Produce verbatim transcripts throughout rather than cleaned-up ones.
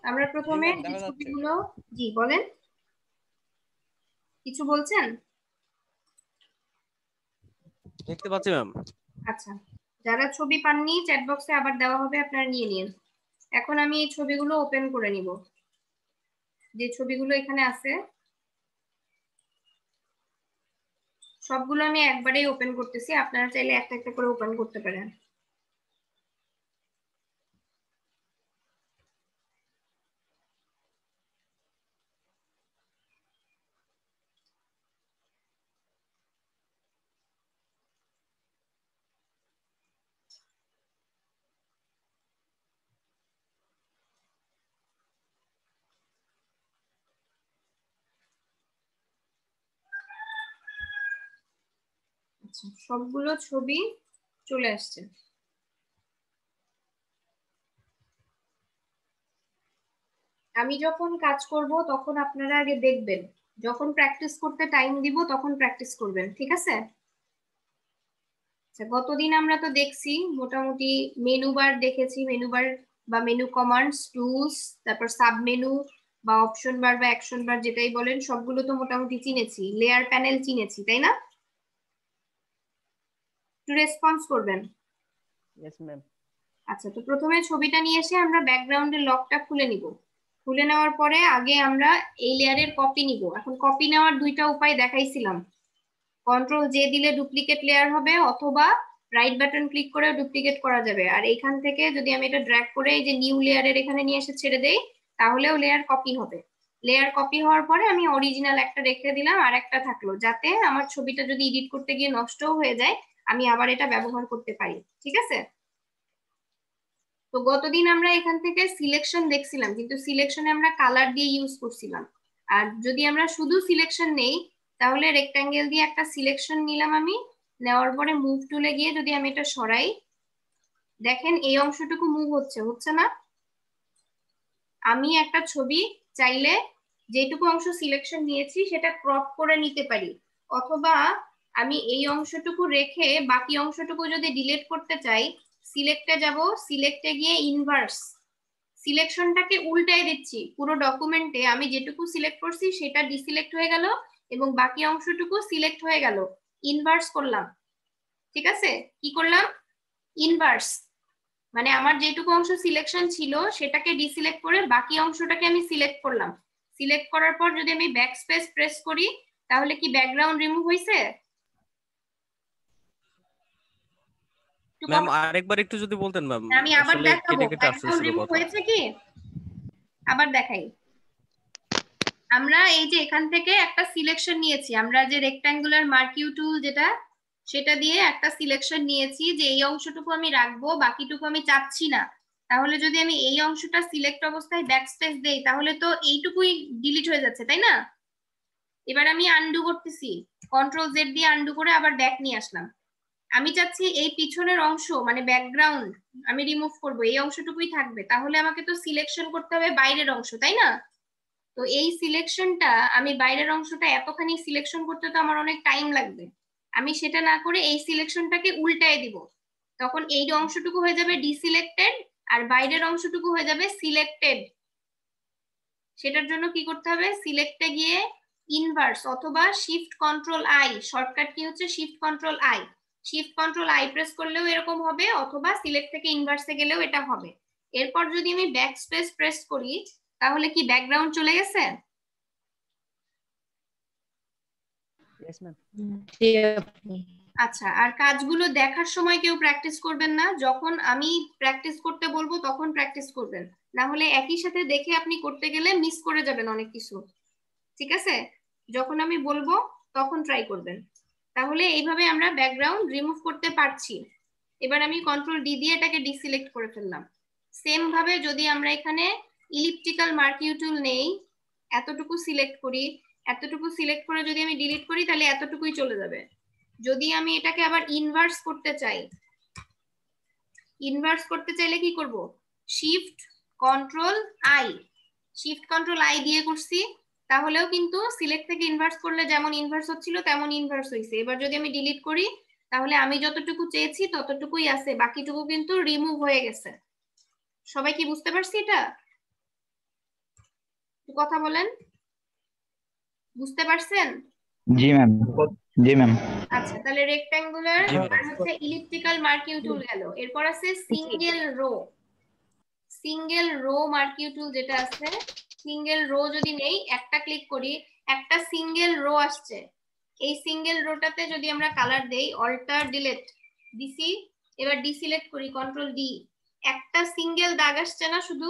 আমরা জি প্রথমে ম্যাম যে দেখা যাচ্ছে। ছবিগুলো, জি বলেন, কিছু বলছেন? দেখতে পাচ্ছি ম্যাম। আচ্ছা, যারা ছবি পাননি চ্যাট বক্সে আবার দেওয়া হবে, আপনারা নিয়ে নিন। এখন আমি এই ছবিগুলো ওপেন করে নিব। যে ছবিগুলো এখানে আছে সবগুলো আমি একবারেই ওপেন করতেছি, আপনারা চাইলে একটা একটা করে ওপেন করতে পারেন। আচ্ছা, সবগুলো ছবি চলে আসছে। আমি যখন কাজ করব তখন আপনারা আগে দেখবেন, যখন প্র্যাকটিস করতে টাইম দিব তখন প্র্যাকটিস করবেন, ঠিক আছে? আচ্ছা, গতদিন আমরা তো দেখছি মোটামুটি মেনু বার দেখেছি, মেনু বার বা মেনু কমান্ডস, টুলস, তারপর সাব মেনু বা অপশন বার বা অ্যাকশন বার যেটাই বলেন, সবগুলো তো মোটামুটি চিনেছি, লেয়ার প্যানেল চিনেছি, তাই না? একটু রেসপন্স করবেন। Yes ma'am. আচ্ছা, তো প্রথমে ছবিটা নিয়ে এসে আমরা ব্যাকগ্রাউন্ডের লকটা খুলে নিব। খুলে নেওয়ার পরে আগে আমরা এই লেয়ারের কপি নিব। এখন কপি নেওয়ার দুইটা উপায় দেখাইছিলাম, কন্ট্রোল জে দিলে ডুপ্লিকেট লেয়ার হবে, অথবা রাইট বাটন ক্লিক করে ডুপ্লিকেট করা যাবে। আর এইখান থেকে যদি আমি এটা ড্র্যাগ করে এই যে নিউ লেয়ারের এখানে নিয়ে এসে ছেড়ে দেই, তাহলেও লেয়ার কপি হবে। লেয়ার কপি হওয়ার পরে আমি অরিজিনাল একটা রেখে দিলাম, আর একটা থাকলো, যাতে আমার ছবিটা যদি এডিট করতে গিয়ে নষ্টও হয়ে যায় আমি আবার এটা ব্যবহার করতে পারি, ঠিক আছে? তো গতদিন আমরা এখান থেকে সিলেকশন দেখছিলাম, কিন্তু সিলেকশনে আমরা কালার দিয়ে ইউজ করছিলাম। আর যদি আমরা শুধু সিলেকশন নেই, তাহলে রেক্টাঙ্গেল দিয়ে একটা সিলেকশন নিলাম আমি। নেওয়ার পরে মুভ টুলে গিয়ে যদি আমি এটা সরাই, দেখেন এই অংশটুকু মুভ হচ্ছে, হচ্ছে না? আমি একটা ছবি চাইলে যেটুকু অংশ সিলেকশন নিয়েছি সেটা ক্রপ করে নিতে পারি, অথবা আমি এই অংশটুকু রেখে বাকি অংশটুকু যদি ডিলিট করতে চাই, সিলেক্টে যাব, সিলেক্টে গিয়ে ইনভার্স, সিলেকশনটাকে উল্টাই দিচ্ছি। পুরো ডকুমেন্টে আমি যেটুকু সিলেক্ট করছি সেটা ডিসিলেক্ট হয়ে গেল এবং বাকি অংশটুকু সিলেক্ট হয়ে গেল। ইনভার্স করলাম, ঠিক আছে? কি করলাম? ইনভার্স, মানে আমার যেটুকু অংশ সিলেকশন ছিল সেটাকে ডিসিলেক্ট করে বাকি অংশটাকে আমি সিলেক্ট করলাম। সিলেক্ট করার পর যদি আমি ব্যাক স্পেস প্রেস করি, তাহলে কি ব্যাকগ্রাউন্ড রিমুভ হয়েছে? একটু ম্যাম comment- আরেকবার একটু যদি বলতেন ম্যাম, আমি আবার আসলে দেখাবো কেটে কেটে ব্যাকগ্রাউন্ড আসতেছিল রিমুভ কথা। হয়েছে কি, আবার দেখাই। আমরা এই যে এখান থেকে একটা সিলেকশন নিয়েছি, আমরা যে রেক্ট্যাঙ্গুলার মার্কিউ টুল যেটা, সেটা দিয়ে একটা সিলেকশন নিয়েছি যে এই অংশটুকু আমি রাখবো, বাকিটুকু আমি চাচ্ছি না। তাহলে যদি আমি এই অংশটা সিলেক্ট অবস্থায় ব্যাকস্পেস দেই, তাহলে তো এইটুকুই ডিলিট হয়ে যাচ্ছে, তাই না? এবার আমি আনডু করতেছি, কন্ট্রোল জেড দিয়ে আনডু করে আবার ব্যাক নিয়ে আসলাম। আমি চাচ্ছি এই পিছনের অংশ মানে ব্যাকগ্রাউন্ড আমি রিমুভ করব, এই অংশটুকুই থাকবে, তাহলে আমাকে তো সিলেকশন করতে হবে বাইরের অংশ, তাই না? তো এই সিলেকশনটা, আমি বাইরের অংশটা এতখানি সিলেকশন করতে তো আমার অনেক টাইম লাগবে। আমি সেটা না করে এই সিলেকশনটাকে উল্টায় দিব, তখন এই অংশটুকু হয়ে যাবে ডিসিলেক্টেড আর বাইরের অংশটুকু হয়ে যাবে সিলেক্টেড। সেটার জন্য কি করতে হবে? সিলেক্টে গিয়ে ইনভার্স অথবা শিফট কন্ট্রোল আই, শর্টকাট কি হচ্ছে shift control I, shift control I press করলেও এরকম হবে, অথবা সিলেক্ট থেকে ইনভার্সে গেলেও এটা হবে। এরপর যদি আমি ব্যাক স্পেস প্রেস করি, তাহলে কি ব্যাকগ্রাউন্ড চলে গেছে? Yes ma'am. আচ্ছা, আর কাজগুলো দেখার সময় কেউ প্র্যাকটিস করবেন না, যখন আমি প্র্যাকটিস করতে বলবো তখন প্র্যাকটিস করবেন, না হলে একই সাথে দেখে আপনি করতে গেলে মিস করে যাবেন অনেক কিছু, ঠিক আছে? যখন আমি বলবো তখন ট্রাই করবেন। তাহলে এইভাবে আমরা ব্যাকগ্রাউন্ড রিমুভ করতে পারছি। এবার আমি কন্ট্রোল ডি দিয়ে এটাকে ডিসিলেক্ট করে ফেললাম। সেম ভাবে যদি আমরা এখানে ইলিপ্টিক্যাল মার্কিউ টুল নেই, এতটুকু সিলেক্ট করি, এতটুকু সিলেক্ট করে যদি আমি ডিলিট করি, তাহলে এতটুকুই চলে যাবে। যদি আমি এটাকে আবার ইনভার্স করতে চাই, ইনভার্স করতে চাইলে কি করব? Shift control I, shift control I দিয়ে করছি, তাহলেও কিন্তু সিলেক্ট থেকে ইনভার্স করলে যেমন ইনভার্স হচ্ছিল তেমন ইনভার্স হয়েছে। এবার যদি আমি ডিলিট করি, তাহলে আমি যতটুকু চেয়েছি ততটুকুই আছে, বাকিটুকু কিন্তু রিমুভ হয়ে গেছে। সবাই কি বুঝতে পারছি এটা? কথা বলেন, বুঝতে পারছেন? জি ম্যাম। জি ম্যাম। আচ্ছা, তাহলে রেক্ট্যাঙ্গুলার আর হচ্ছে ইলিপ্টিক্যাল মার্কিউ টুল গেল। এরপর আছে single row. Single row marquee tool যেটা আছে, সিঙ্গেল রো যদি নেই, একটা ক্লিক করি, একটা সিঙ্গেল রো আসছে। এই সিঙ্গেল রোটাতে যদি আমরা কালার দেই, অল্টার ডিলিট দিছি, এবার ডিসিলেক্ট করি, কন্ট্রোল ডি, একটা সিঙ্গেল দাগ আসছে না, শুধু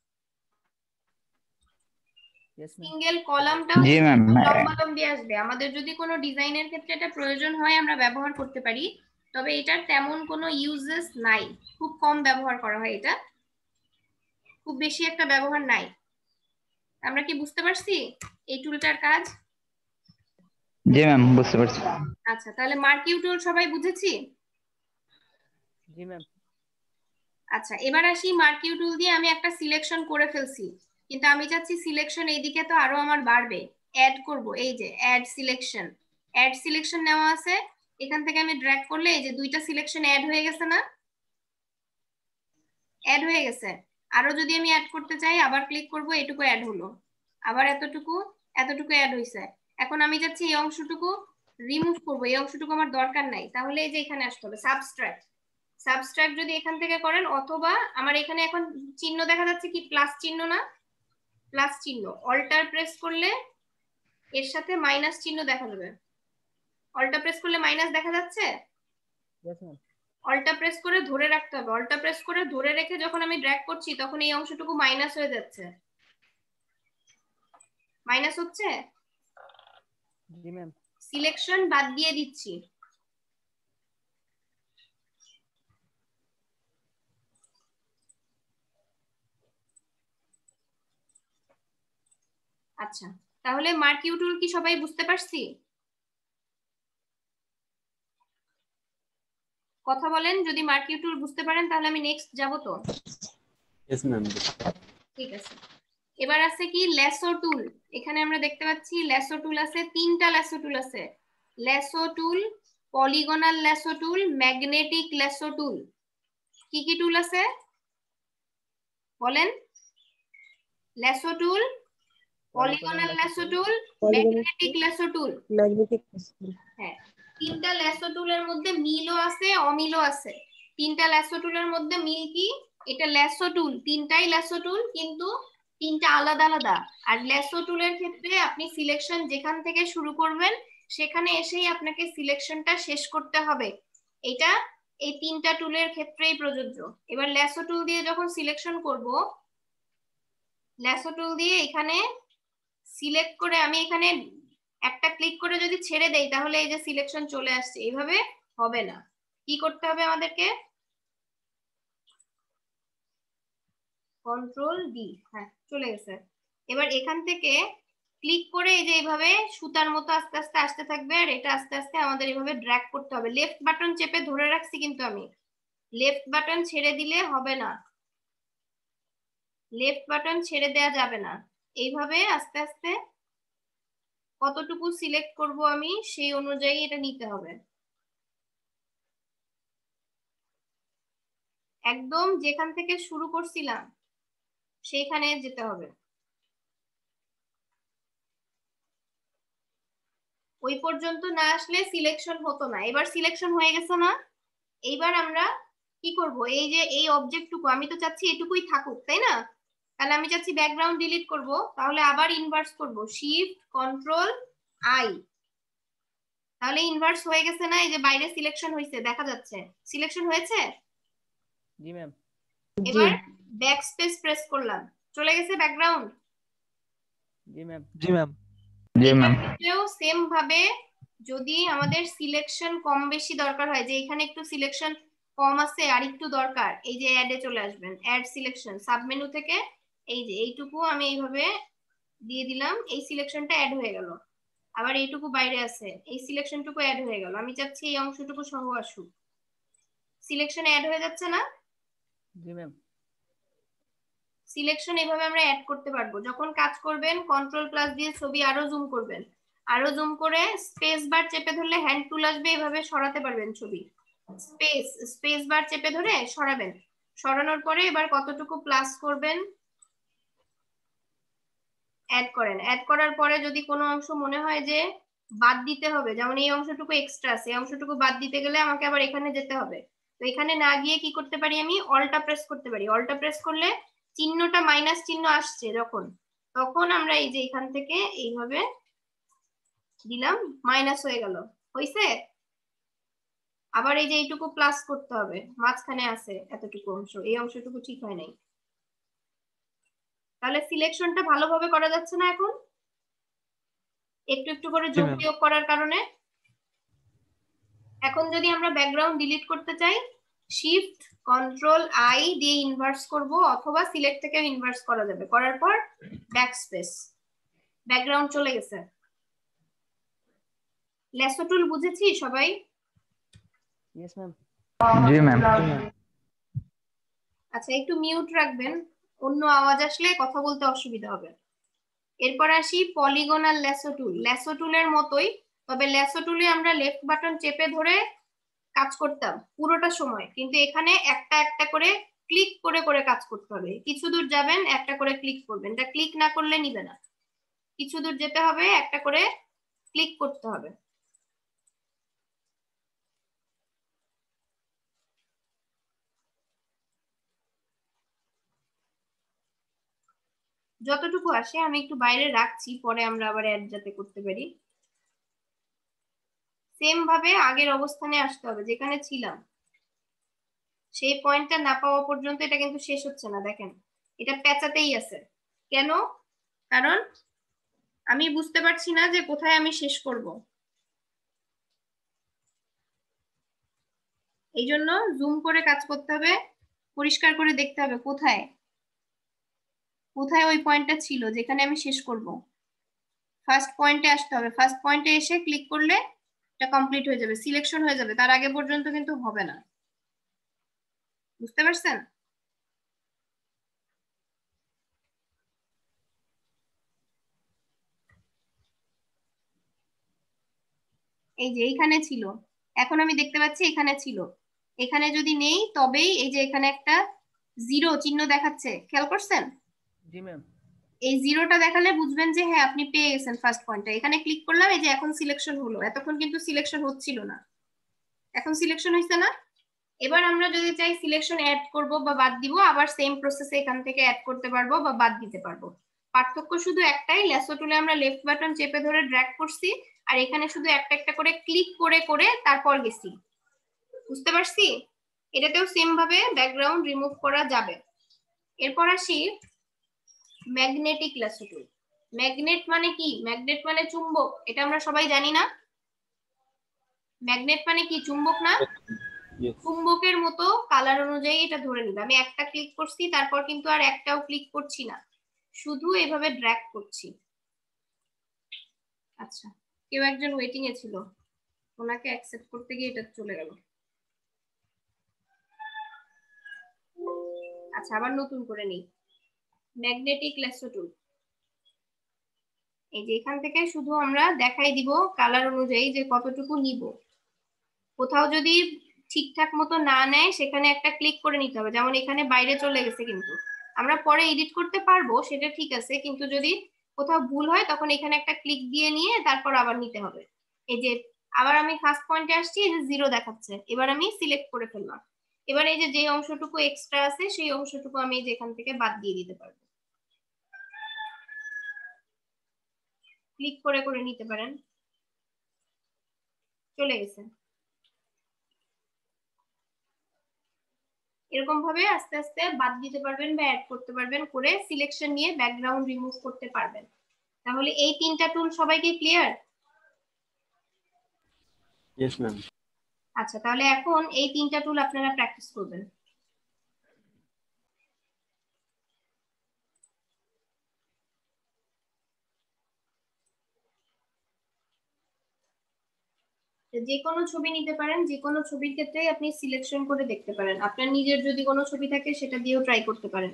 সিঙ্গেল কলামটা জি ম্যাম। লম্বা লম্বি আসবে। আমাদের যদি কোনো ডিজাইনের ক্ষেত্রে এটা প্রয়োজন হয় আমরা ব্যবহার করতে পারি, তবে এটার তেমন কোনো ইউজেস নাই, খুব কম ব্যবহার করা হয়, এটা খুব বেশি একটা ব্যবহার নাই। আমরা কি বুঝতে পারছি এই টুলটার কাজ? জি ম্যাম, বুঝতে পারছি। আচ্ছা, তাহলে মার্কিউ টুল সবাই বুঝেছি? জি ম্যাম। আচ্ছা, এবার আসি, মার্কিউ টুল দিয়ে আমি একটা সিলেকশন করে ফেলছি, কিন্তু আমি চাচ্ছি সিলেকশন এইদিকে তো আরো আমার বাড়বে, অ্যাড করব। এই যে অ্যাড সিলেকশন, অ্যাড সিলেকশন নেওয়া আছে, এখান থেকে আমি ড্র্যাগ করলে এই যে দুইটা সিলেকশন অ্যাড হয়ে গেছে না? অ্যাড হয়ে গেছে। আরো যদি আমি অ্যাড করতে চাই, আবার ক্লিক করব, এটুকু অ্যাড হলো, আবার এতটুকু, এতটুকু অ্যাড হয়েছে। এখন আমি চাচ্ছি এই অংশটুকু রিমুভ করব, এই অংশটুকু আমার দরকার নাই, তাহলে এই যে এখানে আসতে হবে সাবস্ট্রাক্ট। সাবস্ট্রাক্ট যদি এখান থেকে করেন, অথবা আমার এখানে এখন চিহ্ন দেখা যাচ্ছে কি, প্লাস চিহ্ন না? প্লাস চিহ্ন, অল্টার প্রেস করলে এর সাথে মাইনাস চিহ্ন দেখা যাবে। অল্টার প্রেস করলে মাইনাস দেখা যাচ্ছে? অল্টা প্রেস করে ধরে রাখতে হবে, অল্টা প্রেস করে ধরে রেখে যখন আমি ড্র্যাগ করছি তখন এই অংশটুকু মাইনাস হয়ে যাচ্ছে। মাইনাস হচ্ছে? জি ম্যাম। সিলেকশন বাদ দিয়ে দিচ্ছি। আচ্ছা, তাহলে মার্কিউ টুল কি সবাই বুঝতে পারছি? কথা বলেন, যদি মার্কিউ টুল বুঝতে পারেন তাহলে আমি নেক্সট যাব তো। Yes ma'am. ঠিক আছে, এবার আছে কি ল্যাসো টুল। এখানে আমরা দেখতে পাচ্ছি ল্যাসো টুল আছে, তিনটা ল্যাসো টুল আছে, lasso tool, polygonal lasso tool, magnetic lasso tool. কি কি টুল আছে বলেন? Lasso tool, polygonal lasso tool, magnetic lasso tool. Magnetic হ্যাঁ, তিনটা ল্যাসো টুলের মধ্যে মিলও আছে অমিলও আছে। তিনটা ল্যাসো টুলের মধ্যে মিল কি, এটা ল্যাসো টুল, তিনটাই ল্যাসো টুল, কিন্তু তিনটা আলাদা আলাদা। আর ল্যাসো টুলের ক্ষেত্রে আপনি সিলেকশন যেখান থেকে শুরু করবেন সেখানে এসেই আপনাকে সিলেকশনটা শেষ করতে হবে, এটা এই তিনটা টুলের ক্ষেত্রেই প্রযোজ্য। এবার ল্যাসো টুল দিয়ে যখন সিলেকশন করব, ল্যাসো টুল দিয়ে এখানে সিলেক্ট করে আমি এখানে একটা ক্লিক করে যদি ছেড়ে দেই তাহলে এই যে সিলেকশন চলে আসছে, এইভাবে হবে না। কি করতে হবে আমাদেরকে? কন্ট্রোল ডি, হ্যাঁ চলে গেছে। এবার এখান থেকে ক্লিক করে এই যে এইভাবে সুতার মতো আস্তে আস্তে আসতে থাকবে, আর এটা আস্তে আস্তে আমাদের এইভাবে ড্র্যাগ করতে হবে। লেফট বাটন চেপে ধরে রাখছি কিন্তু আমি, লেফট বাটন ছেড়ে দিলে হবে না, লেফট বাটন ছেড়ে দেয়া যাবে না। এইভাবে আস্তে আস্তে কতটুকু সিলেক্ট করব আমি সেই অনুযায়ী এটা নিতে হবে। একদম যেখান থেকে শুরু করছিলাম সেইখানে যেতে হবে, ওই পর্যন্ত না আসলে সিলেকশন হতো না। এবার সিলেকশন হয়ে গেছে না? এইবার আমরা কি করব, এই যে এই অবজেক্টটুকু আমি তো চাচ্ছি এটুকুই থাকুক, তাই না? তাহলে আমি চাচ্ছি ব্যাকগ্রাউন্ড ডিলিট করব, তাহলে আবার ইনভার্স করব, শিফট কন্ট্রোল আই, তাহলে ইনভার্স হয়ে গেছে না? এই যে বাইরে সিলেকশন হয়েছে, দেখা যাচ্ছে সিলেকশন হয়েছে। জি ম্যাম। এবার ব্যাক স্পেস প্রেস করলাম, চলে গেছে ব্যাকগ্রাউন্ড। জি ম্যাম। জি ম্যাম। জি ম্যাম। এটাও সেম ভাবে যদি আমাদের সিলেকশন কম বেশি দরকার হয়, যে এখানে একটু সিলেকশন কম আছে আর একটু দরকার, এই যে অ্যাডে চলে আসবেন, অ্যাড সিলেকশন, সাব মেনু থেকে এই যে এইটুকু আমি এইভাবে দিয়ে দিলাম, এই সিলেকশনটা অ্যাড হয়ে গেল। আবার এইটুকু বাইরে আছে, এই সিলেকশনটুকু অ্যাড হয়ে গেল। আমি চাচ্ছি এই অংশটুকু সহ আসুক, সিলেকশন অ্যাড হয়ে যাচ্ছে না? জি ম্যাম। সিলেকশন এভাবে আমরা অ্যাড করতে পারবো। যখন কাজ করবেন কন্ট্রোল প্লাস দিয়ে ছবি আরো জুম করবেন, আরো জুম করে স্পেস বার চেপে ধরলে হ্যান্ড টুল আসবে, এভাবে সরাতে পারবেন ছবি। স্পেস স্পেস বার চেপে ধরে সরাবেন, সরানোর পরে এবার কতটুকু প্লাস করবেন, অ্যাড করেন। অ্যাড করার পরে যদি কোনো অংশ মনে হয় যে বাদ দিতে হবে, যেমন এই অংশটুকু এক্সট্রা আছে, এই অংশটুকু বাদ দিতে গেলে আমাকে আবার এখানে যেতে হবে, তো এখানে না গিয়ে কি করতে পারি, আমি অল্টা প্রেস করতে পারি। অল্টা প্রেস করলে চিহ্নটা মাইনাস চিহ্ন আসছে যখন, তখন আমরা এই যে এখান থেকে এইভাবে দিলাম, মাইনাস হয়ে গেল, হইছে। আবার এই যে এইটুকু প্লাস করতে হবে, মাঝখানে আছে এতটুকু অংশ, এই অংশটুকু ঠিক হয় নাই। তাহলে সিলেকশনটা ভালোভাবে করা যাচ্ছে না এখন, একটু একটু করে যোগ বিয়োগ করার কারণে। এখন যদি আমরা ব্যাকগ্রাউন্ড ডিলিট করতে চাই, শিফট কন্ট্রোল আই দিয়ে ইনভার্স করব, অথবা সিলেক্ট থেকে ইনভার্স করা যাবে, করার পর ব্যাকস্পেস, ব্যাকগ্রাউন্ড চলে গেছে। ল্যাসো টুল বুঝেছি সবাই? Yes ma'am. জি ম্যাম। আচ্ছা, একটু মিউট রাখবেন, অন্য আওয়াজ আসলে কথা বলতে অসুবিধা হবে। এরপর আসি পলিগনাল ল্যাসো টুল। ল্যাসো টুলের মতোই, তবে ল্যাসো টুলে আমরা লেফট বাটন চেপে ধরে কাজ করতাম পুরোটা সময়, কিন্তু এখানে একটা একটা করে ক্লিক করে করে কাজ করতে হবে। কিছু দূর যাবেন, একটা করে ক্লিক করবেন, এটা ক্লিক না করলে নিবে না। কিছু দূর যেতে হবে, একটা করে ক্লিক করতে হবে। যতটুকু আসে আমি একটু বাইরে রাখছি, পরে আমরা আবার অ্যাড যাতে করতে পারি। সেম ভাবে আগের অবস্থানে আসতে হবে, যেখানে ছিলাম সেই পয়েন্টটা না পাওয়া পর্যন্ত এটা কিন্তু শেষ হচ্ছে না। দেখেন, এটা পেঁচাতেই আছে। কেন? কারণ আমি বুঝতে পারছি না যে কোথায় আমি শেষ করব, এই জন্য জুম করে কাজ করতে হবে, পরিষ্কার করে দেখতে হবে কোথায় কোথায় ওই পয়েন্টটা ছিল যেখানে আমি শেষ করব। ফার্স্ট পয়েন্টে আসতে হবে, ফার্স্ট পয়েন্টে এসে ক্লিক করলে এটা কমপ্লিট হয়ে যাবে, সিলেকশন হয়ে যাবে, তার আগে পর্যন্ত কিন্তু হবে না। বুঝতে পারছেন? এই যে এইখানে ছিল, এখন আমি দেখতে পাচ্ছি এখানে ছিল, এখানে যদি নেই তবেই এই যে এখানে একটা জিরো চিহ্ন দেখাচ্ছে, খেয়াল করছেন? जी मैम। এই জিরোটা দেখালে বুঝবেন যে হ্যাঁ আপনি পেয়ে গেছেন ফার্স্ট পয়েন্টটা। এখানে ক্লিক করলাম, এই যে এখন সিলেকশন হলো, এতক্ষণ কিন্তু সিলেকশন হচ্ছিল না, এখন সিলেকশন হয়েছে না। এবার আমরা যদি চাই সিলেকশন অ্যাড করব বা বাদ দিব, আবার সেম প্রসেসে এখান থেকে অ্যাড করতে পারবো বা বাদ দিতে পারবো। পার্থক্য শুধু একটাই, ল্যাসো টুলে আমরা লেফট বাটন চেপে ধরে ড্র্যাগ করছি, আর এখানে শুধু একটা একটা করে ক্লিক করে করে তারপর গেছি। বুঝতে পারছি? এটাতেও সেম ভাবে ব্যাকগ্রাউন্ড রিমুভ করা যাবে। এরপর আসি ম্যাগনেটিক ল্যাসো টুল। ম্যাগনেট মানে কি? ম্যাগনেট মানে চুম্বক, এটা আমরা সবাই জানি না? ম্যাগনেট মানে কি? চুম্বক না? চুম্বকের মতো কালার অনুযায়ী এটা ধরে নিবে। আমি একটা ক্লিক করছি, তারপর কিন্তু আর একটাও ক্লিক করছি না, শুধু এভাবে ড্র্যাগ করছি। আচ্ছা, কেউ একজন ওয়েটিং এ ছিল, ওনাকে অ্যাকসেপ্ট করতে গিয়ে এটা চলে গেল। আচ্ছা, আবার নতুন করে নেই। ম্যাগনেটিক ল্যাসো টুল, এই যে এখান থেকে শুধু আমরা দেখাই দিব কালার অনুযায়ী যে কতটুকু নিব। কোথাও যদি ঠিকঠাক মতো না নেয়, সেখানে একটা ক্লিক করে নিতে হবে। যেমন এখানে বাইরে চলে গেছে, কিন্তু আমরা পরে এডিট করতে পারবো, সেটা ঠিক আছে, কিন্তু যদি কোথাও ভুল হয় তখন এখানে একটা ক্লিক দিয়ে নিয়ে তারপর আবার নিতে হবে। এই যে আবার আমি ফার্স্ট পয়েন্টে আসছি, এই যে জিরো দেখাচ্ছে, এবার আমি সিলেক্ট করে ফেললাম। এবার এই যে যে অংশটুকু এক্সট্রা আছে সেই অংশটুকু আমি যেখান থেকে বাদ দিয়ে দিতে পারবো, ক্লিক করে করে নিতে পারেন। চলে গেছে। এরকম ভাবে আস্তে আস্তে বাদ দিতে পারবেন বা অ্যাড করতে পারবেন, করে সিলেকশন নিয়ে ব্যাকগ্রাউন্ড রিমুভ করতে পারবেন। তাহলে এই তিনটা টুল সবাইকে ক্লিয়ার? Yes ma'am. আচ্ছা, তাহলে এখন এই তিনটা টুল আপনারা প্র্যাকটিস করবেন। যে কোনো ছবি নিতে পারেন, যে কোনো ছবির ক্ষেত্রেই আপনি সিলেকশন করে দেখতে পারেন। আপনার নিজের যদি কোনো ছবি থাকে সেটা দিয়েও ট্রাই করতে পারেন।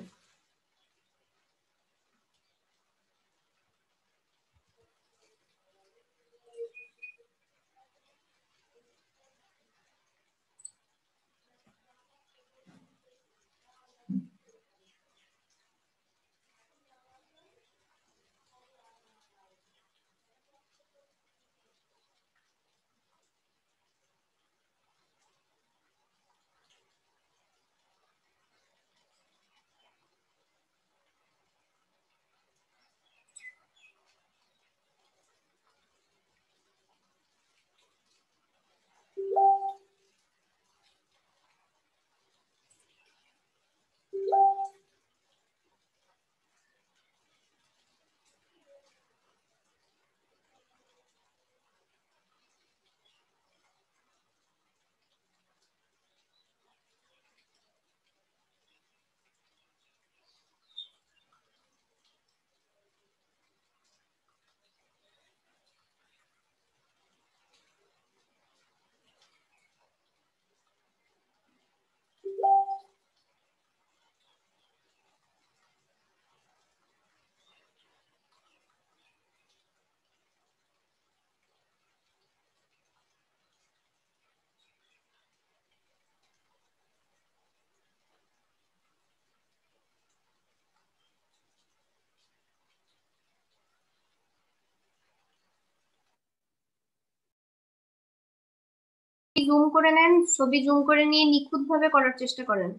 জুম করে নেন, ছবি জুম করে নিয়ে নিখুঁত ভাবে করার চেষ্টা করেন।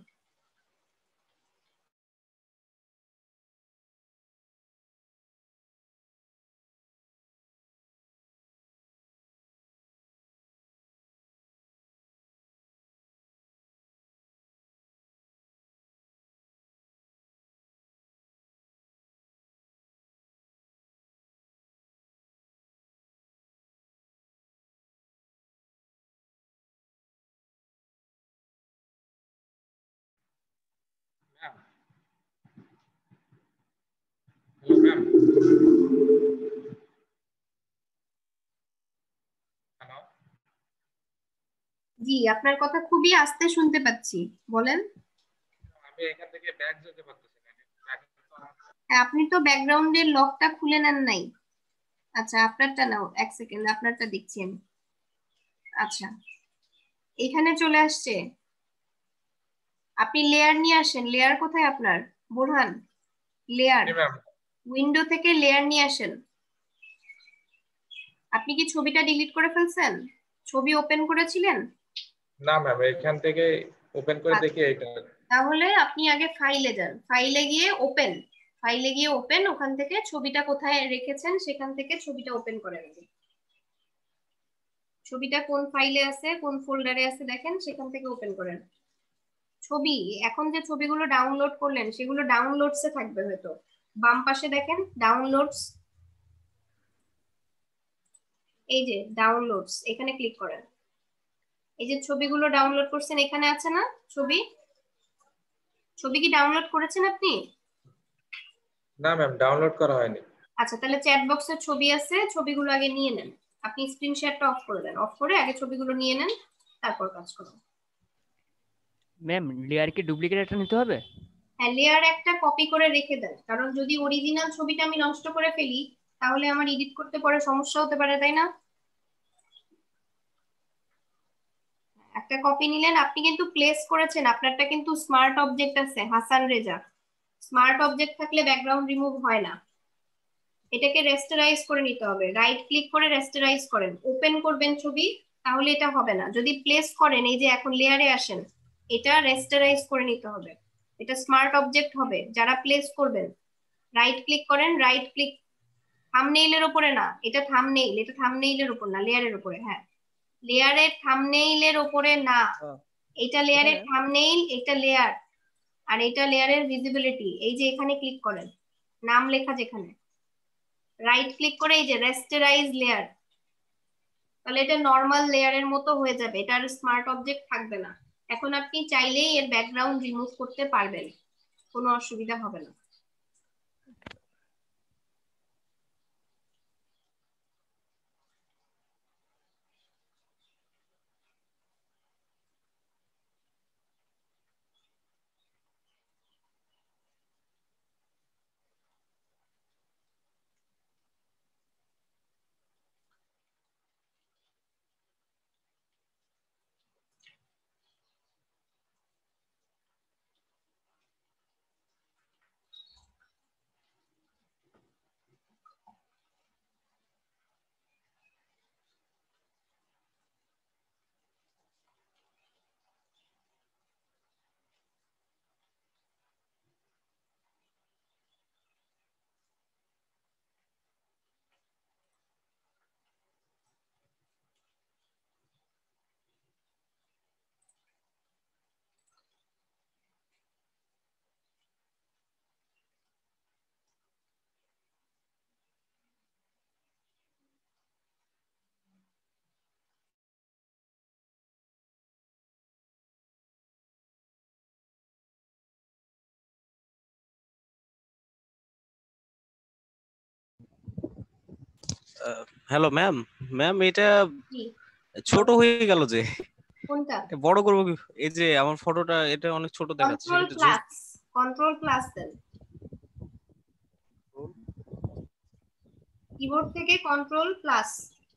Hello ma'am. হ্যালো, জি, আপনার কথা খুবই আস্তে শুনতে পাচ্ছি, বলেন। আমি এখান থেকে ব্যাগ যেতে পারতেছি না। হ্যাঁ, আপনি তো ব্যাকগ্রাউন্ডের লকটা খুলে নেন নাই। আচ্ছা, আপনারটা নাও, এক সেকেন্ড, আপনারটা দেখছি আমি। আচ্ছা, এখানে চলে আসছে। আপনি লেয়ার নিয়ে আসেন। লেয়ার কোথায় আপনার, বোরহান? লেয়ার, জি ম্যাম। উইন্ডো থেকে লেয়ার নিয়ে আসেন। আপনি কি ছবিটা ডিলিট করে ফেলছেন? ছবি ওপেন করেছিলেন? না ম্যাম, এখান থেকে ওপেন করে আচ্ছা, দেখি এইটা। তাহলে আপনি আগে ফাইলে যান, ফাইলে গিয়ে ওপেন, ফাইলে গিয়ে ওপেন, ওখান থেকে ছবিটা কোথায় রেখেছেন সেখান থেকে ছবিটা ওপেন করে নেবেন। ছবিটা কোন ফাইলে আছে, কোন ফোল্ডারে আছে দেখেন, সেখান থেকে ওপেন করেন। ছবি, এখন যে ছবিগুলো ডাউনলোড করলেন সেগুলো ডাউনলোডসে থাকবে হয়তো। বাম পাশে দেখেন ডাউনলোডস, এই যে ডাউনলোডস, এখানে ক্লিক করেন। এই যে ছবিগুলো ডাউনলোড করছেন এখানে আছে না ছবি? ছবি কি ডাউনলোড করেছেন আপনি? না ম্যাম, ডাউনলোড করা হয়নি। আচ্ছা, তাহলে চ্যাট বক্সে ছবি আছে, ছবিগুলো আগে নিয়ে নেন। আপনি স্ক্রিন শেয়ারটা অফ করে দেন, অফ করে আগে ছবিগুলো নিয়ে নেন, তারপর কাজ করুন। ম্যাম লেয়ার কি ডুপ্লিকেট একটা নিতে হবে? হ্যাঁ, লেয়ার একটা কপি করে রেখে দেন, কারণ যদি অরিজিনাল ছবিটা আমি নষ্ট করে ফেলি তাহলে আমার এডিট করতে পরে সমস্যা হতে পারে, তাই না? একটা কপি নিলেন, আপনি কিন্তু প্লেস করেছেন, আপনারটা কিন্তু স্মার্ট অবজেক্ট আছে হাসান রেজা। স্মার্ট অবজেক্ট থাকলে ব্যাকগ্রাউন্ড রিমুভ হয় না। এটাকে রেস্টারাইজ করে নিতে হবে, রাইট ক্লিক করে রেস্টারাইজ করেন, ওপেন করবেন ছবি, তাহলে এটা হবে না। যদি প্লেস করেন, এই যে এখন লেয়ারে আসেন, এটা রেস্টারাইজ করে নিতে হবে, এটা স্মার্ট অবজেক্ট হবে। যারা প্লেস করবেন রাইট ক্লিক করেন, রাইট ক্লিক, থাম্বনেইলের উপরে না, এটা থাম্বনেইল, এটা থাম্বনেইলের উপর না, লেয়ারের উপরে। হ্যাঁ, লেয়ারের থাম্বনেইলের উপরে না, এটা লেয়ারের এখানে থাম্বনেইল, এটা লেয়ার, আর এটা লেয়ারের ভিজিবিলিটি। এই যে এখানে ক্লিক করেন, নাম লেখা যেখানে, রাইট ক্লিক করে এই যে রেস্টারাইজ লেয়ার, তাহলে এটা নর্মাল লেয়ারের মতো হয়ে যাবে, এটা আর স্মার্ট অবজেক্ট থাকবে না। এখন আপনি চাইলেই এর ব্যাকগ্রাউন্ড রিমুভ করতে পারবেন, কোনো অসুবিধা হবে না। Hello ma'am. ম্যাম এটা কি ছোট হয়ে গেল যে, কোনটা? এটা বড় করবো কি? এই যে আমার ফটোটা এটা অনেক ছোট দেখাচ্ছে, কন্ট্রোল সেক্ষেত্রে জুম প্লাস, কন্ট্রোল প্লাস দেন, কিবোর্ড থেকে কন্ট্রোল প্লাস।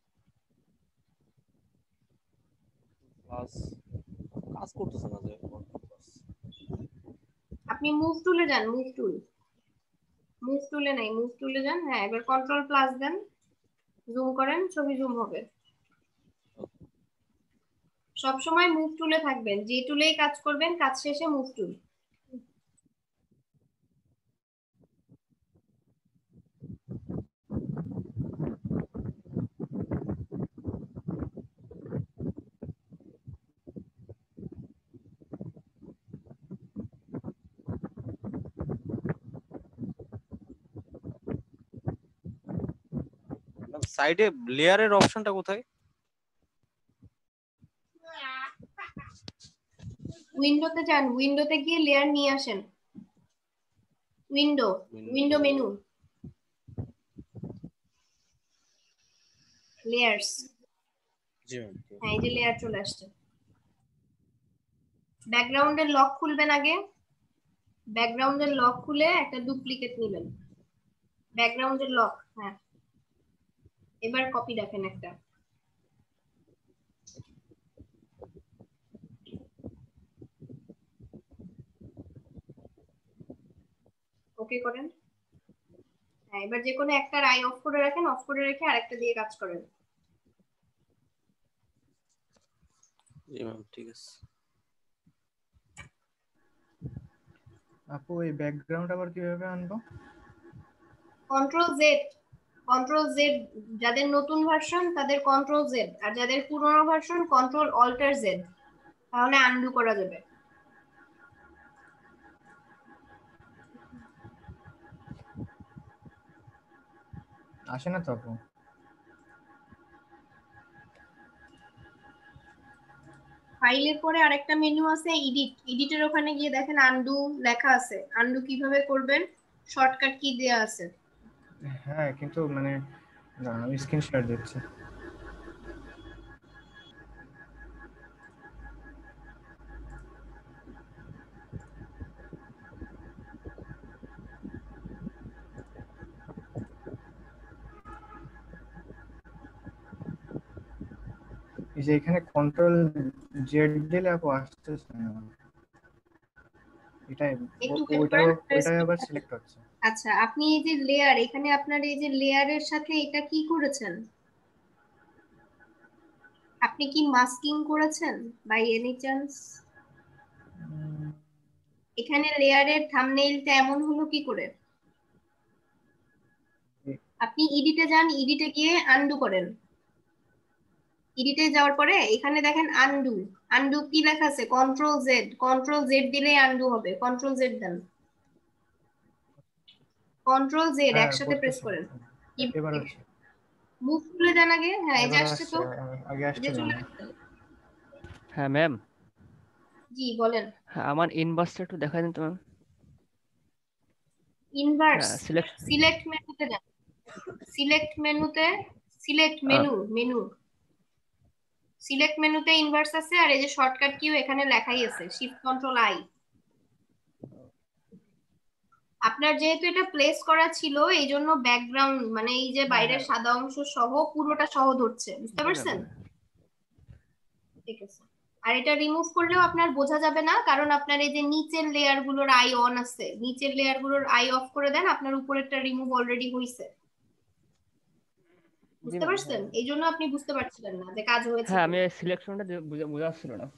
প্লাস কাজ করতেছে না যে। আপনি মুভ টুলে যান, মুভ টুল, মুভ টুলে নাই, মুভ টুলে যান। হ্যাঁ, এবার কন্ট্রোল প্লাস দেন, জুম করেন, ছবি জুম হবে। সব সময় মুভ টুলে থাকবেন, যে টুলেই কাজ করবেন কাজ শেষে মুভ টুল। সাইডে লেয়ারের অপশনটা কোথায়? উইন্ডোতে যান, উইন্ডোতে গিয়ে লেয়ার নিয়ে আসেন। Window, window menu, layers. জি ম্যাম। হ্যাঁ, এই যে লেয়ার চলে আসছে। ব্যাকগ্রাউন্ডের লক খুলবেন আগে। ব্যাকগ্রাউন্ডের লক খুলে একটা ডুপ্লিকেট নেবেন। ব্যাকগ্রাউন্ডের লক, হ্যাঁ। এবার কপি দেখেন একটা। ওকে করেন। হ্যাঁ, এবার যে কোনো একটা আই অফ করে রাখেন, অফ করে রেখে আরেকটা দিয়ে কাজ করেন। জি ম্যাম, ঠিক আছে। আপু এই ব্যাকগ্রাউন্ড আবার কিভাবে আনবো? Control Z, control Z. যাদের নতুন ভার্সন তাদের কন্ট্রোল জেড, আর যাদের পুরনো ভার্সন কন্ট্রোল অল্টার জেড, তাহলে আনডু করা যাবে। আসে না তো আপু? ফাইলের পরে আরেকটা মেনু আছে এডিট, এডিটের ওখানে গিয়ে দেখেন আনডু লেখা আছে। আনডু কিভাবে করবেন, শর্টকাট কি দেয়া আছে। হ্যাঁ, কিন্তু মানে না, আমি স্ক্রিনশট দিচ্ছি। এই যে এখানে কন্ট্রোল জেড দিলে আপু আসতেছে না। এটাই একটু ও- ওয়েট ওইটাই করেন, press ওইটাই আবার করতে- সিলেক্ট হচ্ছে। আচ্ছা, আপনি এই যে লেয়ার, এখানে আপনার এই যে লেয়ারের সাথে এটা কি করেছেন? আপনি কি মাস্কিং করেছেন বাই এনি চান্স? উম, এখানে লেয়ারের থাম্বনেইলটা এমন হলো কি করে? আপনি এডিটে যান, এডিটে গিয়ে আনডু করেন। এডিটে যাওয়ার পরে এখানে দেখেন আনডু, আনডু কি লেখা আছে? কন্ট্রোল জেড, কন্ট্রোল জেড দিলেই আনডু হবে। কন্ট্রোল জেড দেন, কন্ট্রোল জেড হ্যাঁ একসাথে প্রেস করতেছি। করেন। এ- এবার হচ্ছে, মুভ খুলে দেন আগে। হ্যাঁ, এই যে এবার আসছে আসছে, তো, আ- আগে এই যে আসছিল চলে না। আসছে। হ্যাঁ ম্যাম, জি বলেন। হ্যাঁ আমার ইনভার্সটা একটু দেখা দিন তো ম্যাম। ইনভার্স, হ্যাঁ সিলেক্ট, সিলেক্ট মেনুতে যান। সিলেক্ট মেনুতে, সিলেক্ট মেনু, মেনু সিলেক্ট মেনুতে ইনভার্স আছে, আর এই যে শর্টকাট কিও এখানে লেখাই আছে, শিফট কন্ট্রোল আই। আপনার যেহেতু এটা প্লেস করা ছিল এই জন্য ব্যাকগ্রাউন্ড মানে এই যে হ্যাঁ বাইরের হ্যাঁ সাদা অংশ সহ পুরোটা সহ ধরছে, বুঝতে জি ম্যাম। পারছেন? ঠিক আছে। আর এটা রিমুভ করলেও আপনার বোঝা যাবে না, কারণ আপনার এই যে নিচের লেয়ার গুলোর আই অন আছে, নিচের লেয়ার গুলোর আই অফ করে দেন, আপনার উপরেরটা রিমুভ অলরেডি হয়েছে, জি বুঝতে ম্যাম, হ্যাঁ পারছেন? এই জন্য আপনি বুঝতে পারছিলেন না যে কাজ হয়েছে হ্যাঁ আমি কিনা। সিলেকশনটা বোঝা বোঝা যাচ্ছিল না।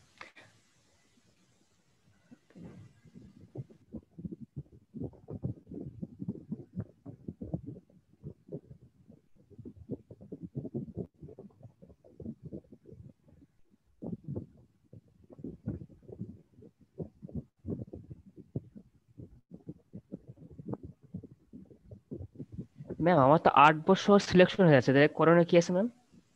ম্যাম আমার তো আট বছর সিলেকশন হয়ে আছে, তাই করণীয় কি আছে ম্যাম?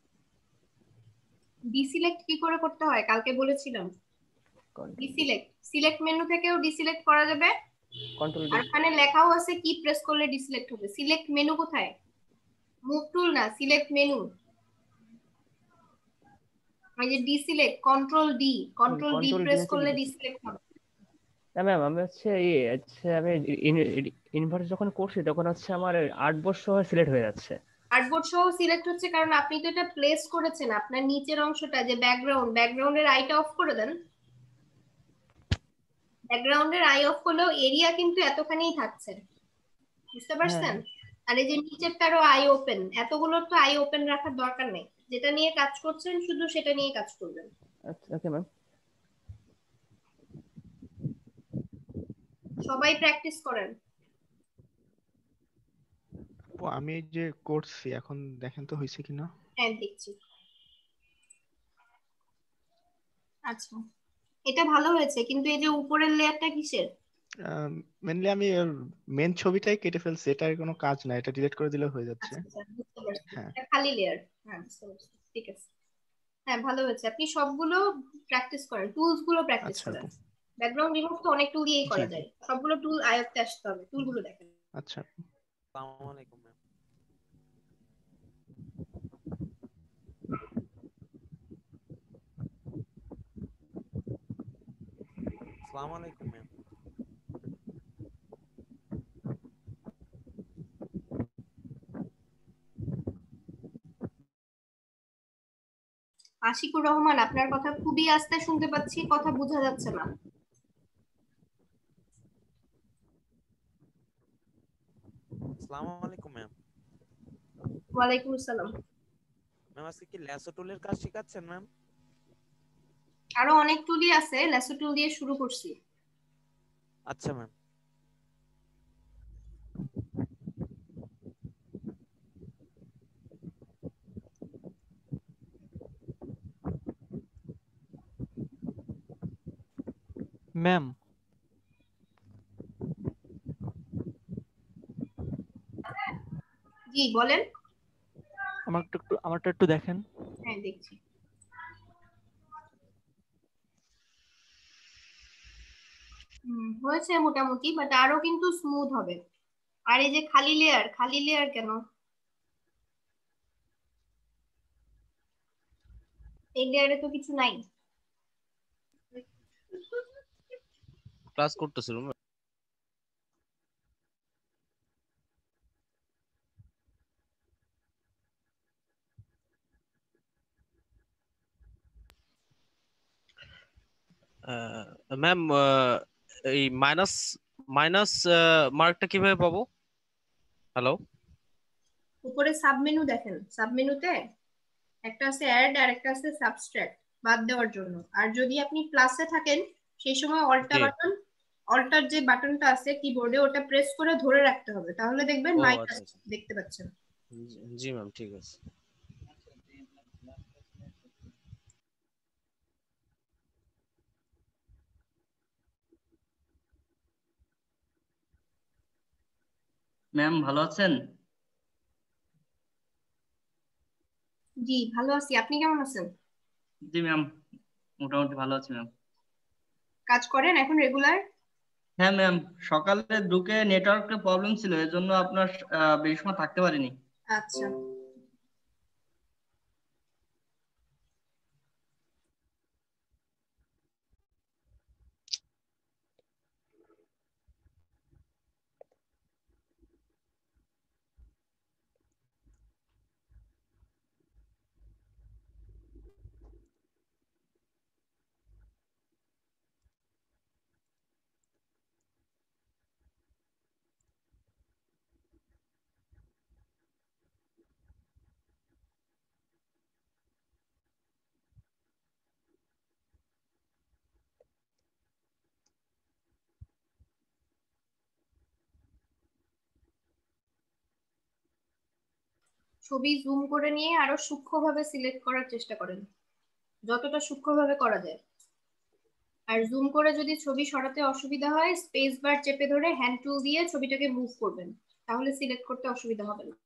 ডিসিলেক্ট কি করে করতে হয় কালকে বলেছিলাম। ডিসিলেক্ট, সিলেক্ট মেনু থেকেও ডিসিলেক্ট করা যাবে, কন্ট্রোল আর ওখানে লেখাও আছে কি প্রেস করলে ডিসিলেক্ট হবে। সিলেক্ট মেনু কোথায়? মুভ টুল না, সিলেক্ট মেনু। এই যে deselect, control D, control D control press দিয়ে করলে ডিসিলেক্ট হবে। না ম্যাম, আমি হচ্ছে এই হচ্ছে আমি ইনভার্স যখন করছি তখন হচ্ছে আমার আট বছর সিলেক্ট হয়ে যাচ্ছে। আর্টবোর্ড সহ সিলেক্ট হচ্ছে কারণ আপনি তো এটা প্লেস করেছেন, আপনার নিচের অংশটা যে ব্যাকগ্রাউন্ড, ব্যাকগ্রাউন্ডের আইটা অফ করে দেন। ব্যাকগ্রাউন্ডের আই অফ করলেও এরিয়া কিন্তু এতখানিই থাকছে, বুঝতে পারছেন? আর এই যে নিচেরটারও আই ওপেন, এতগুলোর তো আই ওপেন রাখার দরকার নেই। যেটা নিয়ে কাজ করছেন শুধু সেটা নিয়ে কাজ করবেন। আচ্ছা ওকে ম্যাম। সবাই প্র্যাকটিস করেন। আপু আমি এই যে করছি, এখন দেখেন তো হয়েছে কিনা। হ্যাঁ দেখছি। আচ্ছা এটা ভালো হয়েছে, কিন্তু এই যে উপরের লেয়ারটা কিসের? মেনলি আমি মেন ছবিটাই কেটে ফেলছি, এটার কোনো কাজ না, এটা ডিলিট করে দিলে হয়ে যাচ্ছে। আচ্ছা আচ্ছা বুঝতে পারছি, হ্যাঁ এটা খালি লেয়ার। হ্যাঁ বুঝতে পারছি, ঠিক আছে। হ্যাঁ ভালো হয়েছে, আপনি সবগুলো প্র্যাকটিস করেন, টুলস গুলো প্র্যাকটিস আচ্ছা করেন। আপু। ব্যাকগ্রাউন্ড রিমুভ তো অনেক টুল দিয়েই জি করা জি যায়, সবগুলো টুল আয়ত্তে আসতে হবে, টুলগুলো দেখেন। আচ্ছা আপু। আসসালামু আলাইকুম ম্যাম। আসসালামু আলাইকুম ম্যাম। আশিকুর রহমান, আপনার কথা খুবই আস্তে শুনতে পাচ্ছি, কথা বোঝা যাচ্ছে না। আসসালামু আলাইকুম ম্যাম। ওয়ালাইকুম আসসালাম। ম্যাম আজকে কি ল্যাসো টুলের কাজ শেখাচ্ছেন ম্যাম? আরো অনেক টুলই আছে, ল্যাসো টুল দিয়ে শুরু করছি। আচ্ছা ম্যাম। ম্যাম জি বলেন। আমার একটু একটু আমারটা একটু দেখেন। হ্যাঁ দেখছি। হুম হয়েছে মোটামুটি, বাট আরো কিন্তু স্মুথ হবে। আর এই যে খালি লেয়ার, খালি লেয়ার কেন? এই লেয়ারে তো কিছু নাই। ক্লাস করতেছিল ম্যাম। ম্যাম এই মাইনাস মাইনাস মার্কটা কিভাবে পাবো? হ্যালো। উপরে সাবমেনু দেখেন, সাবমেনুতে একটা আছে অ্যাড আর একটা আছে সাবট্রাক্ট, বাদ দেওয়ার জন্য। আর যদি আপনি প্লাসে থাকেন সেই সময় অল্টা জি। বাটন, অল্টার যে বাটনটা আছে কিবোর্ডে, ওটা প্রেস করে ধরে রাখতে হবে, তাহলে দেখবেন ও মাইনাস আচ্ছা আচ্ছা। দেখতে পাচ্ছেন। জি জি ম্যাম ঠিক আছে। ম্যাম ভালো আছেন? জি ভালো আছি, আপনি কেমন আছেন? জি ম্যাম, মোটামুটি ভালো আছি ম্যাম। কাজ করেন এখন রেগুলার? হ্যাঁ ম্যাম, সকালে ঢুকে নেটওয়ার্কের প্রবলেম ছিল, এর জন্য আপনার আহ, বেশি সময় থাকতে পারিনি। আচ্ছা। ছবি জুম করে নিয়ে আরো সূক্ষ্মভাবে সিলেক্ট করার চেষ্টা করেন, যতটা সূক্ষ্মভাবে করা যায়। আর জুম করে যদি ছবি সরাতে অসুবিধা হয়, স্পেস বার চেপে ধরে হ্যান্ড টুল দিয়ে ছবিটাকে মুভ করবেন, তাহলে সিলেক্ট করতে অসুবিধা হবে না।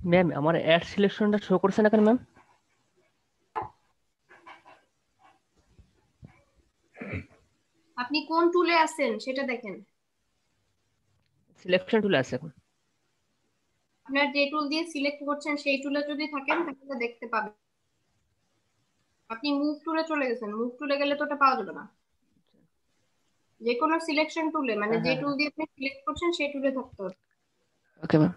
ম্যাম আমার অ্যাড সিলেকশনটা শো করছে না কেন ম্যাম? আপনি কোন টুলে আছেন সেটা দেখেন। সিলেকশন টুলে আছে এখন। আপনার যে টুল দিয়ে সিলেক্ট করছেন সেই টুলে যদি থাকেন তাহলে দেখতে পাবেন। আপনি মুভ টুলে চলে গেছেন, মুভ টুলে গেলে তো ওটা পাওয়া যাবে না। যে কোনো সিলেকশন টুলে, মানে হ্যাঁ যে হ্যাঁ টুল দিয়ে আপনি সিলেক্ট করছেন সেই টুলে থাকতে হবে। Okay ma'am.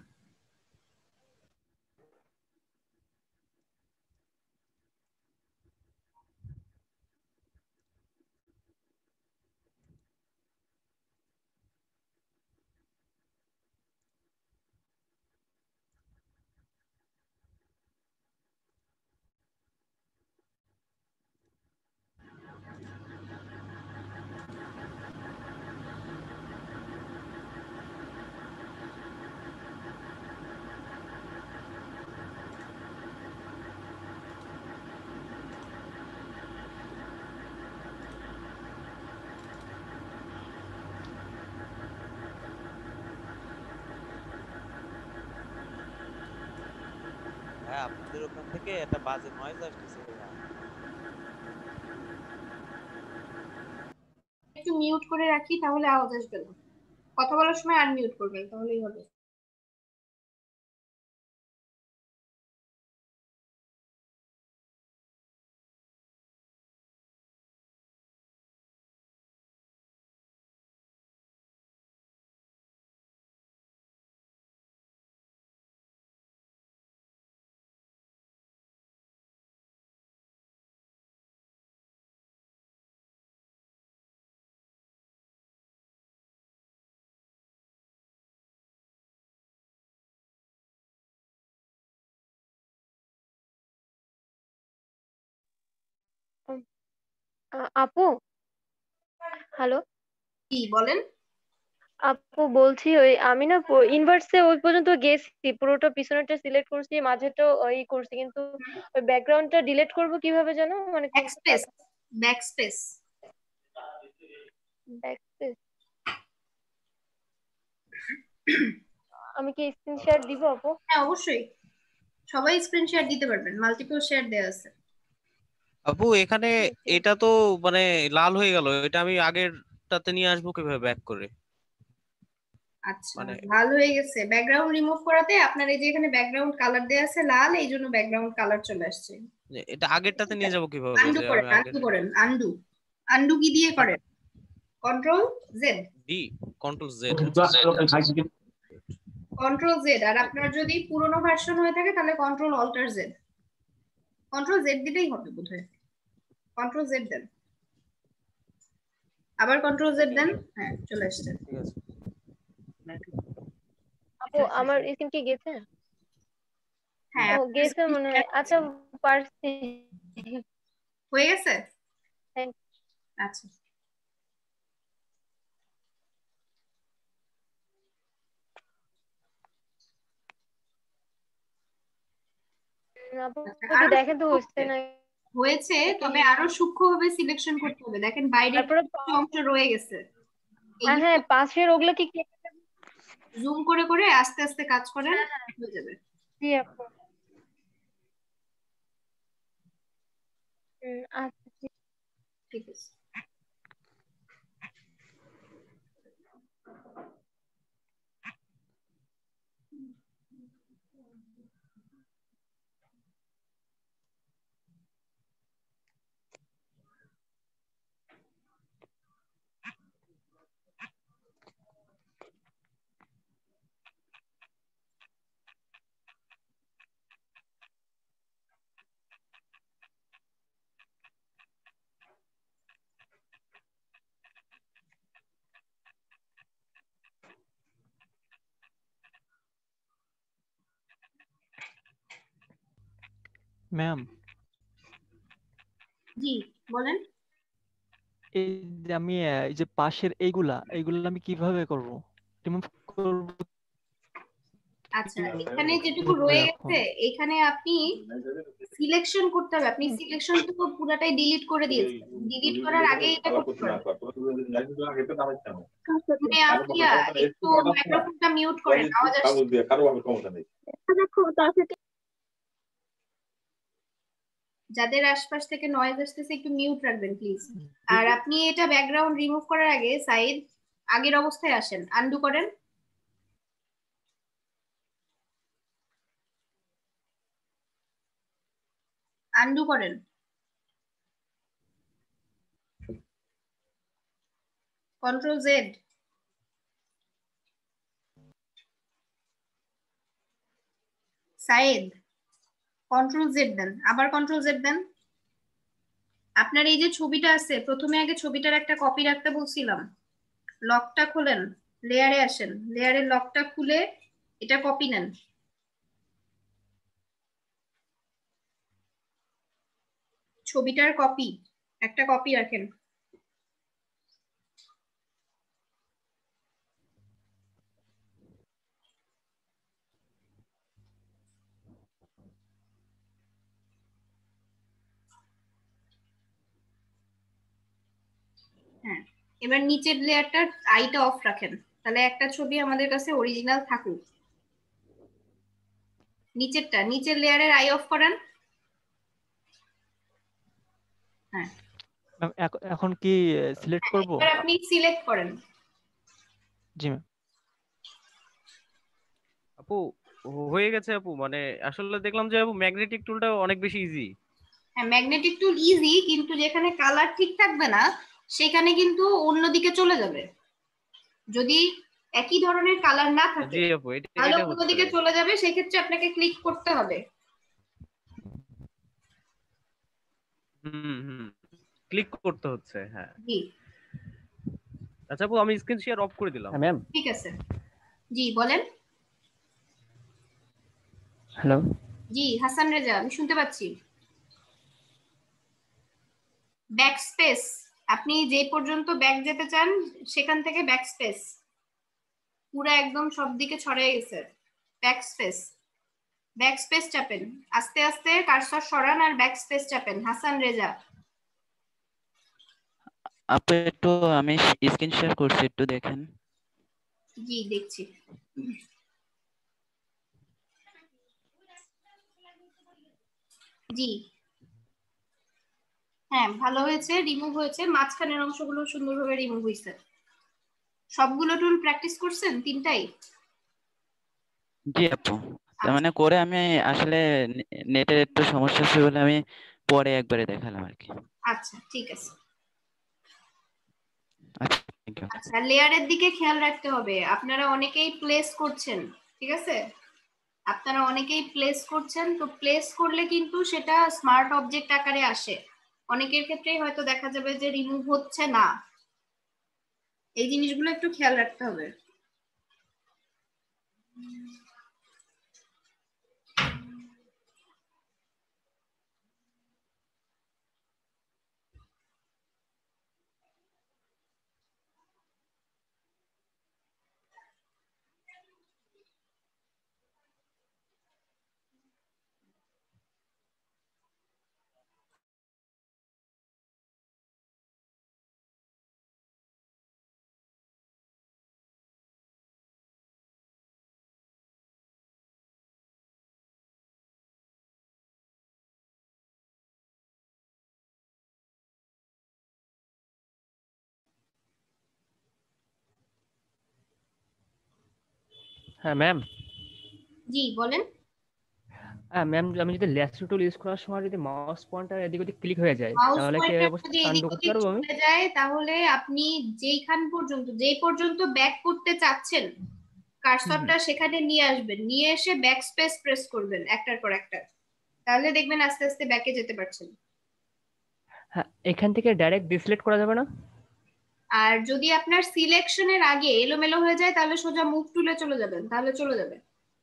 হ্যাঁ আপনাদের ওখান থেকে একটা বাজে নয়েজ আসতেছে ভাইয়া। একটু মিউট করে রাখি তাহলে আওয়াজ আসবে না। কথা বলার সময় আনমিউট করবেন তাহলেই হবে। আ- আপু, হ্যালো কি বলেন? আপু, বলছি ওই আমি না ইনভার্সে ওই পর্যন্ত গেছি, পুরোটা পিছনেরটা সিলেক্ট করছি, মাঝেরটা ওই করছি, কিন্তু ওই ব্যাকগ্রাউন্ডটা ডিলিট করব কিভাবে যেন, মানে কোন ব্যাকস্পেস, ব্যাকস্পেস। ব্যাকস্পেস। আমি কি স্ক্রিন শেয়ার দিব আপু? হ্যাঁ অবশ্যই, সবাই স্ক্রিন শেয়ার দিতে পারবেন, মাল্টিপল শেয়ার দেওয়া আছে। আপু এখানে এটা তো মানে লাল হয়ে গেল, এটা আমি আগেরটাতে নিয়ে আসবো কিভাবে ব্যাক করে? আচ্ছা, মানে লাল হয়ে গেছে। ব্যাকগ্রাউন্ড রিমুভ করাতে আপনার এই যে এখানে ব্যাকগ্রাউন্ড কালার দেওয়া আছে লাল, এই জন্য ব্যাকগ্রাউন্ড কালার চলে আসছে। এটা আগেরটাতে নিয়ে যাবো কিভাবে আন্ডু যে করেন, আমি আগের আন্ডু করেন, আন্ডু। আন্ডু কি দিয়ে করেন? Control Z. D, control Z. Control Z. আর আপনার যদি পুরোনো ভার্সন হয়ে থাকে তাহলে control alter Z. Control Z দিলেই হবে বোধহয়। কন্ট্রোল জেড দেন, আবার কন্ট্রোল জেড দেন। হ্যাঁ চলে আসছে। ঠিক আছে। আপু আমার স্ক্রিন কি গেছে? হ্যাঁ ও আপনার গেছে screen মনে share হয়। আচ্ছা, পারছি। হয়ে গেছে। Thank আচ্ছা, you. আপু আচ্ছা, একটু আরো দেখেন তো সূক্ষ্ম হচ্ছে হবে। না। হয়েছে, তবে আরো সূক্ষ্মভাবে সিলেকশন করতে হবে। দেখেন বাইরের তারপরে কিছু অংশ রয়ে গেছে, আহ, এইগুলো হ্যাঁ, পাশের ওগুলো কি কি- জুম করে করে আস্তে আস্তে কাজ করেন, হ্যাঁ হ্যাঁ, হয়ে যাবে। জি আপু। হুম, আচ্ছা জি। ঠিক আছে। ম্যাম, জি বলেন। এই যে আমি আহ, এই যে পাশের এইগুলা এইগুলা আমি কিভাবে করব? রিমুভ করব আচ্ছা, এখানে যেটুকু রয়ে গেছে এখানে আপনি সিলেকশন করতে হবে। আপনি সিলেকশন তো পুরোটাই ডিলিট করে দিয়েছেন, ডিলিট করার আগে এটা করতে হবে। মানে আপনি একটু মাইক্রোফোনটা মিউট করেন, আওয়াজ আসছে। যাদের আশপাশ থেকে নয়েজ আসতেছে একটু মিউট রাখবেন প্লিজ। আর আপনি এটা ব্যাকগ্রাউন্ড রিমুভ করার আগে সাইদ আগের অবস্থায় আসেন, আনডু করেন। আনডু করেন। Control Z. Saeed control Z দেন, আবার কন্ট্রোল জেড দেন। আপনার এই যে ছবিটা আছে, প্রথমে আগে ছবিটার একটা কপি রাখতে বলছিলাম, লকটা খোলেন, লেয়ারে আসেন, লেয়ারের লকটা খুলে এটা কপি নেন। ছবিটার কপি, একটা কপি রাখেন। হ্যাঁ, এবার নিচের লেয়ারটার আইটা অফ রাখেন, তাহলে একটা ছবি আমাদের কাছে অরিজিনাল থাকুক। নিচেরটা, নিচের লেয়ারের আই অফ করেন। হ্যাঁ, ম্যাম এখন কি সিলেক্ট করব? এবার আপনি সিলেক্ট করেন। জি ম্যাম। আপু হয়ে গেছে আপু, মানে আসলে দেখলাম যে আপু ম্যাগনেটিক টুলটা অনেক বেশি ইজি। হ্যাঁ, ম্যাগনেটিক টুল ইজি, কিন্তু যেখানে কালার ঠিক থাকবে না সেখানে কিন্তু অন্যদিকে চলে যাবে। যদি একই ধরনের কালার না থাকে জি আপু, এটা তাহলে এটা হচ্ছে অন্যদিকে চলে যাবে, সেক্ষেত্রে আপনাকে ক্লিক করতে হবে। হুম হুম ক্লিক করতে হচ্ছে, হ্যাঁ। জি আচ্ছা আপু, আমি স্ক্রিন শেয়ার অফ করে দিলাম। হ্যাঁ ম্যাম। ঠিক আছে, জি বলেন। হ্যালো। জি হাসান রেজা, আমি শুনতে পাচ্ছি। ব্যাক স্পেস, আপনি যে পর্যন্ত ব্যাক যেতে চান সেখান থেকে ব্যাক স্পেস, পুরো একদম সব দিকে ছড়িয়ে গেছে। ব্যাক স্পেস, ব্যাক স্পেস চাপেন, আস্তে আস্তে কার্সর সরান আর ব্যাক স্পেস চাপেন। হাসান রেজা। আপু একটু আমি স্ক্রিন শেয়ার করছি, একটু দেখেন। জি দেখছি। জি হ্যাঁ, ভালো হয়েছে, রিমুভ হয়েছে, মাঝখানের অংশগুলো সুন্দরভাবে রিমুভ হয়েছে। সবগুলো টুল প্র্যাকটিস করছেন তিনটাই? জি আপু, তার মানে করে আমি আসলে নেটের একটু সমস্যা ছিল বলে আমি পরে একবারে দেখালাম আর কি। আচ্ছা ঠিক আছে। আচ্ছা থ্যাংক ইউ। আচ্ছা, লেয়ারের দিকে খেয়াল রাখতে হবে। আপনারা অনেকেই প্লেস করছেন, ঠিক আছে, আপনারা অনেকেই প্লেস করছেন, তো প্লেস করলে কিন্তু সেটা স্মার্ট অবজেক্ট আকারে আসে। অনেকের ক্ষেত্রেই হয়তো দেখা যাবে যে রিমুভ হচ্ছে না, এই জিনিসগুলো একটু খেয়াল রাখতে হবে। হ্যাঁ ম্যাম। জি বলেন। হ্যাঁ ম্যাম, আমি যদি ল্যাসো টুল ইউজ করার সময় যদি মাউস পয়েন্টার এদিক ওদিক ক্লিক হয়ে যায় মাউস তাহলে কি পয়েন্টার অবস্থা যদি এদিক আনডু করতে ওদিক পারবো আমি? চলে যায় তাহলে আপনি যেইখান পর্যন্ত যেই পর্যন্ত ব্যাক করতে চাচ্ছেন কার্সরটা সেখানে নিয়ে আসবেন, নিয়ে এসে ব্যাক স্পেস প্রেস করবেন একটার পর একটা, তাহলে দেখবেন আস্তে আস্তে ব্যাকে যেতে পারছেন। হ্যাঁ, এখান থেকে ডাইরেক্ট ডিসলেক্ট করা যাবে না? আর যদি আপনার সিলেকশনের আগে এলোমেলো হয়ে যায় তাহলে সোজা মুভ টুলে চলে যাবেন, তাহলে চলে যাবে।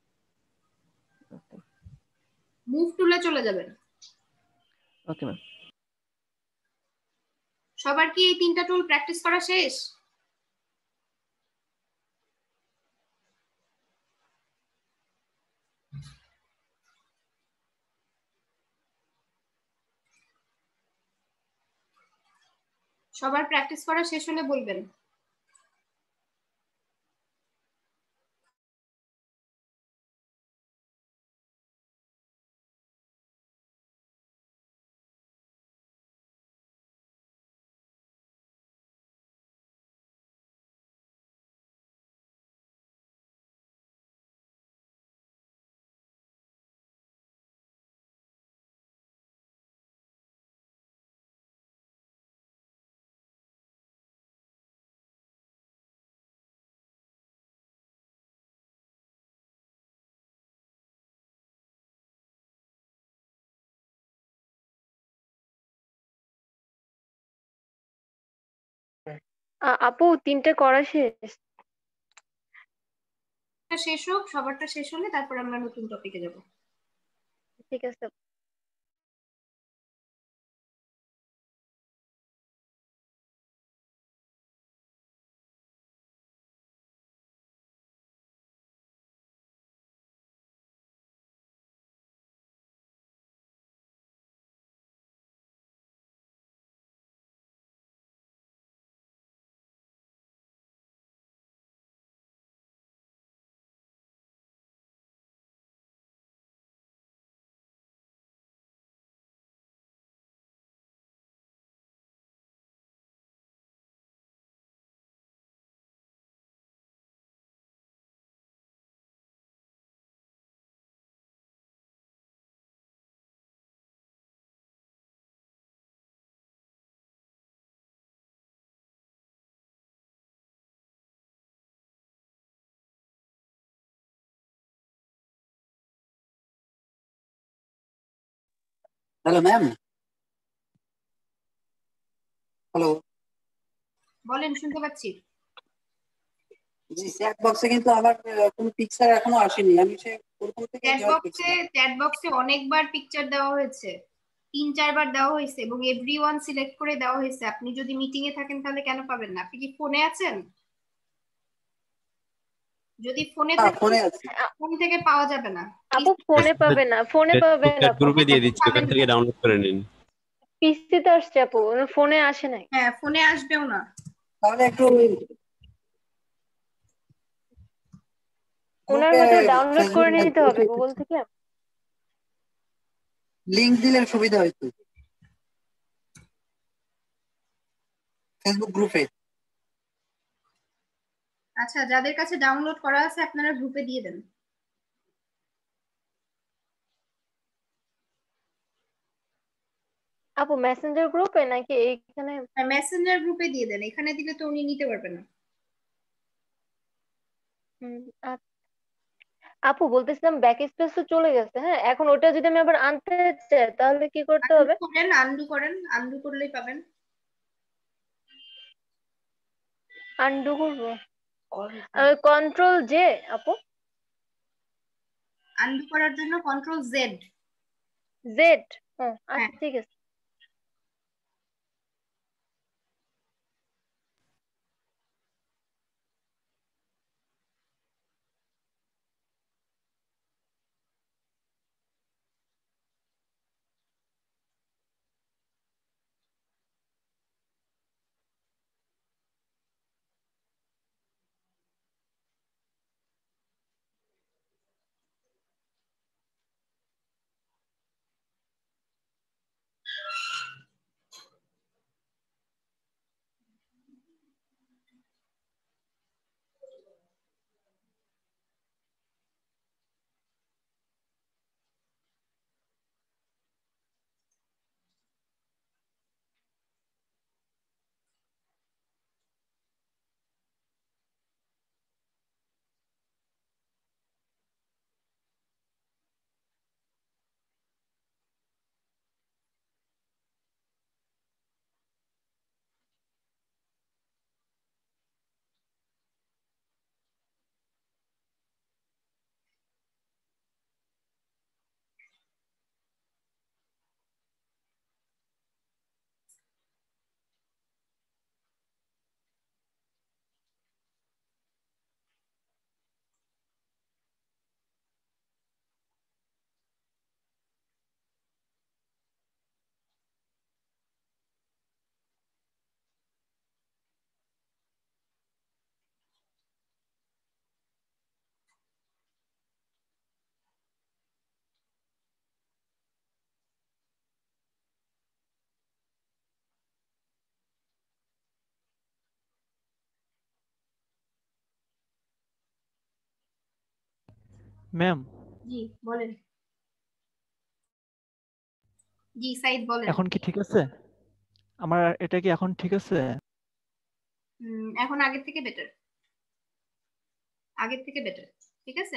মুভ টুলে চলে যাবেন। Okay ma'am. সবার কি এই তিনটা টুল প্র্যাকটিস করা শেষ? সবার প্র্যাকটিস করা শেষ হলে বলবেন। আ- আপু তিনটে করা শেষ। এটা শেষ হোক, সবারটা শেষ হলে তারপর আমরা নতুন টপিকে যাব। ঠিক আছে। Hello ma'am. হ্যালো। বলেন, শুনতে পাচ্ছি। জি, চ্যাট বক্সে কিন্তু আমার আহ, কোনো পিকচার এখনো আসেনি, আমি সে ওরকম থেকে চ্যাট জয়েন বক্সে করছিলাম। চ্যাট বক্সে অনেকবার পিকচার দেওয়া হয়েছে, তিন চারবার দেওয়া হয়েছে এবং এভরিওয়ান সিলেক্ট করে দেওয়া হয়েছে। আপনি যদি মিটিং এ থাকেন তাহলে কেন পাবেন না? আপনি কি ফোনে আছেন? যদি ফোনে হ্যাঁ, থাকেন ফোনে আছি। ফোন থেকে পাওয়া যাবে না। আপু ফোনে পাবে না, ফোনে পাবে না আপু। গ্রুপে দিয়ে দিচ্ছি, ওখান পাবেন থেকে না। ডাউনলোড করে নিন। পিসিতে আসছে আপু, ফোনে আসে নাই। হ্যাঁ, ফোনে আসবেও না। তাহলে একটু ওনার গ্রুপে মতো ডাউনলোড করে ফেসবুক নিতে হবে গুগল থেকে। লিংক দিলে সুবিধা হইতো ফেসবুক গ্রুপে। আচ্ছা, যাদের কাছে ডাউনলোড করা আছে আপনারা গ্রুপে দিয়ে দেন। আপু মেসেঞ্জার গ্রুপে নাকি এইখানে? মেসেঞ্জার গ্রুপে দিয়ে দেন, এখানে দিলে তো উনি নিতে পারবে না। হুম, আচ্ছা। আপু বলতেছিলাম ব্যাক স্পেস তো চলে গেছে, হ্যাঁ এখন ওটা যদি আমি আবার আনতে চাই তাহলে কি করতে হবে? করেন, আনডু করেন, আনডু করলেই পাবেন। আনডু করবো কন্ট্রোল জে আপু? আনডু করার জন্য কন্ট্রোল জেড। জেড? ও আচ্ছা ঠিক আছে। ম্যাম জি বলেন। জি সাইদ বলেন। এখন কি ঠিক আছে? আমার এটা কি এখন ঠিক আছে? উম, এখন আগের থেকে বেটার, আগের থেকে বেটার। ঠিক আছে,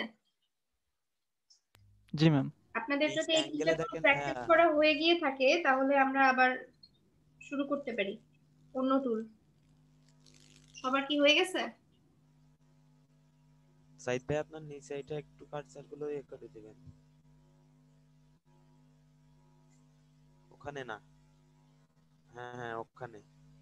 জি ম্যাম। আপনাদের নিচ যদি এই অ্যাঙ্গেলে তিনটা দেখেন। প্র্যাকটিস হ্যাঁ করা হয়ে গিয়ে থাকে তাহলে আমরা আবার শুরু করতে পারি অন্য টুল। সবার কি হয়ে গেছে? সাইদ ভাই আপনার নিচে এটা একটু কার্সার গুলো ইয়ে করে দিবেন, ওখানে না, হ্যাঁ হ্যাঁ ওখানে।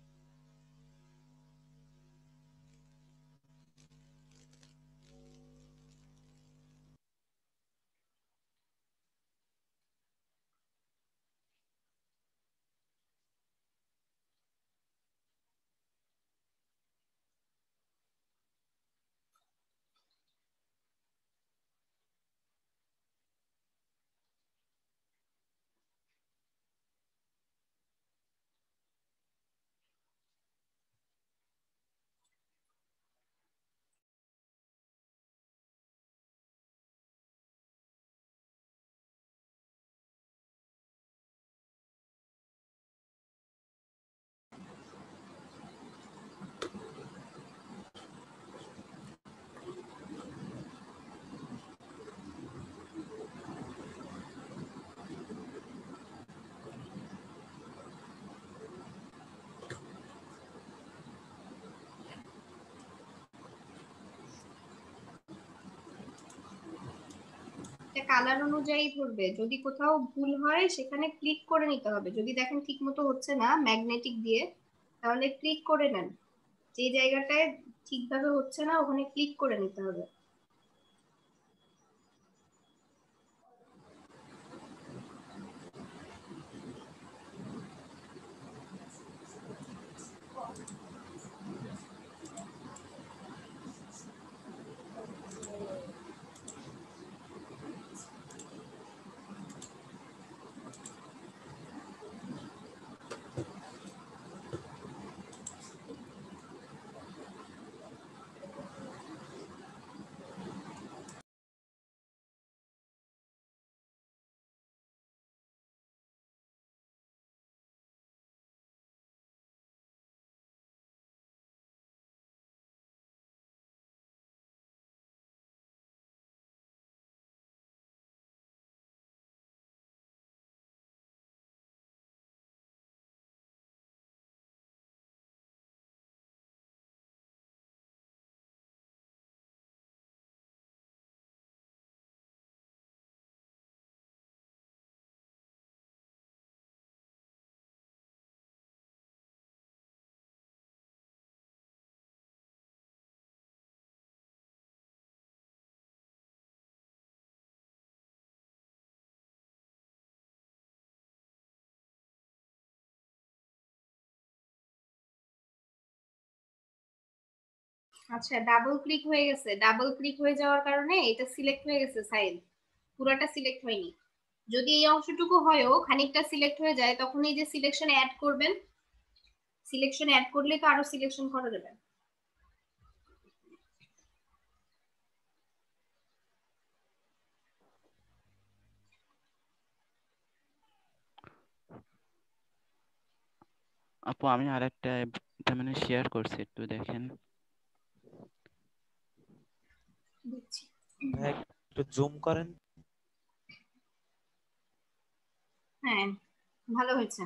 কালার অনুযায়ী ধরবে, যদি কোথাও ভুল হয় সেখানে ক্লিক করে নিতে হবে। যদি দেখেন ঠিক মতো হচ্ছে না ম্যাগনেটিক দিয়ে, তাহলে ক্লিক করে নেন। যে জায়গাটায় ঠিকভাবে হচ্ছে না ওখানে ক্লিক করে নিতে হবে। আচ্ছা ডাবল ক্লিক হয়ে গেছে, ডাবল ক্লিক হয়ে যাওয়ার কারণে এটা সিলেক্ট হয়ে গেছে সাইড, পুরোটা সিলেক্ট হয়নি। যদি এই অংশটুকু হয়ও খানিকটা সিলেক্ট হয়ে যায় তখন এই যে সিলেকশন অ্যাড করবেন, সিলেকশন অ্যাড করলে তো আরো সিলেকশন করা যাবে। আপু আমি আরেকটা তার মানে শেয়ার করছি, একটু দেখেন। দিচ্ছি। ভাই একটু জুম করেন। হ্যাঁ ভালো হয়েছে,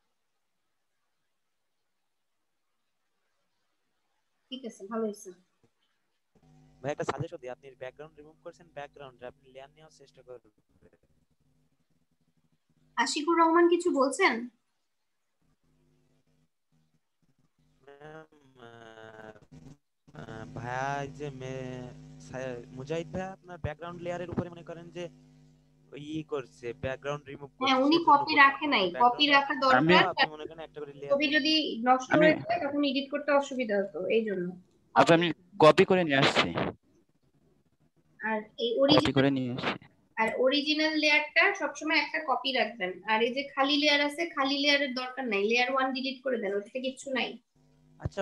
ঠিক আছে ভালো হয়েছে। ভাই একটা সাজেশন দিই, আপনি ব্যাকগ্রাউন্ড রিমুভ করছেন, ব্যাকগ্রাউন্ডে আপনি লেয়ার নেওয়ার চেষ্টা করবেন। আশিকুর রহমান কিছু বলছেন? ম্যাম ভাইয়া এই যে মে- সা- মুজাহিদ ভাই আপনার ব্যাকগ্রাউন্ড লেয়ারের উপরে মনে করেন যে ওই ই করছে, ব্যাকগ্রাউন্ড রিমুভ হ্যাঁ করছে, উনি সেজন্য কপি বললাম। রাখে নাই, কপি ব্যাকগ্রাউন্ড রাখা আমি দরকার। আপনি মনে করেন একটা করে লেয়ার ছবি দেন। যদি নষ্ট আমি হয়ে যায় তখন এডিট করতে অসুবিধা হতো, এই জন্য আপু আমি কপি করে নিয়ে আসছি, আর এই কপি অরিজিনাল, করে নিয়ে আসছি। আর অরিজিনাল লেয়ারটা সবসময় একটা কপি রাখবেন। আর এই যে খালি লেয়ার আছে, খালি লেয়ারের দরকার নাই, লেয়ার ওয়ান ডিলিট করে দেন, ওটাতে কিচ্ছু নাই। আচ্ছা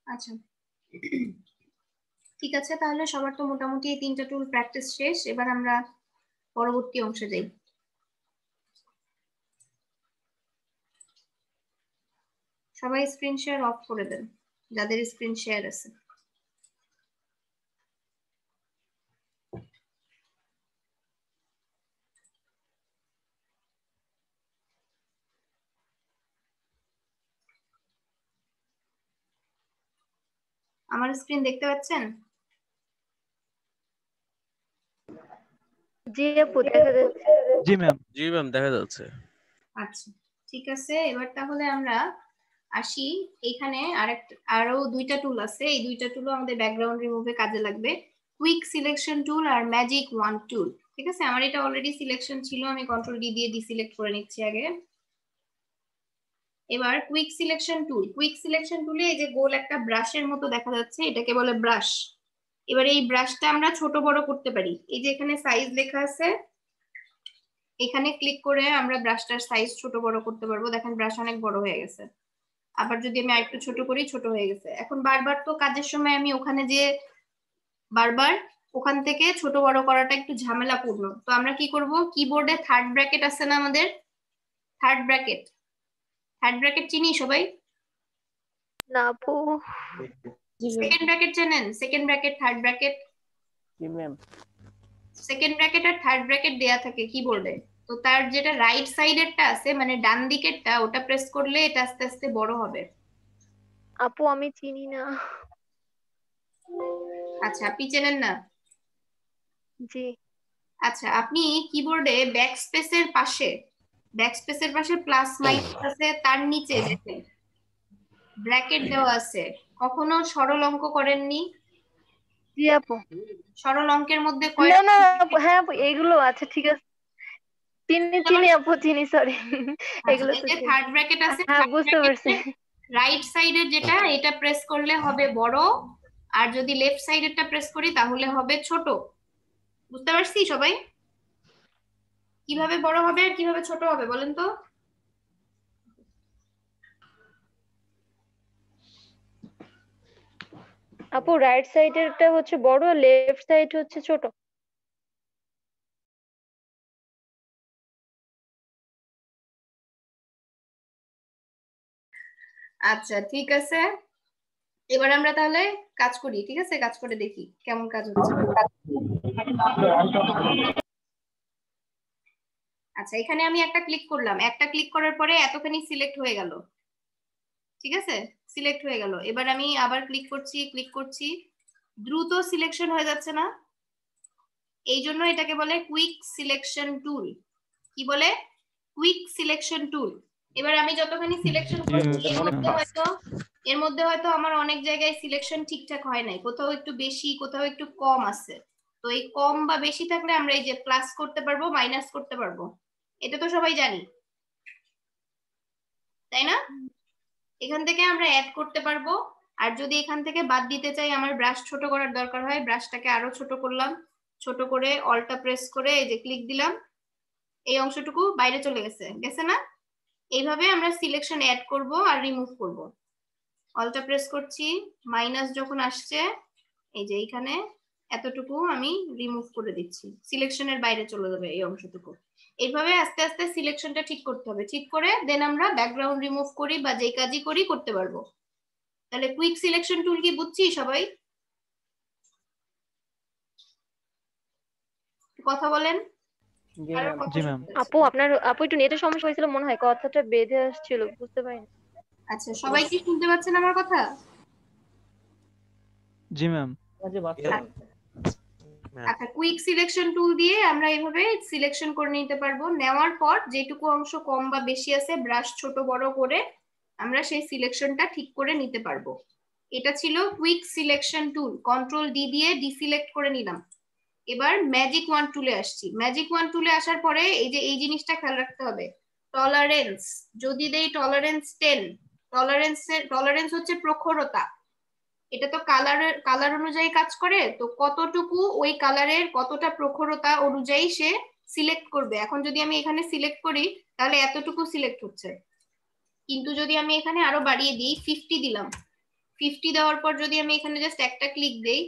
আচ্ছা ঠিক আছে, তাহলে সবার তো মোটামুটি এই তিনটা টুল প্র্যাকটিস শেষ। এবার আমরা পরবর্তী অংশে যাই। সবাই স্ক্রিন শেয়ার অফ করে দেন যাদের স্ক্রিন শেয়ার আছে। আমার স্ক্রিন দেখতে পাচ্ছেন? জি আপু দেখা যাচ্ছে। জি ম্যাম। জি ম্যাম দেখা যাচ্ছে। আচ্ছা ঠিক আছে, এবার তাহলে আমরা আসি। এখানে আরেকটা আরো দুইটা টুল আছে, এই দুইটা টুলও আমাদের ব্যাকগ্রাউন্ড রিমুভে কাজে লাগবে। কুইক সিলেকশন টুল আর ম্যাজিক ওয়ান টুল। ঠিক আছে, আমার এটা অলরেডি সিলেকশন ছিল, আমি কন্ট্রোল ডি দিয়ে ডিসিলেক্ট করে নিচ্ছি আগে। এবার quick selection tool, quick selection টুলে এই যে গোল একটা ব্রাশের মতো দেখা যাচ্ছে, এটাকে বলে ব্রাশ। এবার এই ব্রাশটা আমরা ছোট বড় করতে পারি। এই যে এখানে সাইজ লেখা আছে, এখানে ক্লিক করে আমরা ব্রাশটার সাইজ ছোট বড় করতে পারবো। দেখেন ব্রাশ অনেক বড় হয়ে গেছে। আবার যদি আমি আরেকটু ছোট করি, ছোট হয়ে গেছে। এখন বারবার তো কাজের সময় আমি ওখানে যে বারবার ওখান থেকে ছোট বড় করাটা একটু ঝামেলাপূর্ণ। তো আমরা কি করব, কিবোর্ডে থার্ড ব্র্যাকেট আছে না আমাদের, থার্ড ব্র্যাকেট, থার্ড ব্র্যাকেট চিনি সবাই? না আপু। সেকেন্ড ব্র্যাকেট চেনেন? Second bracket, third bracket. জি ম্যাম। সেকেন্ড ব্র্যাকেট আর থার্ড ব্র্যাকেট দেয়া থাকে কিবোর্ডে। তো তার যেটা রাইট সাইডেরটা আছে মানে ডান দিকেরটা, ওটা প্রেস করলে এটা আস্তে আস্তে বড় হবে। আপু আমি চিনি না। আচ্ছা আপনি চেনেন না? জি। আচ্ছা আপনি কিবোর্ডে ব্যাক স্পেসের পাশে, ব্যাক স্পেসের পাশে প্লাস মাইনাস আছে, তার নিচে দেখেন ব্র্যাকেট দেওয়া আছে। কখনো সরল অঙ্ক করেননি? জি আপু। সরল অঙ্কের মধ্যে না কয়টা? না আপু, হ্যাঁ আপু এগুলো আছে, ঠিক আছে চিনি চিনি আপু চিনি, সরি এগুলো তো চিনি। থার্ড ব্র্যাকেট আছে, হ্যাঁ বুঝতে পারছি। রাইট সাইডের যেটা, এটা প্রেস করলে হবে বড়, আর যদি লেফট সাইডেরটা প্রেস করি তাহলে হবে ছোট। বুঝতে পারছি সবাই? কিভাবে বড় হবে আর কিভাবে ছোট হবে বলেন তো? আপু রাইট সাইডেরটা হচ্ছে বড়, লেফট সাইড হচ্ছে ছোট। আচ্ছা ঠিক আছে, এবার আমরা তাহলে কাজ করি। ঠিক আছে, কাজ করে দেখি কেমন কাজ হচ্ছে। আচ্ছা এখানে আমি একটা ক্লিক করলাম, একটা ক্লিক করার পরে এতখানি সিলেক্ট হয়ে গেল। ঠিক আছে, সিলেক্ট হয়ে গেল। এবার আমি আবার ক্লিক করছি, ক্লিক করছি, দ্রুত সিলেকশন হয়ে যাচ্ছে না? এই জন্য এটাকে বলে কুইক সিলেকশন টুল। কি বলে? Quick selection tool. এবার আমি যতখানি সিলেকশন করছি এর মধ্যে হয়তো এর মধ্যে হয়তো আমার অনেক জায়গায় সিলেকশন ঠিকঠাক হয় নাই, কোথাও একটু বেশি কোথাও একটু কম আছে। তো এই কম বা বেশি থাকলে আমরা এই যে প্লাস করতে পারবো, মাইনাস করতে পারবো, এটা তো সবাই জানি তাই না? এখান থেকে আমরা অ্যাড করতে পারবো। আর যদি এখান থেকে বাদ দিতে চাই, আমার ব্রাশ ছোট করার দরকার হয়, ব্রাশটাকে আরো ছোট করলাম, ছোট করে অল্টা প্রেস করে এই যে ক্লিক দিলাম, এই অংশটুকু বাইরে চলে গেছে, গেছে না? এইভাবে আমরা সিলেকশন অ্যাড করব আর রিমুভ করব। অল্টা প্রেস করছি, মাইনাস যখন আসছে এই যে এইখানে এতটুকু আমি রিমুভ করে দিচ্ছি, সিলেকশনের বাইরে চলে যাবে এই অংশটুকু। এইভাবে আস্তে আস্তে সিলেকশনটা ঠিক করতে হবে, ঠিক করে দেন আমরা ব্যাকগ্রাউন্ড রিমুভ করি বা যেই কাজই করি করতে পারবো। তাহলে কুইক সিলেকশন টুল কি বুঝছি সবাই? কথা বলেন। জি ম্যাম। আপু আপনার আপু একটু নেটের সমস্যা হয়েছিল মনে হয়, কথাটা বেঁধে আসছিল, বুঝতে পারিনি। আচ্ছা সবাই কি শুনতে পাচ্ছেন আমার কথা? জি ম্যাম। আচ্ছা কুইক সিলেকশন টুল দিয়ে আমরা এইভাবে সিলেকশন করে নিতে পারবো। নেওয়ার পর যেটুকু অংশ কম বা বেশি আছে ব্রাশ ছোট বড় করে আমরা সেই সিলেকশনটা ঠিক করে নিতে পারবো। এটা ছিল quick selection tool. Control D দিয়ে ডিসিলেক্ট করে নিলাম। এবার ম্যাজিক ওয়ান টুলে আসছি। ম্যাজিক ওয়ান টুলে আসার পরে এই যে এই জিনিসটা খেয়াল রাখতে হবে, টলারেন্স যদি দেই টলারেন্স টেন, টলারেন্স টলারেন্স হচ্ছে প্রখরতা। এটা তো কালারের কালার অনুযায়ী কাজ করে, তো কতটুকু ওই কালারের কতটা প্রখরতা অনুযায়ী সে সিলেক্ট করবে। এখন যদি আমি এখানে সিলেক্ট করি তাহলে এতটুকু সিলেক্ট হচ্ছে, কিন্তু যদি আমি এখানে আরো বাড়িয়ে দিই, ফিফটি দিলাম, ফিফটি দেওয়ার পর যদি আমি এখানে জাস্ট একটা ক্লিক দেই,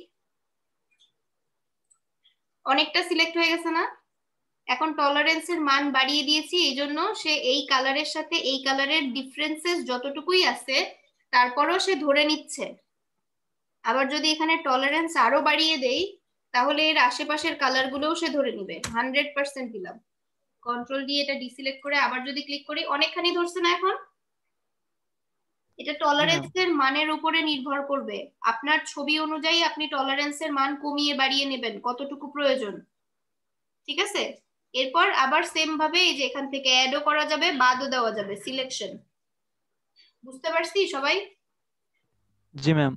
অনেকটা সিলেক্ট হয়ে গেছে না? এখন টলারেন্সের মান বাড়িয়ে দিয়েছি, এই জন্য সে এই কালারের সাথে এই কালারের ডিফারেন্সেস যতটুকুই আছে তারপরও সে ধরে নিচ্ছে। আবার যদি এখানে টলারেন্স আরো বাড়িয়ে দেই তাহলে এর আশেপাশের কালার গুলোও সে ধরে নিবে। হান্ড্রেড পার্সেন্ট দিলাম। কন্ট্রোল দিয়ে এটা ডিসিলেক্ট করে আবার যদি ক্লিক করি, অনেকখানি ধরছে না? এখন এটা টলারেন্সের মানের উপরে নির্ভর করবে। আপনার ছবি অনুযায়ী আপনি টলারেন্সের মান কমিয়ে বাড়িয়ে নেবেন কতটুকু প্রয়োজন, ঠিক আছে? এরপর আবার সেম ভাবে এই যে এখান থেকে অ্যাডও করা যাবে, বাদও দেওয়া যাবে, সিলেকশন। বুঝতে পারছি সবাই? জি ম্যাম।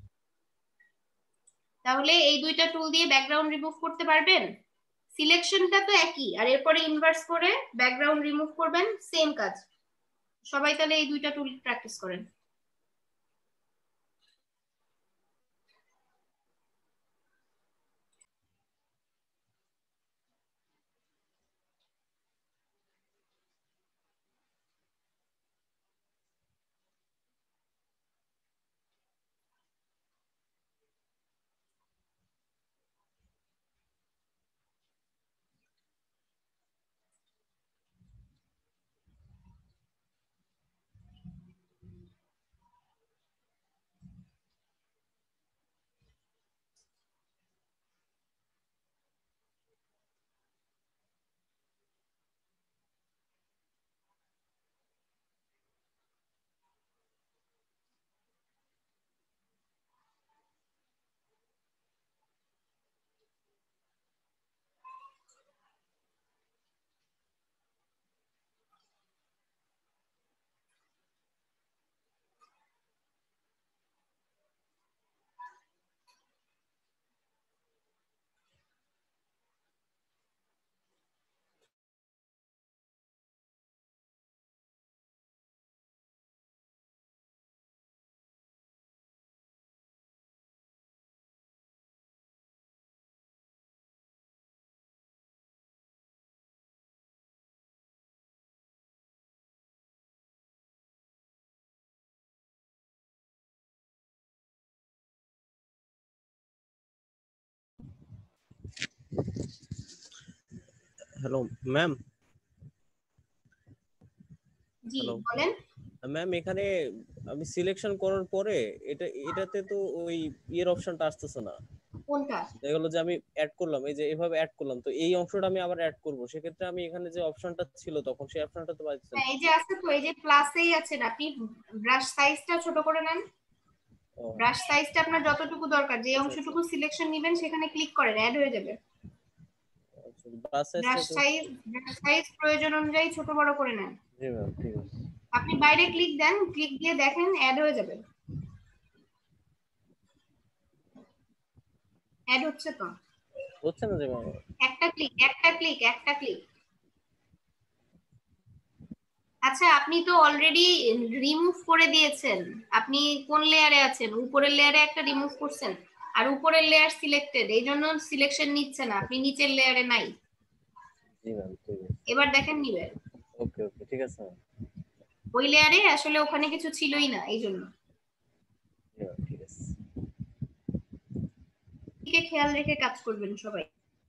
তাহলে এই দুইটা টুল দিয়ে ব্যাকগ্রাউন্ড রিমুভ করতে পারবেন। সিলেকশনটা তো একই, আর এরপরে ইনভার্স করে ব্যাকগ্রাউন্ড রিমুভ করবেন, সেম কাজ। সবাই তাহলে এই দুইটা টুল প্র্যাকটিস করেন। Hello ma'am. জি হ্যালো বলেন। ম্যাম, এখানে আমি সিলেকশন করার পরে এটা এটাতে তো ওই ইয়ের অপশনটা আসতেছে না। কোনটা? দেখা গেলো যে আমি অ্যাড করলাম, এই যে এভাবে অ্যাড করলাম, তো এই অংশটা আমি আবার অ্যাড করব, সেক্ষেত্রে আমি এখানে যে অপশনটা ছিল তখন সেই অপশনটা তো পাচ্ছি না। হ্যাঁ এই যে আছে তো, এই যে প্লাসেই আছেন, আপনি ব্রাশ সাইজটা ছোট করে নেন। ব্রাশ সাইজটা আপনার যতটুকু দরকার, যে অংশটুকু সিলেকশন নেবেন সেখানে ক্লিক করেন, অ্যাড হয়ে যাবে। Brush brush size brush size প্রয়োজন অনুযায়ী ছোট বড় করে নেন। জি ম্যাম, ঠিক আছে। আপনি বাইরে ক্লিক দেন, ক্লিক দিয়ে দেখেন অ্যাড হয়ে যাবে। অ্যাড হচ্ছে তো? হচ্ছে না যে ম্যাম। একটা ক্লিক একটা ক্লিক একটা ক্লিক। আচ্ছা আপনি তো অলরেডি রিমুভ করে দিয়েছেন। আপনি কোন লেয়ারে আছেন? উপরের লেয়ারে একটা রিমুভ করছেন, আর উপরের লেয়ার সিলেক্টেড, এই জন্য সিলেকশন নিচ্ছে না। আপনি নিচের লেয়ারে নাই। জি ম্যাম, ঠিক আছে। এবার দেখেন নিবে। ওকে ওকে, ঠিক আছে ম্যাম। ওই লেয়ারে আসলে ওখানে কিছু ছিলই না, এই জন্য। জি ম্যাম, ঠিক আছে। দিকে খেয়াল রেখে কাজ করবেন সবাই।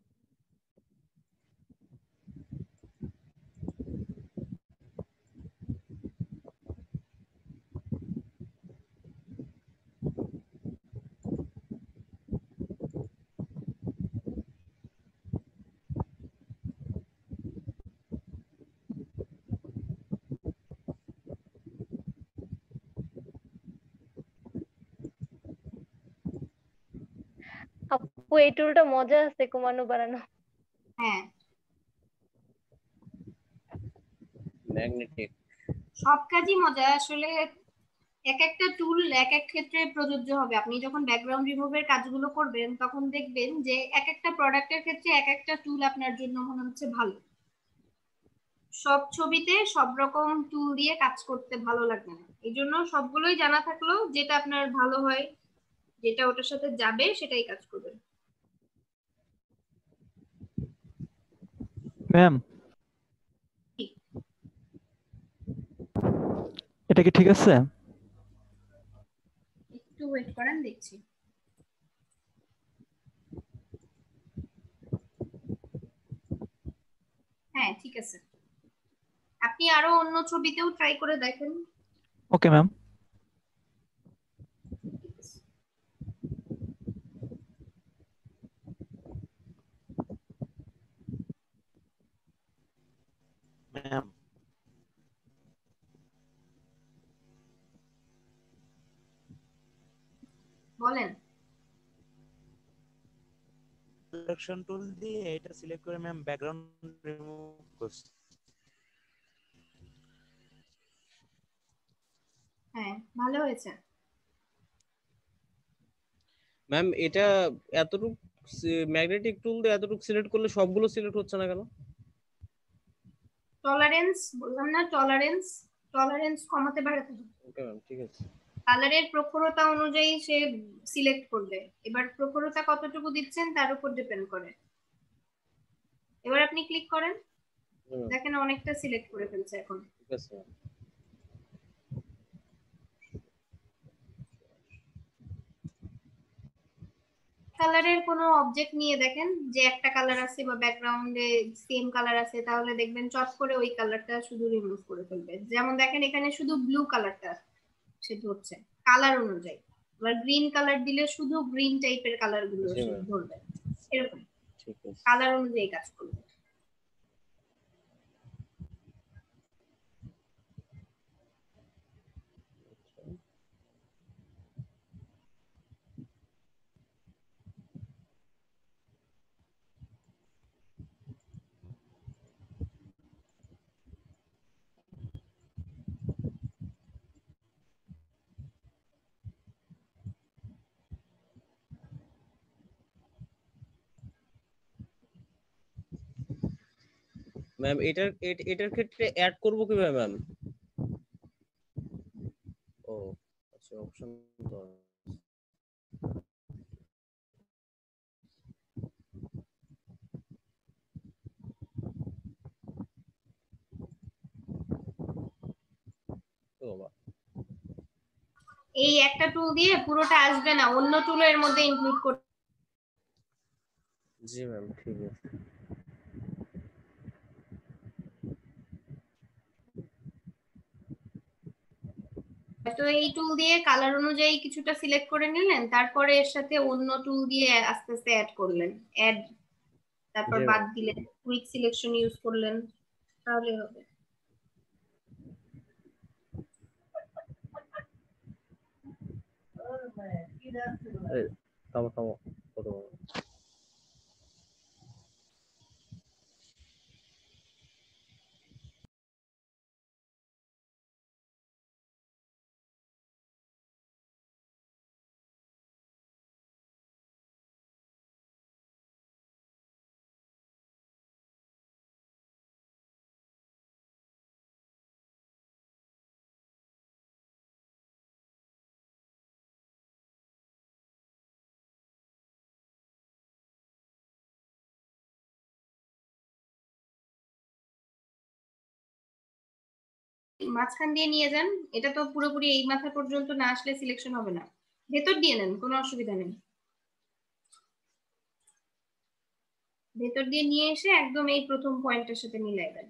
আপু এই টুলটা মজা আছে, কমানো বাড়ানো। হ্যাঁ ম্যাগনেটিক সব কাজই মজা আসলে। এক একটা টুল এক এক ক্ষেত্রে প্রযোজ্য হবে। আপনি যখন ব্যাকগ্রাউন্ড রিমুভের কাজগুলো করবেন তখন দেখবেন যে এক একটা প্রোডাক্টের ক্ষেত্রে এক একটা টুল আপনার জন্য মনে হচ্ছে ভালো। সব ছবিতে সব রকম টুল দিয়ে কাজ করতে ভালো লাগবে না, এই জন্য সবগুলোই জানা থাকলো যেটা আপনার ভালো হয়, যেটা ওটার সাথে যাবে সেটাই কাজ করবেন। ম্যাম এটা কি ঠিক আছে? একটু ওয়েট করেন, দেখছি। হ্যাঁ ঠিক আছে, আপনি আরো অন্য ছবিতেও ট্রাই করে দেখেন। Okay ma'am. ম্যাম বলেন। সিলেকশন টুল দিয়ে এটা সিলেক্ট করে ম্যাম ব্যাকগ্রাউন্ড রিমুভ করছি। হ্যাঁ ভালো হয়েছে। ম্যাম এটা এতটুক ম্যাগনেটিক টুল দিয়ে এতটুক সিলেক্ট করলে সবগুলো সিলেক্ট হচ্ছে না কেন? টলারেন্স বললাম না, টলারেন্স টলারেন্স কমাতে বাড়াতে হবে। ওকে ম্যাম ঠিক আছে। কালারের প্রখরতা অনুযায়ী সে সিলেক্ট করবে, এবার প্রখরতা কতটুকু দিচ্ছেন তার উপর ডিপেন্ড করে। এবার আপনি ক্লিক করেন, হুম, দেখেন অনেকটা সিলেক্ট করে ফেলছে এখন। ঠিক আছে ম্যাম। কালারের কোনো অবজেক্ট নিয়ে দেখেন যে একটা কালার আছে বা ব্যাকগ্রাউন্ডে সেম কালার আছে, তাহলে দেখবেন চট করে ওই কালারটা শুধু রিমুভ করে ফেলবে। যেমন দেখেন এখানে শুধু ব্লু কালারটা সে ধরছে কালার অনুযায়ী, এবার গ্রিন কালার দিলে শুধু গ্রিন টাইপের কালার গুলো জি সে ম্যাম ধরবে, এরকম ঠিক আছে। কালার অনুযায়ী কাজ করবে। ম্যাম এটার এট- এটার ক্ষেত্রে অ্যাড করব কিভাবে ম্যাম? ও আচ্ছা, অপশন তো ও বাবা। এই একটা টুল দিয়ে পুরোটা আসবে না, অন্য টুলও এর মধ্যে ইনক্লুড করতে। জি ম্যাম ঠিক আছে। তো এই টুল দিয়ে কালার অনুযায়ী কিছুটা সিলেক্ট করে নিলেন, তারপরে এর সাথে অন্য টুল দিয়ে আস্তে আস্তে অ্যাড করলেন, অ্যাড তারপর জি বাদ ম্যাম দিলেন, কুইক সিলেকশন ইউজ করলেন, তাহলে হবে। এই থামো থামো কত বড়। মাঝখান দিয়ে নিয়ে যান, এটা তো পুরোপুরি এই মাথা পর্যন্ত না আসলে সিলেকশন হবে না, ভেতর দিয়ে নেন, কোনো অসুবিধা নেই। ভেতর দিয়ে নিয়ে এসে একদম এই প্রথম পয়েন্টের সাথে মিলাই দেন।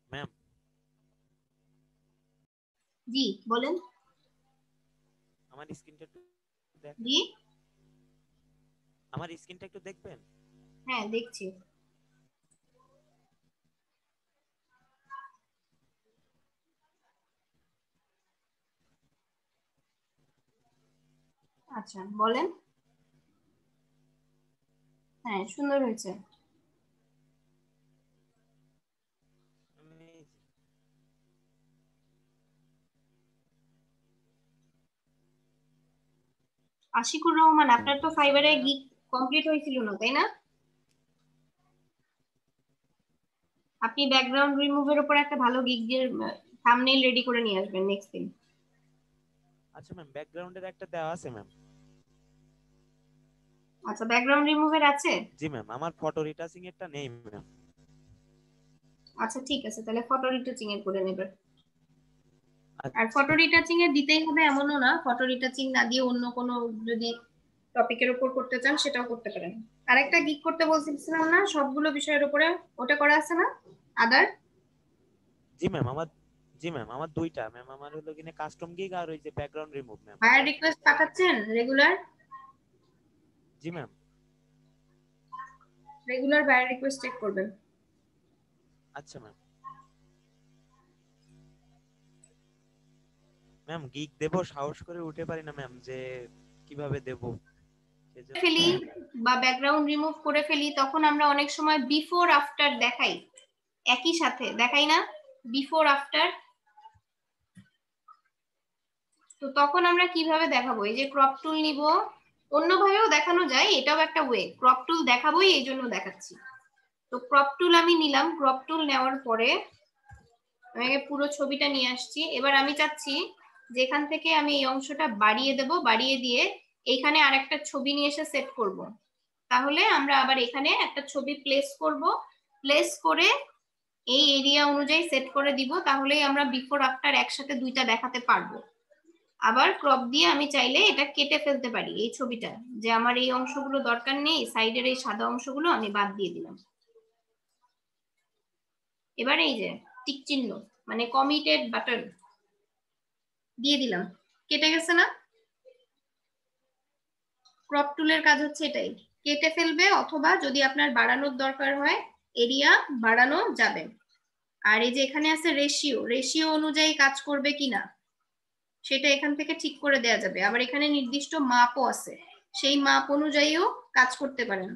ম্যাম জি বলেন। আমার স্ক্রিনটা একটু দেখেন। জি আমার স্ক্রিনটা একটু দেখবেন। হ্যাঁ দেখছি। আচ্ছা বলেন। হ্যাঁ সুন্দর হয়েছে। আমি- আশিকুর রহমান, আপনার তো ফাইবারে গিগ কমপ্লিট হয়েছিল না তাই না? আপনি ব্যাকগ্রাউন্ড রিমুভের উপর একটা ভালো গিগ দিয়ে থাম্বনেইল রেডি করে নিয়ে আসবেন নেক্সট দিন। আচ্ছা ম্যাম ব্যাকগ্রাউন্ডের একটা দেওয়া আছে ম্যাম। আচ্ছা ব্যাকগ্রাউন্ড রিমুভের আছে? জি ম্যাম আমার ফটো রিটাচিং এরটা নেই ম্যাম। আচ্ছা ঠিক আছে, তাহলে ফটো রিটাচিং এর করে নেবেন। আচ্ছা। আর ফটো রিটাচিং এর দিতেই হবে এমনও না, ফটো রিটাচিং না দিয়ে অন্য কোনো যদি টপিকের উপর করতে চান সেটাও করতে পারেন। আরেকটা গিগ করতে বলছিলাম না সবগুলো বিষয়ের উপরে, ওটা করা আছে না আদার? জি ম্যাম আমার জি ম্যাম আমার দুইটা ম্যাম, আমার হলো কিনে কাস্টম গিগ আর ওই যে background remove ma'am. Hire request পাঠাচ্ছেন রেগুলার? জি ma'am. Regular hire request check করবেন। আচ্ছা ম্যাম। ম্যাম গিগ দেব সাহস করে উঠে পারি না ম্যাম, যে কিভাবে দেব সেজন্য। ফেলি বা ব্যাকগ্রাউন্ড রিমুভ করে ফেলি তখন আমরা অনেক সময় বিফোর আফটার দেখাই, একই সাথে দেখাই না বিফোর আফটার। তো তখন আমরা কিভাবে দেখাবো? এই যে ক্রপ টুল নিব, অন্যভাবেও দেখানো যায়, এটাও একটা ওয়ে। ক্রপ টুল দেখাবোই এই জন্য দেখাচ্ছি। তো ক্রপ টুল আমি নিলাম, ক্রপ টুল নেওয়ার পরে আমি আগে পুরো ছবিটা নিয়ে আসছি। এবার আমি চাচ্ছি যেখান থেকে আমি এই অংশটা বাড়িয়ে দেব, বাড়িয়ে দিয়ে এইখানে আরেকটা ছবি নিয়ে এসে সেট করব। তাহলে আমরা আবার এখানে একটা ছবি প্লেস করব, প্লেস করে এই এরিয়া অনুযায়ী সেট করে দিব, তাহলেই আমরা বিফোর আফটার একসাথে দুইটা দেখাতে পারবো। আবার ক্রপ দিয়ে আমি চাইলে এটা কেটে ফেলতে পারি এই ছবিটা, যে আমার এই অংশগুলো দরকার নেই, সাইডের এই সাদা অংশগুলো আমি বাদ দিয়ে দিলাম। এবার এই যে টিক চিহ্ন মানে কমিটেড বাটন দিয়ে দিলাম, কেটে গেছে না? ক্রপ টুলের কাজ হচ্ছে এটাই, কেটে ফেলবে, অথবা যদি আপনার বাড়ানোর দরকার হয় এরিয়া বাড়ানো যাবে। আর এই যে এখানে আছে রেশিও, রেশিও অনুযায়ী কাজ করবে কিনা সেটা এখান থেকে ঠিক করে দেয়া যাবে। আবার এখানে নির্দিষ্ট মাপও আছে, সেই মাপ অনুযায়ীও কাজ করতে পারেন।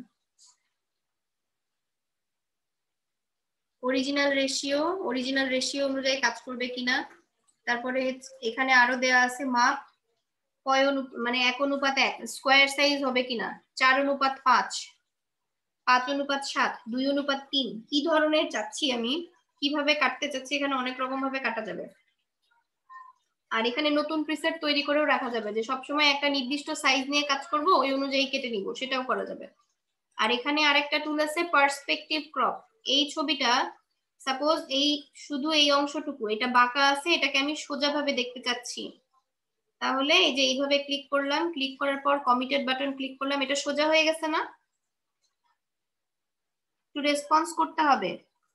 অরিজিনাল রেশিও, অরিজিনাল রেশিও অনুযায়ী কাজ করবে কিনা। তারপরে এখানে আরো দেয়া আছে মাপ, কয় অনু মানে এক অনুপাত এক, স্কোয়ার সাইজ হবে কিনা, চার অনুপাত পাঁচ, পাঁচ অনুপাত সাত, দুই অনুপাত তিন, কি ধরনের চাচ্ছি আমি, কিভাবে কাটতে চাচ্ছি, এখানে অনেক রকম ভাবে কাটা যাবে। আর এখানে নতুন প্রিসেট তৈরি করেও রাখা যাবে, যে সবসময় একটা নির্দিষ্ট সাইজ নিয়ে কাজ করব ওই অনুযায়ী কেটে নিব, সেটাও করা যাবে। আর এখানে আরেকটা টুল আছে পার্সপেক্টিভ ক্রপ। এই ছবিটা সাপোজ এই শুধু এই অংশটুকু এটা বাঁকা আছে, এটাকে আমি সোজাভাবে দেখতে চাচ্ছি, তাহলে এই যে এইভাবে ক্লিক করলাম, ক্লিক করার পর কমিটেড বাটন ক্লিক করলাম, এটা সোজা হয়ে গেছে না? একটু রেসপন্স করতে হবে।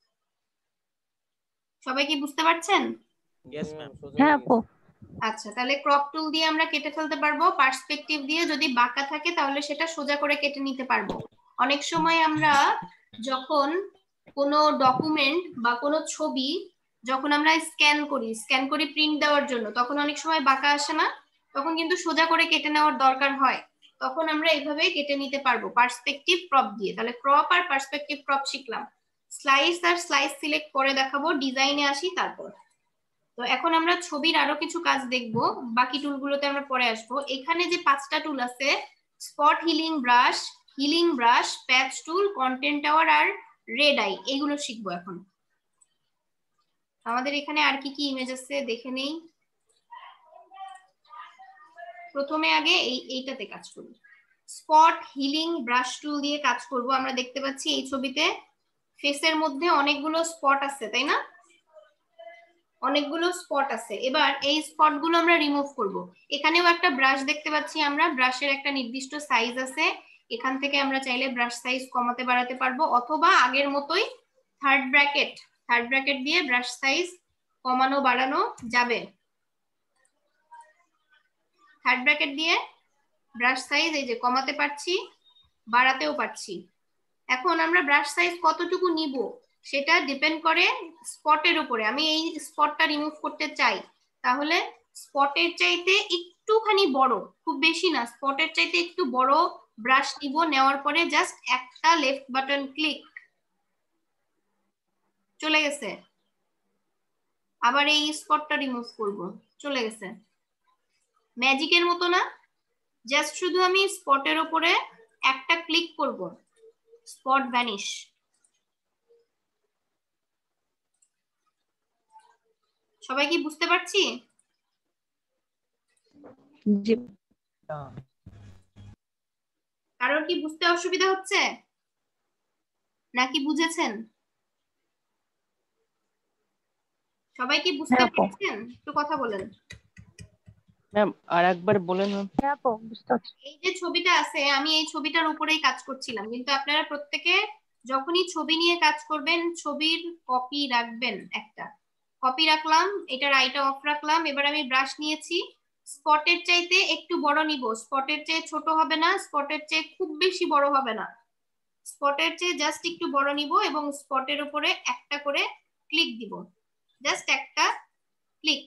সবাই কি বুঝতে পারছেন? Yes ma'am. হ্যাঁ আপু। আচ্ছা তাহলে ক্রপ টুল দিয়ে আমরা কেটে ফেলতে পারবো, পার্সপেক্টিভ দিয়ে যদি বাঁকা থাকে তাহলে সেটা সোজা করে কেটে নিতে পারবো। অনেক সময় আমরা যখন কোনো ডকুমেন্ট বা কোনো ছবি যখন আমরা স্ক্যান করি, স্ক্যান করি প্রিন্ট দেওয়ার জন্য, তখন অনেক সময় বাঁকা আসে না, তখন কিন্তু সোজা করে কেটে নেওয়ার দরকার হয়, তখন আমরা এইভাবে কেটে নিতে পারবো পার্সপেক্টিভ ক্রপ দিয়ে। তাহলে ক্রপ আর পার্সপেক্টিভ ক্রপ শিখলাম। স্লাইস আর স্লাইস সিলেক্ট করে দেখাবো, ডিজাইনে আসি তারপর। তো এখন আমরা ছবির আরো কিছু কাজ দেখব, বাকি টুলগুলোতে আমরা পরে আসবো। এখানে যে পাঁচটা টুল আছে, spot healing brush, healing brush, patch tool, content aware আর রেড আই, এগুলো শিখবো এখন। আমাদের এখানে আর কি কি ইমেজ আছে দেখে নেই। প্রথমে আগে এই এইটাতে কাজ করব, স্পট হিলিং ব্রাশ টুল দিয়ে কাজ করব। আমরা দেখতে পাচ্ছি এই ছবিতে ফেসের মধ্যে অনেকগুলো স্পট আছে, তাই না? অনেকগুলো স্পট আছে। এবার এই স্পট গুলো আমরা রিমুভ করব। এখানেও একটা ব্রাশ দেখতে পাচ্ছি আমরা, ব্রাশের একটা নির্দিষ্ট সাইজ আছে, এখান থেকে আমরা চাইলে ব্রাশ সাইজ কমাতে বাড়াতে পারবো, অথবা আগের মতোই থার্ড ব্র্যাকেট থার্ড ব্র্যাকেট দিয়ে ব্রাশ সাইজ কমানো বাড়ানো যাবে। থার্ড ব্র্যাকেট দিয়ে ব্রাশ সাইজ এই যে কমাতে পারছি, বাড়াতেও পারছি। এখন আমরা ব্রাশ সাইজ কতটুকু নিব সেটা ডিপেন্ড করে স্পটের উপরে। আমি এই স্পটটা রিমুভ করতে চাই, তাহলে স্পটের চাইতে একটুখানি বড়, খুব বেশি না, স্পটের চাইতে একটু বড় ব্রাশ নিব। নেওয়ার পরে জাস্ট একটা লেফট বাটন ক্লিক, চলে গেছে। আবার এই স্পটটা রিমুভ করব, চলে গেছে। ম্যাজিকের মতো না, জাস্ট শুধু আমি স্পটের উপরে একটা ক্লিক করব, স্পট ভ্যানিশ। সবাই কি বুঝতে পারছি? জি। কারোর কি বুঝতে অসুবিধা হচ্ছে নাকি বুঝেছেন? সবাই কি বুঝতে পারছেন? একটু কথা বলেন। ম্যাম আর একবার বলেন ম্যাম। এই যে ছবিটা আছে, আমি এই ছবিটার উপরেই কাজ করছিলাম, কিন্তু আপনারা প্রত্যেকে যখনই ছবি নিয়ে কাজ করবেন ছবির কপি রাখবেন। একটা কপি রাখলাম, এটার আইটা অফ রাখলাম। এবার আমি ব্রাশ নিয়েছি, স্পটের চাইতে একটু বড় নিব, স্পটের চেয়ে ছোট হবে না, স্পটের চেয়ে খুব বেশি বড় হবে না, স্পটের চেয়ে জাস্ট একটু বড় নিব এবং স্পটের উপরে একটা করে ক্লিক দিব, জাস্ট একটা ক্লিক।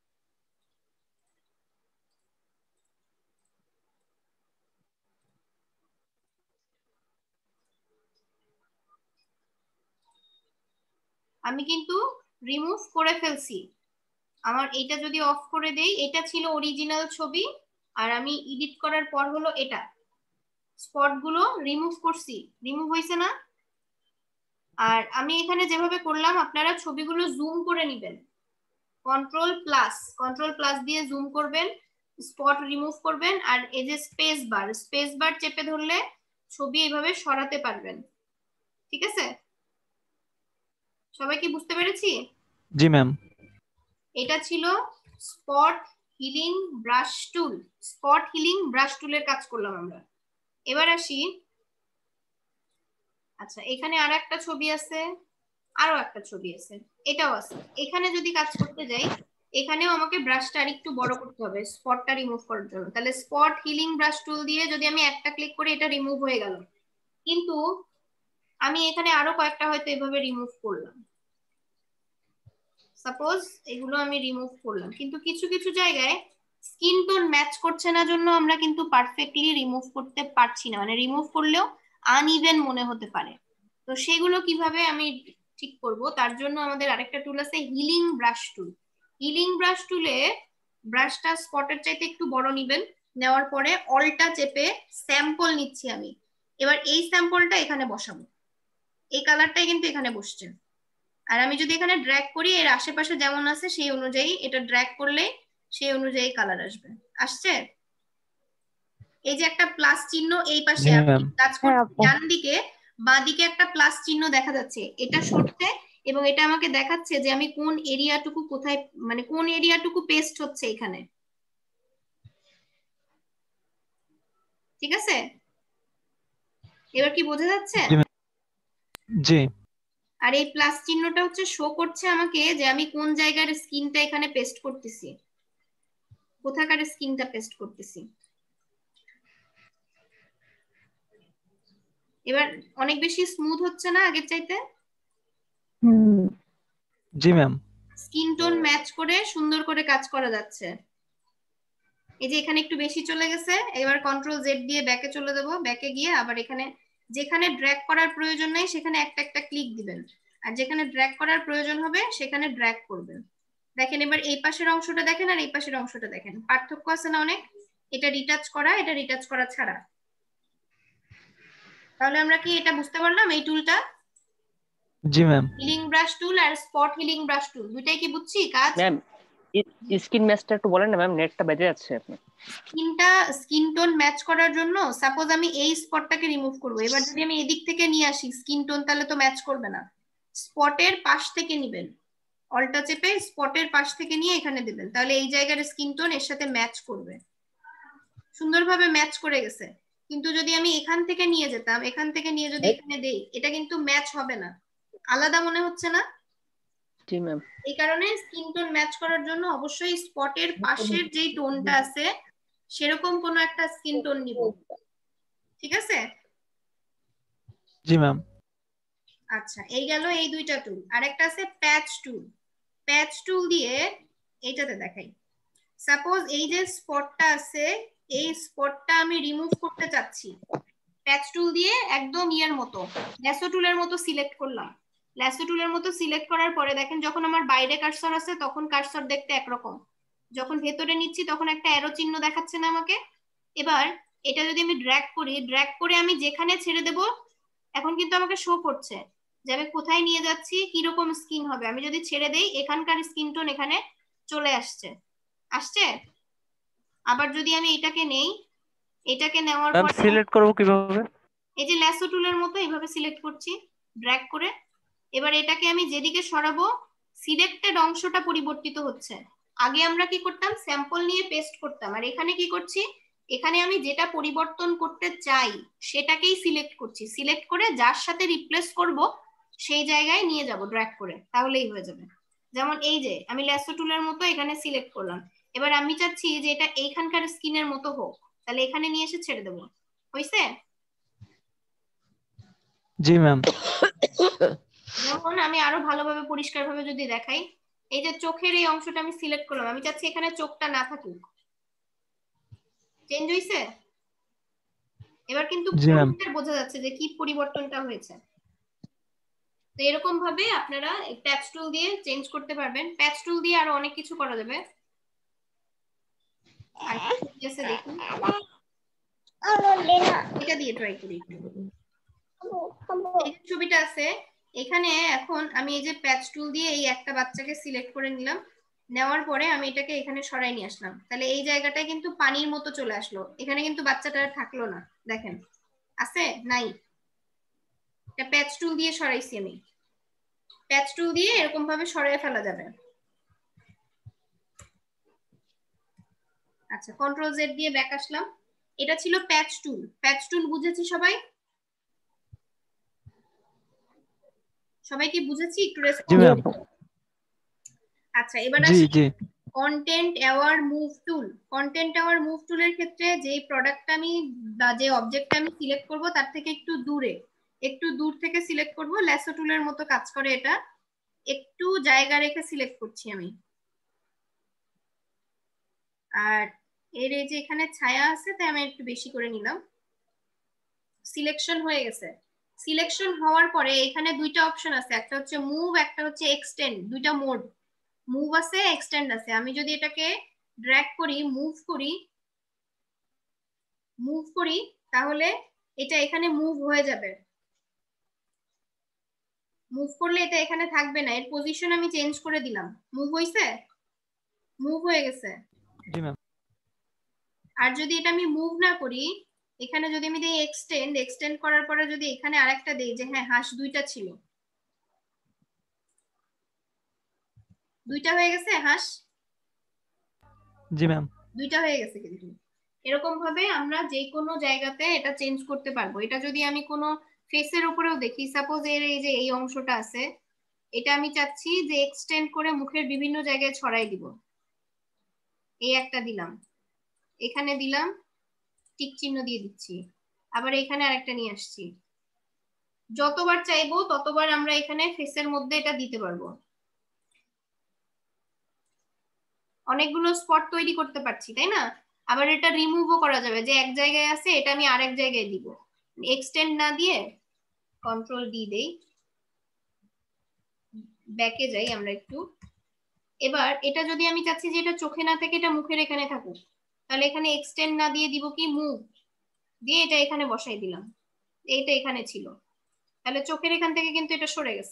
আমি কিন্তু রিমুভ করে ফেলছি। আমার এটা যদি অফ করে দেই, এটা ছিল অরিজিনাল ছবি, আর আমি এডিট করার পর হলো এটা, স্পট গুলো রিমুভ করছি, রিমুভ হয়েছে না? আর আমি এখানে যেভাবে করলাম আপনারা ছবিগুলো জুম করে নেবেন, কন্ট্রোল প্লাস কন্ট্রোল প্লাস দিয়ে জুম করবেন, স্পট রিমুভ করবেন, আর এই যে স্পেস বার, স্পেস বার চেপে ধরলে ছবি এইভাবে সরাতে পারবেন। ঠিক আছে? সবাই কি বুঝতে পেরেছি? জি ম্যাম। এটা ছিল spot healing brush tool. Spot healing brush টুলের কাজ করলাম আমরা। এবার আসি, আচ্ছা এখানে আর একটা ছবি আছে, আরো একটা ছবি আছে, এটাও আছে। এখানে যদি কাজ করতে যাই, এখানেও আমাকে ব্রাশটা আরেকটু বড় করতে হবে স্পটটা রিমুভ করার জন্য। তাহলে স্পট হিলিং ব্রাশ টুল দিয়ে যদি আমি একটা ক্লিক করি, এটা রিমুভ হয়ে গেল। কিন্তু আমি এখানে আরো কয়েকটা হয়তো এভাবে রিমুভ করলাম, সাপোজ এগুলো আমি রিমুভ করলাম, কিন্তু কিছু কিছু জায়গায় স্কিন টোন ম্যাচ করছে না জন্য আমরা কিন্তু পারফেক্টলি রিমুভ করতে পারছি না, মানে রিমুভ করলেও আনইভেন মনে হতে পারে। তো সেগুলো কিভাবে আমি ঠিক করব, তার জন্য আমাদের আরেকটা টুল আছে healing brush tool. Healing brush টুলে ব্রাশটা স্পটের চাইতে একটু বড় নিবেন, নেওয়ার পরে অলটা চেপে স্যাম্পল নিচ্ছি আমি। এবার এই স্যাম্পলটা এখানে বসাবো, এই কালারটাই কিন্তু এখানে বসছে। আর আমি যদি এখানে ড্র্যাগ করি, এর আশেপাশে যেমন আছে সেই অনুযায়ী এটা ড্র্যাগ করলে সেই অনুযায়ী কালার আসবে। আসছে? এই যে একটা প্লাস চিহ্ন এই পাশে কাজ করছে, ডান দিকে বাঁ দিকে একটা প্লাস চিহ্ন দেখা যাচ্ছে, এটা সরছে এবং এটা আমাকে দেখাচ্ছে যে আমি কোন এরিয়াটুকু কোথায়, মানে কোন এরিয়াটুকু পেস্ট হচ্ছে এখানে। ঠিক আছে? এবার কি বোঝা যাচ্ছে? জি। আর এই প্লাস চিহ্নটা হচ্ছে শো করছে আমাকে যে আমি কোন জায়গার স্কিনটা এখানে পেস্ট করতেছি, কোথাকার স্কিনটা পেস্ট করতেছি। এবার অনেক বেশি স্মুথ হচ্ছে না আগের চাইতে? হুম। জি ম্যাম। স্কিন টোন ম্যাচ করে সুন্দর করে কাজ করা যাচ্ছে। এই যে এখানে একটু বেশি চলে গেছে, এবার কন্ট্রোল জেড দিয়ে ব্যাকে চলে যাব, ব্যাকে গিয়ে আবার এখানে যেখানে ড্র্যাগ করার প্রয়োজন নেই সেখানে একটা একটা ক্লিক দিবেন, আর যেখানে ড্র্যাগ করার প্রয়োজন হবে সেখানে ড্র্যাগ করবেন। দেখেন এবার এই পাশের অংশটা দেখেন আর এই পাশের অংশটা দেখেন, পার্থক্য আছে না অনেক? এটা রিটাচ করা, এটা রিটাচ করা ছাড়া। তাহলে আমরা কি এটা বুঝতে পারলাম এই টুলটা? জি ম্যাম। হিলিং ব্রাশ টুল আর স্পট হিলিং ব্রাশ টুল দুইটাই কি বুঝছি কাজ? ম্যাম স্কিন ম্যাচটা একটু বলেন না ম্যাম, নেটটা বেজে যাচ্ছে আপনার। স্কিনটা স্কিন টোন ম্যাচ করার জন্য সাপোজ আমি এই স্পটটাকে রিমুভ করব, এবার যদি আমি এদিক থেকে নিয়ে আসি স্কিন টোন, তাহলে তো ম্যাচ করবে না। স্পটের পাশ থেকে নেবেন, অল্টা চেপে স্পটের পাশ থেকে নিয়ে এখানে দিবেন, তাহলে এই জায়গার স্কিন টোন এর সাথে ম্যাচ করবে, সুন্দরভাবে ম্যাচ করে গেছে। কিন্তু যদি আমি এখান থেকে নিয়ে যেতাম, এখান থেকে নিয়ে যদি এখানে দেই, এটা কিন্তু ম্যাচ হবে না, আলাদা মনে হচ্ছে না? জি ম্যাম। এই কারণে স্কিন টোন ম্যাচ করার জন্য অবশ্যই স্পটের পাশের যেই টোনটা আছে সেরকম কোনো একটা স্কিন টোন নিব, ঠিক আছে? জি ম্যাম। আচ্ছা, এই গেল এই দুইটা টুল। আর একটা আছে প্যাচ টুল। প্যাচ টুল দিয়ে এইটাতে দেখাই। সাপোজ এই যে স্পটটা আছে, এই স্পটটা আমি রিমুভ করতে চাচ্ছি। প্যাচ টুল দিয়ে একদম ইয়ার মতো ল্যাসো টুলের মতো সিলেক্ট করলাম। ল্যাসো টুলের মতো সিলেক্ট করার পরে দেখেন যখন আমার বাইরে কার্সর আছে তখন কার্সর দেখতে একরকম, যখন ভেতরে নিচ্ছি তখন একটা অ্যারো চিহ্ন দেখাচ্ছে না আমাকে। এবার এটা যদি আমি ড্র্যাগ করি, ড্র্যাগ করে আমি যেখানে ছেড়ে দেব এখন কিন্তু আমাকে শো করছে যে আমি কোথায় নিয়ে যাচ্ছি, কিরকম স্কিন হবে। আমি যদি ছেড়ে দেই এখানকার স্কিন টোন এখানে চলে আসছে আসছে আবার যদি আমি এটাকে নেই, এটাকে নেওয়ার ম্যাম পর সিলেক্ট করব কিভাবে? এই যে ল্যাসো টুলের মতো এইভাবে সিলেক্ট করছি ড্র্যাগ করে। এবার এটাকে আমি যেদিকে সরাবো সিলেক্টেড অংশটা পরিবর্তিত হচ্ছে। আগে আমরা কি করতাম, স্যাম্পল নিয়ে পেস্ট করতাম, আর এখানে কি করছি, এখানে আমি যেটা পরিবর্তন করতে চাই সেটাকেই সিলেক্ট করছি। সিলেক্ট করে যার সাথে রিপ্লেস করব সেই জায়গায় নিয়ে যাব ড্র্যাগ করে, তাহলেই হয়ে যাবে। যেমন এই যে আমি ল্যাসো টুলের মতো এখানে সিলেক্ট করলাম, এবার আমি চাচ্ছি যে এটা এইখানকার স্কিনের মতো হোক, তাহলে এখানে নিয়ে এসে ছেড়ে দেবো। হইছে? জি ম্যাম। যেমন আমি আরো ভালোভাবে পরিষ্কারভাবে যদি দেখাই, এই যে চোখের এই অংশটা আমি সিলেক্ট করলাম, আমি চাচ্ছি এখানে চোখটা না থাকুক। চেঞ্জ হইছে? এবার কিন্তু জি ম্যাম। বোঝা যাচ্ছে যে কি পরিবর্তনটা হয়েছে। তো এরকম ভাবে আপনারা প্যাচ টুল দিয়ে চেঞ্জ করতে পারবেন। প্যাচ টুল দিয়ে আরো অনেক কিছু করা যাবে। আর কি আছে দেখুন, এটা দিয়ে ট্রাই করি একটু। এই যে ছবিটা আছে এখানে, এখন আমি এই যে প্যাচ টুল দিয়ে এই একটা বাচ্চাকে সিলেক্ট করে নিলাম, নেওয়ার পরে আমি এটাকে এখানে সরাই নিয়ে আসলাম। তাহলে এই জায়গাটায় কিন্তু পানির মতো চলে আসলো, এখানে কিন্তু বাচ্চাটা আর থাকলো না। দেখেন আছে নাই, এটা প্যাচ টুল দিয়ে সরাইছি আমি। প্যাচ টুল দিয়ে এরকম ভাবে সরিয়ে ফেলা যাবে। আচ্ছা, কন্ট্রোল জেড দিয়ে ব্যাক আসলাম। এটা ছিল প্যাচ টুল। প্যাচ টুল বুঝেছি সবাই? সবাই কি বুঝেছি? একটু রেসপন্স। আচ্ছা, এবার জি আসি জি content aware move tool. Content aware move টুলের ক্ষেত্রে যেই প্রোডাক্টটা আমি বা যে অবজেক্টটা আমি সিলেক্ট করব তার থেকে একটু দূরে, একটু দূর থেকে সিলেক্ট করব। ল্যাসো টুলের মতো কাজ করে এটা। একটু জায়গা রেখে সিলেক্ট করছি আমি। আর এর এই যে এখানে ছায়া আছে তাই আমি একটু বেশি করে নিলাম। সিলেকশন হয়ে গেছে। সিলেকশন হওয়ার পরে এখানে দুইটা অপশন আছে, একটা হচ্ছে মুভ, একটা হচ্ছে এক্সটেন্ড। দুইটা মোড, মুভ আছে এক্সটেন্ড আছে। আমি যদি এটাকে ড্র্যাগ করি, মুভ করি, মুভ করি তাহলে এটা এখানে মুভ হয়ে যাবে। মুভ করলে এটা এখানে থাকবে না, এর পজিশন আমি চেঞ্জ করে দিলাম। মুভ হইছে? মুভ হয়ে গেছে। জি ম্যাম। আর যদি এটা আমি মুভ না করি, এখানে যদি আমি দেই এক্সটেন্ড, এক্সটেন্ড করার পরে যদি এখানে আরেকটা দেই যে হ্যাঁ হাঁস দুইটা ছিল, দুইটা হয়ে গেছে হাঁস। জি ম্যাম। দুইটা হয়ে গেছে। কিন্তু এরকম ভাবে আমরা যে কোনো জায়গাতে এটা চেঞ্জ করতে পারবো। এটা যদি আমি কোনো ফেসের উপরেও দেখি, সাপোজ এর এই যে এই অংশটা আছে, এটা আমি চাচ্ছি যে এক্সটেন্ড করে মুখের বিভিন্ন জায়গায় ছড়াই দিব। এই একটা দিলাম, এখানে দিলাম, টিক চিহ্ন দিয়ে দিচ্ছি, আবার এখানে আরেকটা নিয়ে আসছি। যতবার চাইবো ততবার আমরা এখানে ফেসের মধ্যে এটা দিতে পারবো। অনেকগুলো স্পট তৈরি করতে পারছি, তাই না? আবার এটা রিমুভও করা যাবে, যে এক জায়গায় আছে এটা আমি আরেক জায়গায় দিব। এক্সটেন্ড না দিয়ে কন্ট্রোল ডি দেই, ব্যাকে যাই আমরা একটু। এবার এটা যদি আমি চাচ্ছি যে এটা চোখে না থেকে এটা মুখের এখানে থাকুক, তাহলে এখানে এক্সটেন্ড না দিয়ে দিব কি মুভ দিয়ে এটা এখানে বসাই দিলাম। এইটা এখানে ছিল, তাহলে চোখের এখান থেকে কিন্তু এটা সরে গেছে।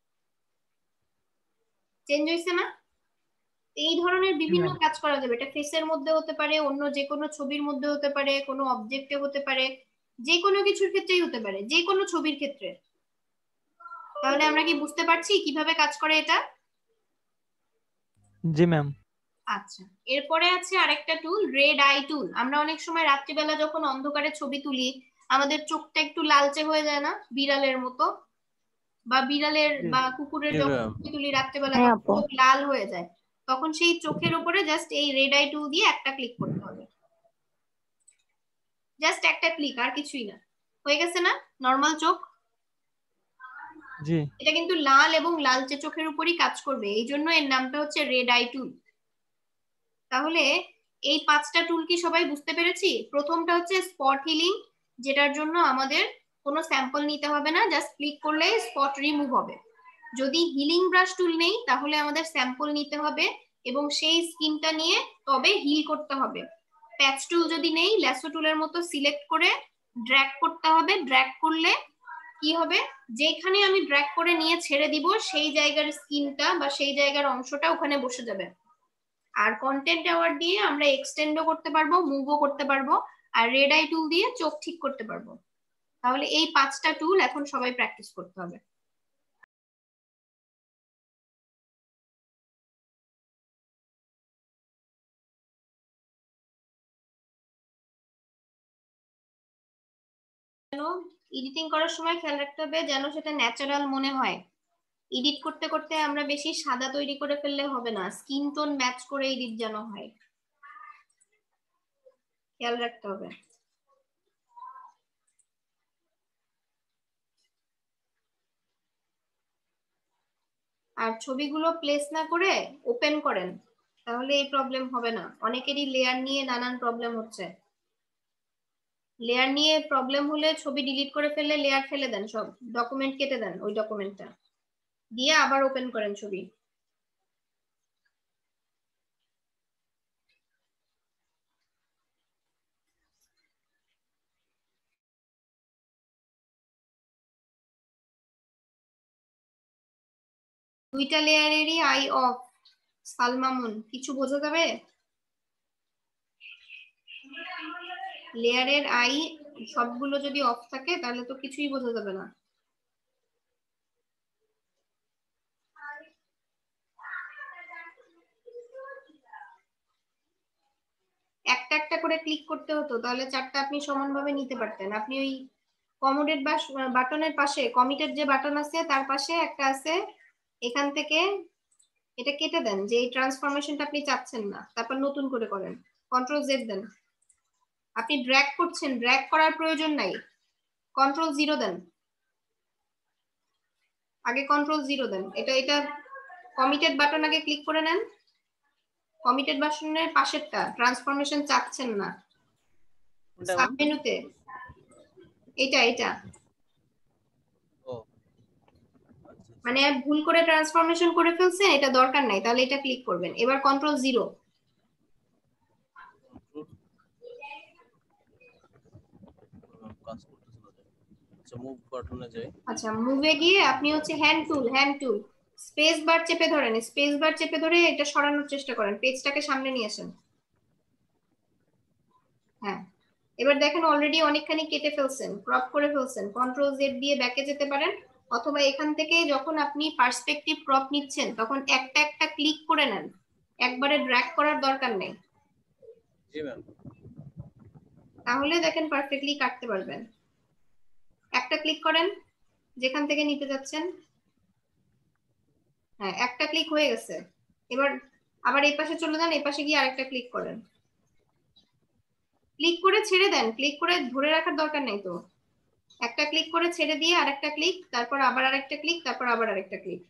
চেঞ্জ হয়েছে না? এই ধরনের বিভিন্ন কাজ করা যাবে। এটা ফেসের মধ্যে হতে পারে, অন্য যে কোনো ছবির মধ্যে হতে পারে, কোনো অবজেক্টে হতে পারে, যে কোনো কিছুর ক্ষেত্রেই হতে পারে, যে কোনো ছবির ক্ষেত্রে। তাহলে আমরা কি বুঝতে পারছি কিভাবে কাজ করে এটা? জি ম্যাম। আচ্ছা, এরপরে আছে আরেকটা টুল, রেড আই টুল। আমরা অনেক সময় রাত্রিবেলা যখন অন্ধকারে ছবি তুলি আমাদের চোখটা একটু লালচে হয়ে যায় না, বিড়ালের মতো? বা বিড়ালের জি। বা কুকুরের জি যখন ম্যাম। ছবি তুলি রাত্রেবেলা হ্যাঁ তখন আপু। চোখ লাল হয়ে যায়, তখন সেই চোখের উপরে জাস্ট এই রেড আই টুল দিয়ে একটা ক্লিক করতে হবে, জাস্ট একটা ক্লিক, আর কিছুই না। হয়ে গেছে না? নর্মাল চোখ। জি। এটা কিন্তু লাল এবং লালচে চোখের উপরই কাজ করবে, এই জন্য এর নামটা হচ্ছে রেড আই টুল। তাহলে এই পাঁচটা টুল কি সবাই বুঝতে পেরেছি? প্রথমটা হচ্ছে স্পট হিলিং, যেটার জন্য আমাদের কোনো স্যাম্পল নিতে হবে না, জাস্ট ক্লিক করলে স্পট রিমুভ হবে। যদি হিলিং ব্রাশ টুল নেই তাহলে আমাদের স্যাম্পল নিতে হবে এবং সেই স্কিনটা নিয়ে তবে হিল করতে হবে। প্যাচ টুল যদি নেই, ল্যাসো টুলের মতো সিলেক্ট করে ড্র্যাগ করতে হবে। ড্র্যাগ করলে কি হবে, যেখানে আমি ড্র্যাগ করে নিয়ে ছেড়ে দিব সেই জায়গার স্কিনটা বা সেই জায়গার অংশটা ওখানে বসে যাবে। আর কন্টেন্ট অ্যাওয়ার্ড দিয়ে আমরা এক্সটেন্ডও করতে পারবো, মুভও করতে পারবো, আর রেড আই টুল দিয়ে চোখ ঠিক করতে পারবো। তাহলে এই পাঁচটা টুল এখন সবাই প্র্যাকটিস করতে হবে। এডিটিং করার সময় খেয়াল রাখতে হবে যেন সেটা ন্যাচারাল মনে হয়। এডিট করতে করতে আমরা বেশি সাদা তৈরি করে ফেললে হবে না, স্কিন টোন ম্যাচ করে এডিট যেন হয়, খেয়াল রাখতে হবে। আর ছবিগুলো প্লেস না করে ওপেন করেন, তাহলে এই প্রবলেম হবে না। অনেকেরই লেয়ার নিয়ে নানান প্রবলেম হচ্ছে। লেয়ার নিয়ে প্রবলেম হলে ছবি ডিলিট করে ফেললে লেয়ার ফেলে দেন, সব ডকুমেন্ট কেটে দেন, ওই ডকুমেন্টটা দিয়ে আবার ওপেন করেন ছবি। দুইটা লেয়ারেরই আই অফ। সালমামুন, কিছু বোঝা যাবে? লেয়ারের আই সবগুলো যদি অফ থাকে তাহলে তো কিছুই বোঝা যাবে না। একটা একটা করে ক্লিক করতে হতো, তাহলে চারটা আপনি সমানভাবে নিতে পারতেন। আপনি ওই কমোডেড বা বাটনের পাশে, কমিটেড যে বাটন আছে তার পাশে একটা আছে, এখান থেকে এটা কেটে দেন যে এই ট্রান্সফরমেশনটা আপনি চাচ্ছেন না, তারপর নতুন করে করেন, কন্ট্রোল জেড দেন। আপনি ড্র্যাগ করছেন, ড্র্যাগ করার প্রয়োজন নাই, কন্ট্রোল জিরো দেন, আগে কন্ট্রোল জিরো দেন। এটা এটা কমিটেড বাটন আগে ক্লিক করে নেন, কমিটেড বাটনের পাশেরটা, ট্রান্সফরমেশন চাচ্ছেন না, সাব মেনুতে এটা এটা মানে ভুল করে ট্রান্সফরমেশন করে ফেলছেন, এটা দরকার নাই, তাহলে এটা ক্লিক করবেন। এবার কন্ট্রোল জিরো। আচ্ছা, মুভে গিয়ে আপনি হচ্ছে hand tool, hand tool space bar চেপে ধরেন, স্পেস বার চেপে ধরে এটা সরানোর চেষ্টা করেন, পেজটাকে সামনে নিয়ে আসেন। হ্যাঁ, এবার দেখেন অলরেডি অনেকখানি কেটে ফেলছেন, ক্রপ করে ফেলছেন। কন্ট্রোল জেড দিয়ে ব্যাকে যেতে পারেন, অথবা এখান থেকে যখন আপনি পার্সপেক্টিভ ক্রপ নিচ্ছেন তখন একটা একটা ক্লিক করে নেন, একবারে ড্র্যাগ করার দরকার নেই। জি ম্যাম। তাহলে দেখেন পারফেক্টলি কাটতে পারবেন। একটা ক্লিক করেন যেখান থেকে নিতে যাচ্ছেন। হ্যাঁ, একটা ক্লিক হয়ে গেছে। এবার আবার এই পাশে চলে যান, এই পাশে গিয়ে আরেকটা ক্লিক করেন, ক্লিক করে ছেড়ে দেন, ক্লিক করে ধরে রাখার দরকার নেই তো। একটা ক্লিক করে ছেড়ে দিয়ে আরেকটা ক্লিক, তারপর আবার আরেকটা ক্লিক, তারপর আবার আরেকটা ক্লিক।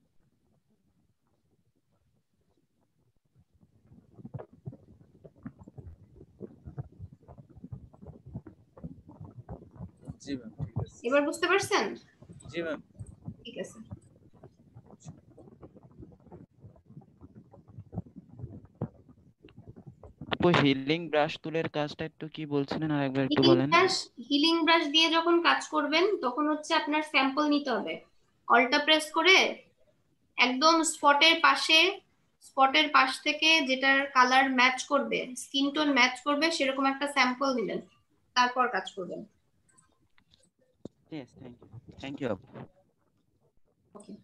জি ম্যাম, ঠিক আছে। এবার বুঝতে পারছেন? জি ম্যাম, ঠিক আছে। আপু হিলিং ব্রাশ টুলের কাজটা একটু কি বলছিলেন, আর একবার একটু হিলিং বলেন। ব্রাশ, হিলিং ব্রাশ দিয়ে যখন কাজ করবেন তখন হচ্ছে আপনার স্যাম্পল নিতে হবে। অল্টা প্রেস করে একদম স্পটের পাশে, স্পটের পাশ থেকে যেটার কালার ম্যাচ করবে, স্কিন টোন ম্যাচ করবে সেরকম একটা স্যাম্পল নিলেন, তারপর কাজ করবেন। Yes, thank you. Thank you, আপু। ওকে।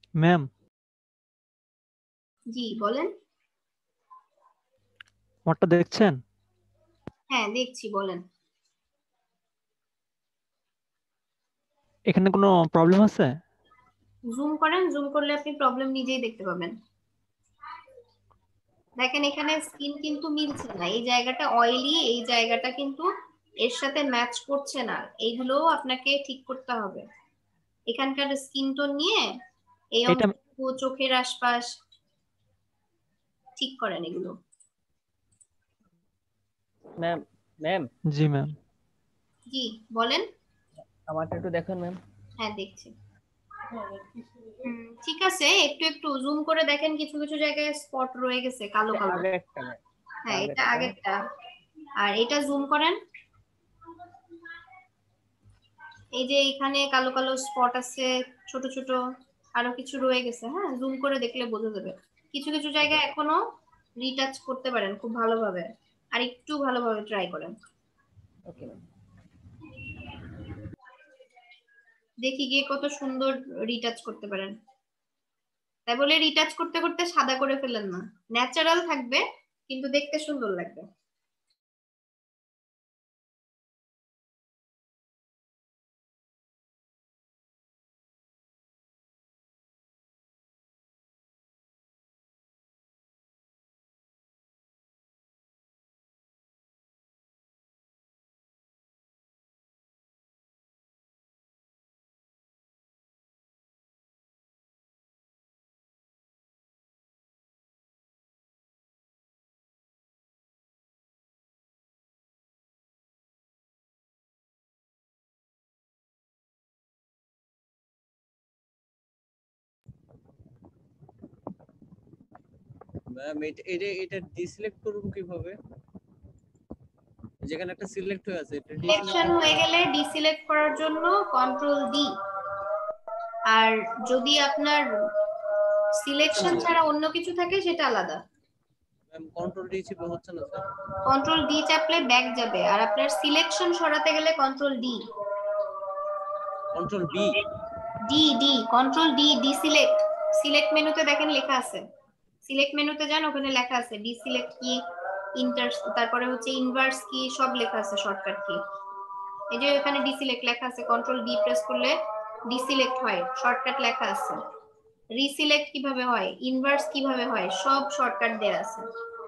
ম্যাম জি বলেন। আমারটা দেখছেন? হ্যাঁ দেখছি, বলেন। এখানে কোনো প্রবলেম আছে? জুম করেন, জুম করলে আপনি প্রবলেম নিজেই দেখতে পাবেন। দেখেন এখানে স্কিন কিন্তু মিলছে না, এই জায়গাটা অয়েলি, এই জায়গাটা কিন্তু এর সাথে ম্যাচ করছে না, এইগুলোও আপনাকে ঠিক করতে হবে। এখানকার স্কিন টোন নিয়ে এই এটা অংশটুকু, চোখের আশপাশ ঠিক করেন এগুলো। ম্যাম ম্যাম জি ম্যাম। জি বলেন। আমারটা একটু দেখেন ম্যাম। হ্যাঁ দেখছি। হুম, ঠিক আছে, একটু একটু জুম করে দেখেন, কিছু কিছু জায়গায় স্পট রয়ে গেছে কালো কালো। আগে একটা ম্যাম, হ্যাঁ এটা আগেরটা। আগেরটা। আর এটা জুম করেন, এই যে এখানে কালো কালো স্পট আছে, ছোট ছোট আরো কিছু রয়ে গেছে। হ্যাঁ জুম করে দেখলে বোঝা যাবে। কিছু কিছু জায়গায় এখনো রিটাচ করতে পারেন খুব ভালোভাবে, আর একটু ভালোভাবে ট্রাই করেন। Okay ma'am. দেখি গিয়ে কত সুন্দর রিটাচ করতে পারেন। তাই বলে রিটাচ করতে করতে সাদা করে ফেলেন না, ন্যাচারাল থাকবে কিন্তু দেখতে সুন্দর লাগবে। ম্যাম এটা এটা এটা ডিসিলেক্ট করব কিভাবে? যেখানে একটা সিলেক্ট হয়ে আছে এটা সিলেকশন হয়ে গেলে ডিসিলেক্ট করার জন্য কন্ট্রোল ডি। আর যদি আপনার সিলেকশন ছাড়া অন্য কিছু থাকে সেটা আলাদা। ম্যাম কন্ট্রোল ডি চিপে হচ্ছে না স্যার। কন্ট্রোল ডি চাপলে ব্যাক যাবে, আর আপনার সিলেকশন সরাতে গেলে control D. Control B D D control D deselect. Select মেনুতে দেখেন লেখা আছে, সিলেক্ট মেনুতে যান, ওখানে লেখা আছে ডিসিলেক্ট কি, ইন্টার, তারপরে হচ্ছে ইনভার্স কি, সব লেখা আছে শর্টকাট কি। এই যে এখানে ডিসিলেক্ট লেখা আছে, কন্ট্রোল ডি প্রেস করলে ডিসিলেক্ট হয়, শর্টকাট লেখা আছে। রিসিলেক্ট কিভাবে হয়, ইনভার্স কিভাবে হয়, সব শর্টকাট দেয়া আছে।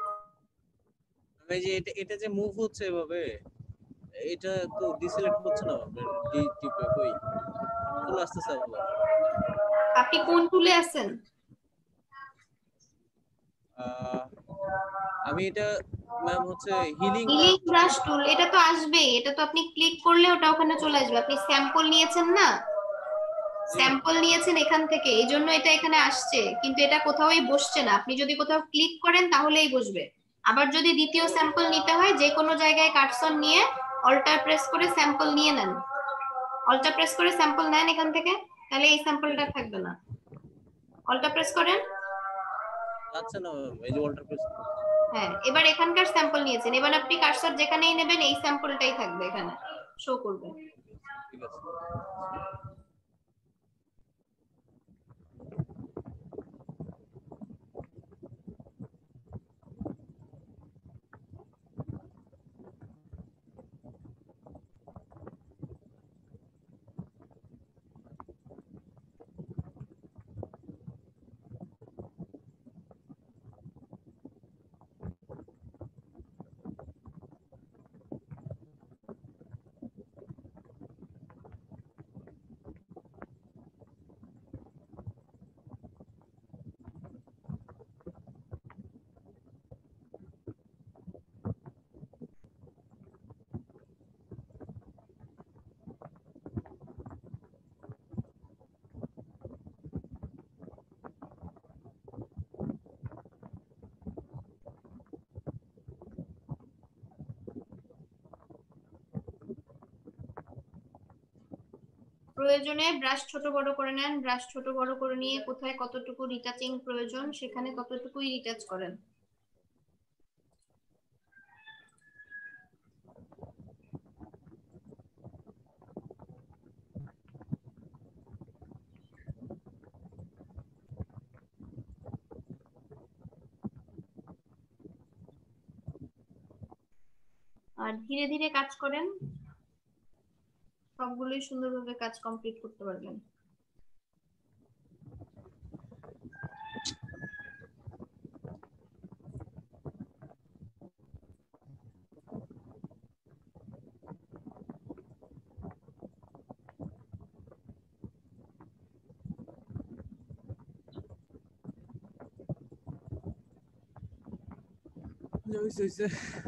এই যে এটা এটা যে মুভ হচ্ছে এভাবে, এটা তো ডিসিলেক্ট হচ্ছে না ডি টিপে কই চলে আসতেছে আবার। আপনি কোন টুলে আছেন? আহ, আমি এটা ম্যাম হচ্ছে হিলিং হিলিং ব্রাশ টুল, এটা তো আসবে, এটা তো আপনি ক্লিক করলে ওটা ওখানে চলে আসবে। আপনি স্যাম্পল নিয়েছেন না, স্যাম্পল নিয়েছেন এখান থেকে, এই জন্য এটা এখানে আসছে, কিন্তু এটা কোথাওই বসছে না। আপনি যদি কোথাও ক্লিক করেন তাহলেই বসবে। আবার যদি দ্বিতীয় স্যাম্পল নিতে হয়, যে কোনো জায়গায় কার্সর নিয়ে অল্টার প্রেস করে স্যাম্পল নিয়ে নেন, অল্টার প্রেস করে স্যাম্পল নেন এখান থেকে, তাহলে এই স্যাম্পলটা থাকবে না। অল্টার প্রেস করেন। আচ্ছা না এই যে অল্টার প্রেস। হ্যাঁ এবার এখানকার স্যাম্পল নিয়েছেন, এবার আপনি কার্সর যেখানেই নেবেন এই স্যাম্পলটাই থাকবে, এখানে শো করবে। ঠিক আছে। প্রয়োজনে ব্রাশ ছোট বড় করে নেন, ব্রাশ ছোট বড় করে নিয়ে কোথায় কতটুকু রিটাচিং প্রয়োজন সেখানে ততটুকুই রিটাচ করেন। আর ধীরে ধীরে কাজ করেন, সবগুলোই সুন্দরভাবে কাজ কমপ্লিট করতে পারবেন। হইছে হইছে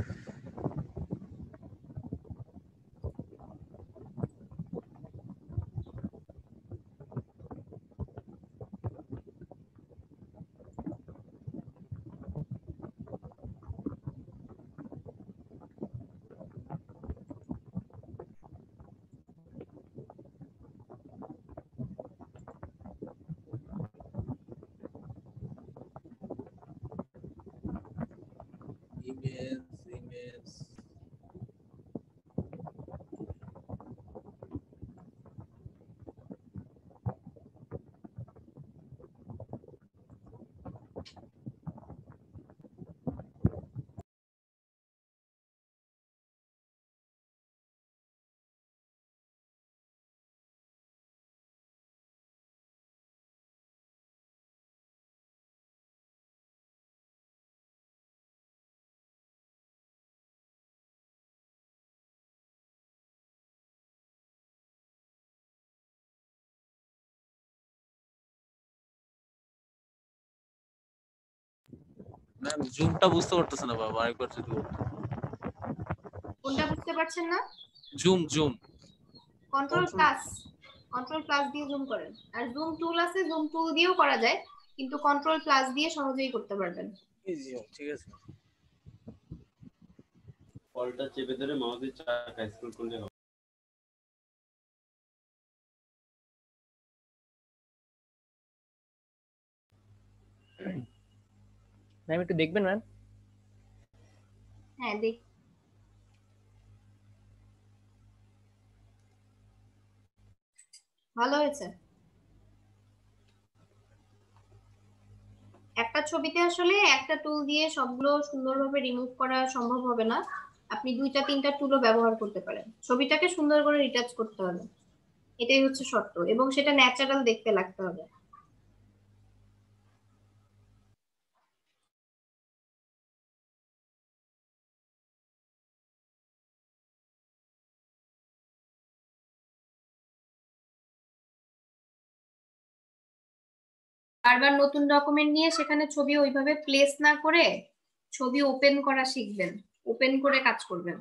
ইমেজ ইমেজ ম্যাম জুমটা বুঝতে পারতেছ না বাবা, আরেকবার যদি বলতেন। কোনটা বুঝতে পারছেন না? Zoom zoom control plus, control plus দিয়ে জুম করেন। আর জুম টুল আছে, জুম টুল দিয়েও করা যায়, কিন্তু কন্ট্রোল প্লাস দিয়ে সহজেই করতে পারবেন। ইজি, ঠিক আছে। কলটা চেপে ধরে মাউসের চাকা স্ক্রল করলে হবে। ম্যাম একটু দেখবেন ম্যাম। হ্যাঁ দেখ, ভালো হয়েছে। একটা ছবিতে আসলে একটা টুল দিয়ে সবগুলো সুন্দরভাবে রিমুভ করা সম্ভব হবে না, আপনি দুইটা তিনটা টুলও ব্যবহার করতে পারেন। ছবিটাকে সুন্দর করে রিটাচ করতে হবে, এটাই হচ্ছে শর্ত, এবং সেটা ন্যাচারাল দেখতে লাগতে হবে। বারবার নতুন ডকুমেন্ট নিয়ে সেখানে ছবি ওইভাবে প্লেস না করে ছবি ওপেন করা শিখবেন, ওপেন করে কাজ করবেন।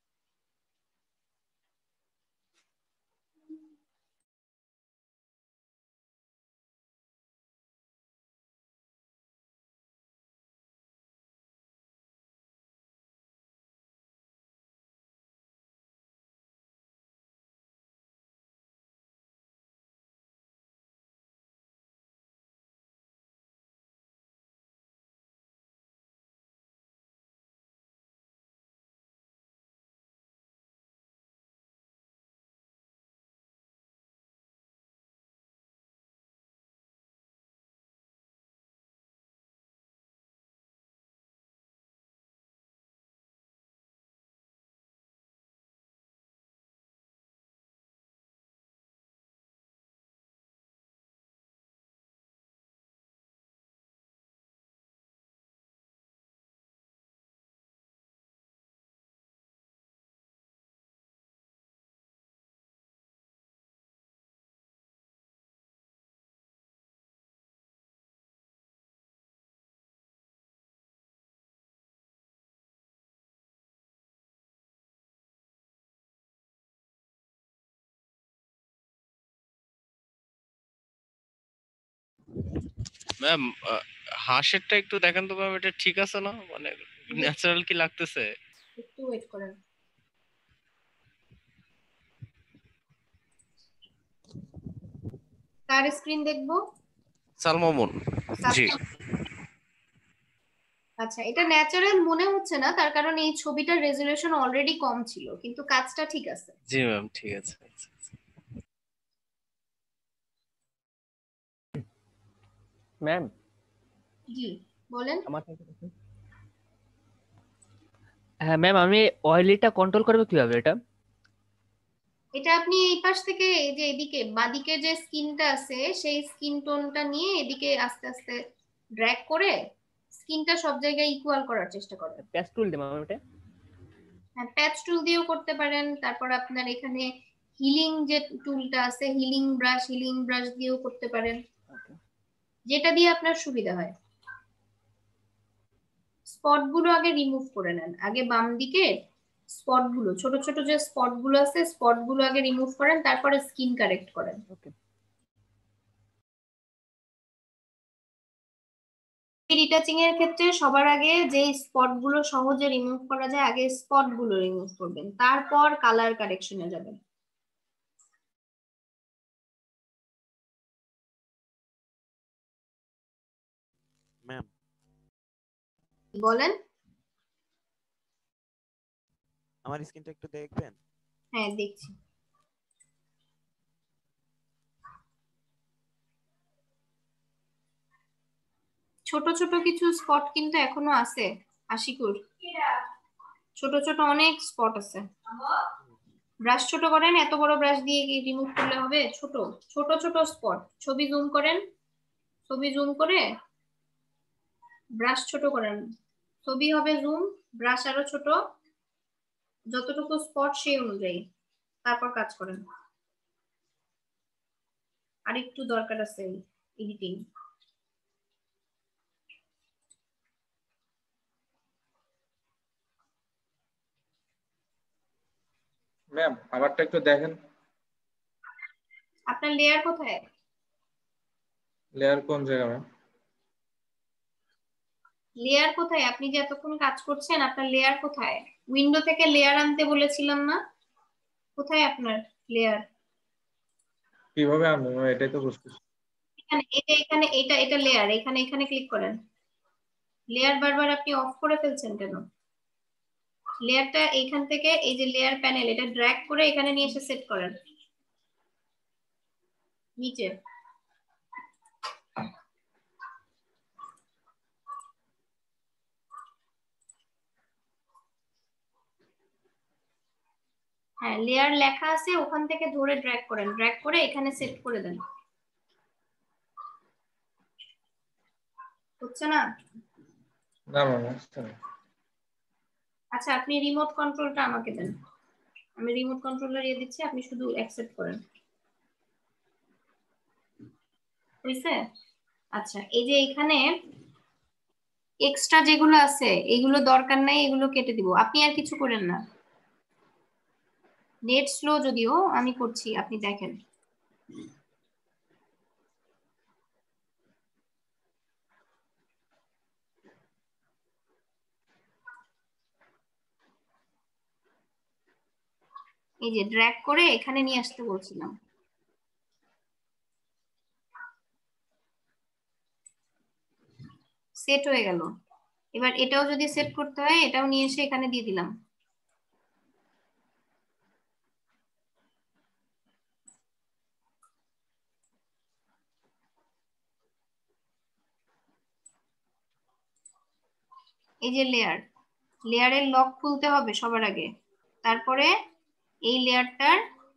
ম্যাম হাঁসেরটা একটু দেখেন তো ম্যাম, এটা ঠিক আছে না? মানে ন্যাচারাল কি লাগতেছে? একটু ওয়েট করেন। কার স্ক্রিন দেখবো? সালমামুন জি। আচ্ছা, এটা ন্যাচারাল মনে হচ্ছে না, তার কারণ এই ছবিটার রেজোলিউশন অলরেডি কম ছিল, কিন্তু কাজটা ঠিক আছে। জি ম্যাম ঠিক আছে। ম্যাম জি বলেন। আমার হ্যাঁ ম্যাম, আমি অয়েলিটা কন্ট্রোল করবো কিভাবে এটা? এটা আপনি এই পাশ থেকে এই যে এদিকে বাদিকে যে স্কিনটা আছে সেই স্কিন টোনটা নিয়ে এদিকে আস্তে আস্তে ড্র্যাগ করে স্কিনটা সব জায়গায় ইকুয়াল করার চেষ্টা করেন। প্যাচ টুল দেবো আমি এটা? হ্যাঁ, প্যাচ টুল দিয়েও করতে পারেন। তারপর আপনার এখানে হিলিং যে টুলটা আছে, হিলিং ব্রাশ, হিলিং ব্রাশ দিয়েও করতে পারেন, যেটা দিয়ে আপনার সুবিধা হয়। স্পট গুলো আগে রিমুভ করে নেন। আগে বাম দিকে স্পট গুলো, ছোট ছোট যে স্পট গুলো আছে, স্পট গুলো আগে রিমুভ করেন, তারপরে স্কিন কারেক্ট করেন। রিটাচিং এর ক্ষেত্রে সবার আগে যে স্পট গুলো সহজে রিমুভ করা যায়, আগে স্পট গুলো রিমুভ করবেন, তারপর কালার কারেকশনে যাবেন। ম্যাম বলেন। আমার স্ক্রিনটা একটু দেখবেন? হ্যাঁ দেখছি। ছোট ছোট কিছু স্পট কিন্তু এখনো আছে আশিকুর, ছোট ছোট অনেক স্পট আছে। ব্রাশ ছোট করেন, এত বড় ব্রাশ দিয়ে কি রিমুভ করলে হবে? ছোট ছোট ছোট স্পট, ছবি জুম করেন, ছবি জুম করে ব্রাশ ছোট করেন, ছবি হবে জুম, ব্রাশ আরো ছোট, যতটুকু স্পট সেই অনুযায়ী তারপর কাজ করেন। আর একটু দরকার আছে এডিটিং। ম্যাম আমারটা একটু দেখেন। আপনার লেয়ার কোথায়? লেয়ার কোন জায়গা ম্যাম? লেয়ার কোথায়? আপনি যে এতক্ষণ কাজ করছেন, আপনার লেয়ার কোথায়? উইন্ডো থেকে লেয়ার আনতে বলেছিলাম না? কোথায় আপনার লেয়ার? কিভাবে আনবো ম্যাম, এটাই তো বুঝতেছি। এখানে, এটা এখানে, এটা এটা লেয়ার, এখানে এখানে ক্লিক করেন। লেয়ার বারবার আপনি অফ করে ফেলছেন কেন? লেয়ারটা এইখান থেকে, এই যে লেয়ার প্যানেল, এটা ড্র্যাগ করে এখানে নিয়ে এসে সেট করেন নিচে। হ্যাঁ, লেয়ার লেখা আছে, ওখান থেকে ধরে ড্র্যাগ করেন, ড্র্যাগ করে এখানে সেট করে দেন। হচ্ছে না? না ম্যাম হচ্ছে না। আচ্ছা, আপনি রিমোট কন্ট্রোলটা আমাকে দেন, আমি রিমোট কন্ট্রোলার দিয়ে দিচ্ছি, আপনি শুধু অ্যাকসেপ্ট করেন। হইছে? আচ্ছা, এই যে এখানে এক্সট্রা যেগুলো আছে এগুলো দরকার নাই, এগুলো কেটে দিব। আপনি আর কিছু করেন না। নেট স্লো যদিও, আমি করছি, আপনি দেখেন। এই যে ড্র্যাগ করে এখানে নিয়ে আসতে বলছিলাম। সেট হয়ে গেল। এবার এটাও যদি সেট করতে হয়, এটাও নিয়ে এসে এখানে দিয়ে দিলাম। এই যে লেয়ার, লেয়ারের লক খুলতে হবে সবার আগে, তারপরে এই লেয়ারটার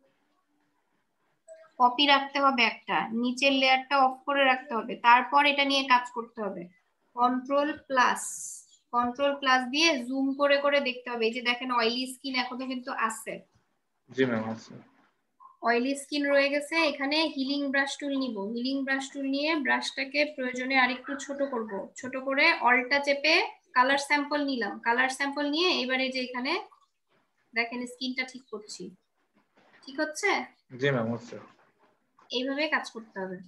কপি রাখতে হবে একটা, নিচের লেয়ারটা অফ করে রাখতে হবে, তারপর এটা নিয়ে কাজ করতে হবে। কন্ট্রোল প্লাস, কন্ট্রোল প্লাস দিয়ে জুম করে করে দেখতে হবে। এই যে দেখেন অয়েলি স্কিন এখনো কিন্তু আছে। জি ম্যাম আছে। অয়েলি স্কিন রয়ে গেছে, এখানে হিলিং ব্রাশ টুল নিব। হিলিং ব্রাশ টুল নিয়ে ব্রাশটাকে প্রয়োজনে আরেকটু ছোট করব, ছোট করে অল্টা চেপে কালার স্যাম্পল নিলাম। কালার স্যাম্পল নিয়ে এবারে যে এখানে দেখেন স্কিনটা ঠিক করছি। ঠিক হচ্ছে? জি ম্যাম হচ্ছে। এইভাবে কাজ করতে হবে।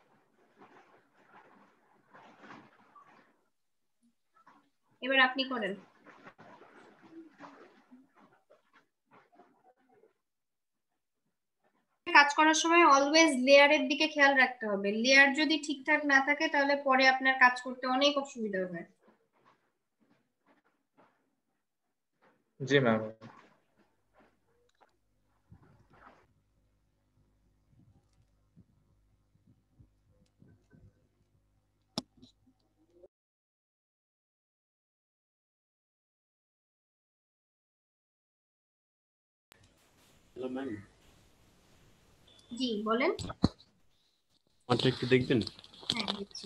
এবার আপনি করেন। কাজ করার সময় অলওয়েজ লেয়ারের দিকে খেয়াল রাখতে হবে। লেয়ার যদি ঠিকঠাক না থাকে তাহলে পরে আপনার কাজ করতে অনেক অসুবিধা হবে। জি ম্যাম। হ্যালো ম্যাম, জি বলেন। আমারটা একটু দেখবেন। হ্যাঁ দেখছি।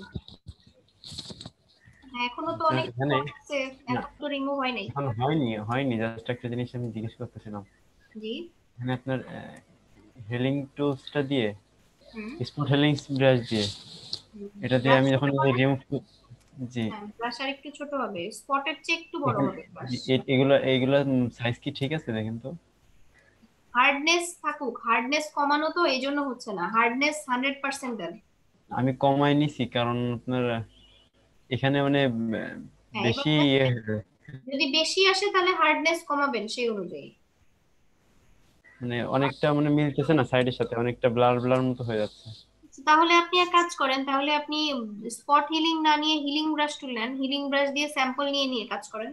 হ্যাঁ, এখনো তো স্যার অনেক এখানে spot আছে, না, এখন তো রিমুভ হয় নাই। এখন হয়নি হয়নি জাস্ট একটা জিনিস আমি জিজ্ঞেস করতেছিলাম। জি এখানে আপনার হেলিং টুলসটা দিয়ে হুম স্পট হেলিং ব্রাশ দিয়ে এটা দিয়ে আমি যখন রিমুভ জি হ্যাঁ, ব্রাশ আর একটু ছোট হবে, স্পটের চেয়ে একটু বড় এখানে হবে ব্রাশ। জি, এ- এগুলো এইগুলো সাইজ কি ঠিক আছে দেখেন তো? হার্ডনেস থাকুক, হার্ডনেস কমানো তো এই জন্য হচ্ছে না, হার্ডনেস হান্ড্রেড পার্সেন্ট দেন। আমি কমাই নিছি কারণ আপনার এখানে মানে আহ, হ্যাঁ এবার বেশি ইয়ে দেখেন, হয়ে যায়। যদি বেশি আসে তাহলে হার্ডনেস কমাবেন সেই অনুযায়ী। মানে অনেকটা মানে মিলতেছে না সাইডের সাথে, অনেকটা ব্লার ব্লার মতো হয়ে যাচ্ছে। তাহলে আপনি এক কাজ করেন, তাহলে আপনি স্পট হিলিং না নিয়ে হিলিং ব্রাশ টুল নেন, হিলিং ব্রাশ দিয়ে স্যাম্পল নিয়ে নিয়ে কাজ করেন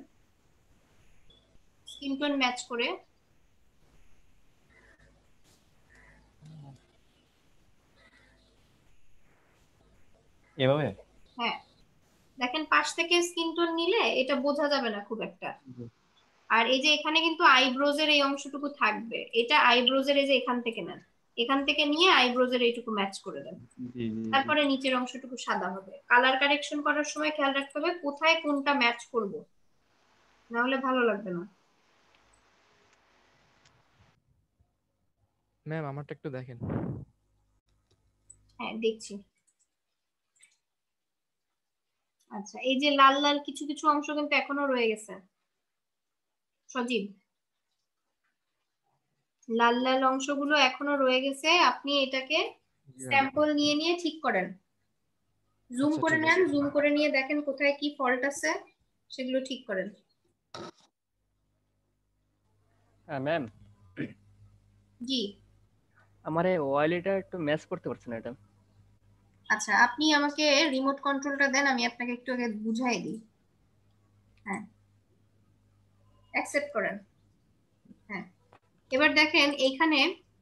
স্কিন টোন ম্যাচ করে। এভাবে হ্যাঁ দেখেন, পাশ থেকে স্কিন টোন নিলে এটা বোঝা যাবে না খুব একটা। আর এই যে এখানে কিন্তু আইব্রোজ এর এই অংশটুকু থাকবে, এটা আইব্রোজ এর এই যে এখান থেকে নেন, এখান থেকে নিয়ে আইব্রোজ এর এইটুকু ম্যাচ করে দেন, জি জি জি। তারপরে নিচের অংশটুকু সাদা হবে। কালার কারেকশন করার সময় খেয়াল রাখতে হবে কোথায় কোনটা ম্যাচ করব, না হলে ভালো লাগবে না। ম্যাম আমারটা একটু দেখেন। হ্যাঁ দেখছি। আচ্ছা এই যে লাল লাল কিছু কিছু অংশ কিন্তু এখনো রয়ে গেছে সজীব, লাল লাল অংশগুলো এখনো রয়ে গেছে, আপনি এটাকে স্যাম্পল নিয়ে নিয়ে ঠিক করেন, জুম আচ্ছা করে ঠিক নেন, আছে। জুম করে নিয়ে দেখেন কোথায় কি ফল্ট আছে, সেগুলো ঠিক করেন। হ্যাঁ ম্যাম, জি আমার এই ওয়াইলিটা একটু ম্যাচ করতে পারছে না এটা। আচ্ছা, আপনি আমাকে রিমোট কন্ট্রোলটা দেন, আমি আপনাকে একটু আগে বুঝাই দিই। হ্যাঁ অ্যাকসেপ্ট করেন। হ্যাঁ এবার দেখেন এইখানে,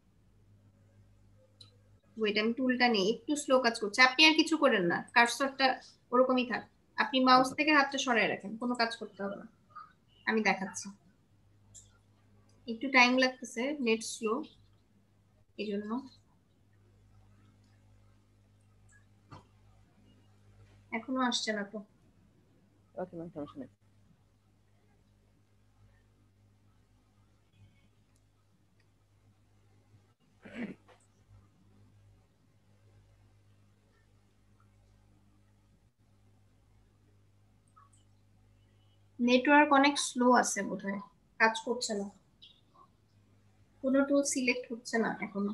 ওয়েট আমি টুলটা নিয়ে একটু স্লো কাজ করছে, আপনি আর কিছু করেন না, কার্সরটা ওরকমই থাক, আপনি মাউস থেকে হাতটা সরায় রাখেন, কোনো কাজ করতে হবে না, আমি দেখাচ্ছি। একটু টাইম লাগতেছে, নেট স্লো এই জন্য। এখনো আসছে না তো। ওকে ম্যাম, সমস্যা নেই। নেটওয়ার্ক অনেক স্লো আছে বোধহয়, কাজ করছে না, কোনো টুল সিলেক্ট হচ্ছে না এখনো।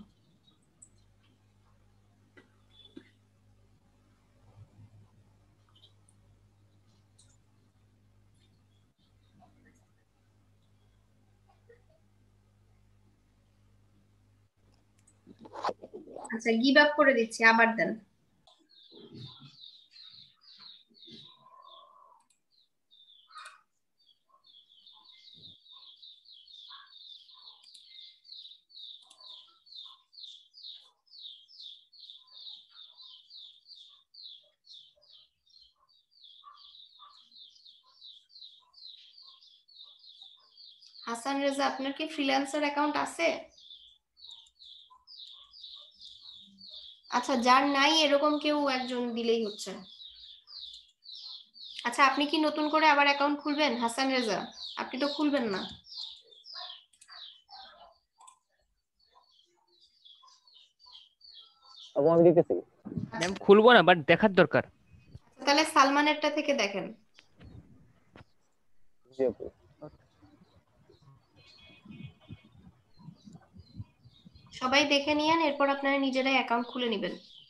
আচ্ছা গিভ আপ করে দিচ্ছি, আবার দেন। হাসান রেজা, আপনার কি ফ্রিল্যান্সার অ্যাকাউন্ট আছে? আচ্ছা যার নাই এরকম কেউ একজন দিলেই হচ্ছে। আচ্ছা আপনি কি নতুন করে আবার অ্যাকাউন্ট খুলবেন হাসান রেজা? আপনি তো খুলবেন না। আমি দেখতেছি ম্যাম, খুলবো না বাট দেখার দরকার। তাহলে সালমানেরটা থেকে দেখেন। জি আপু। সবাই দেখে নিয়েন, এরপর আপনারা নিজেরাই অ্যাকাউন্ট খুলে নেবেন।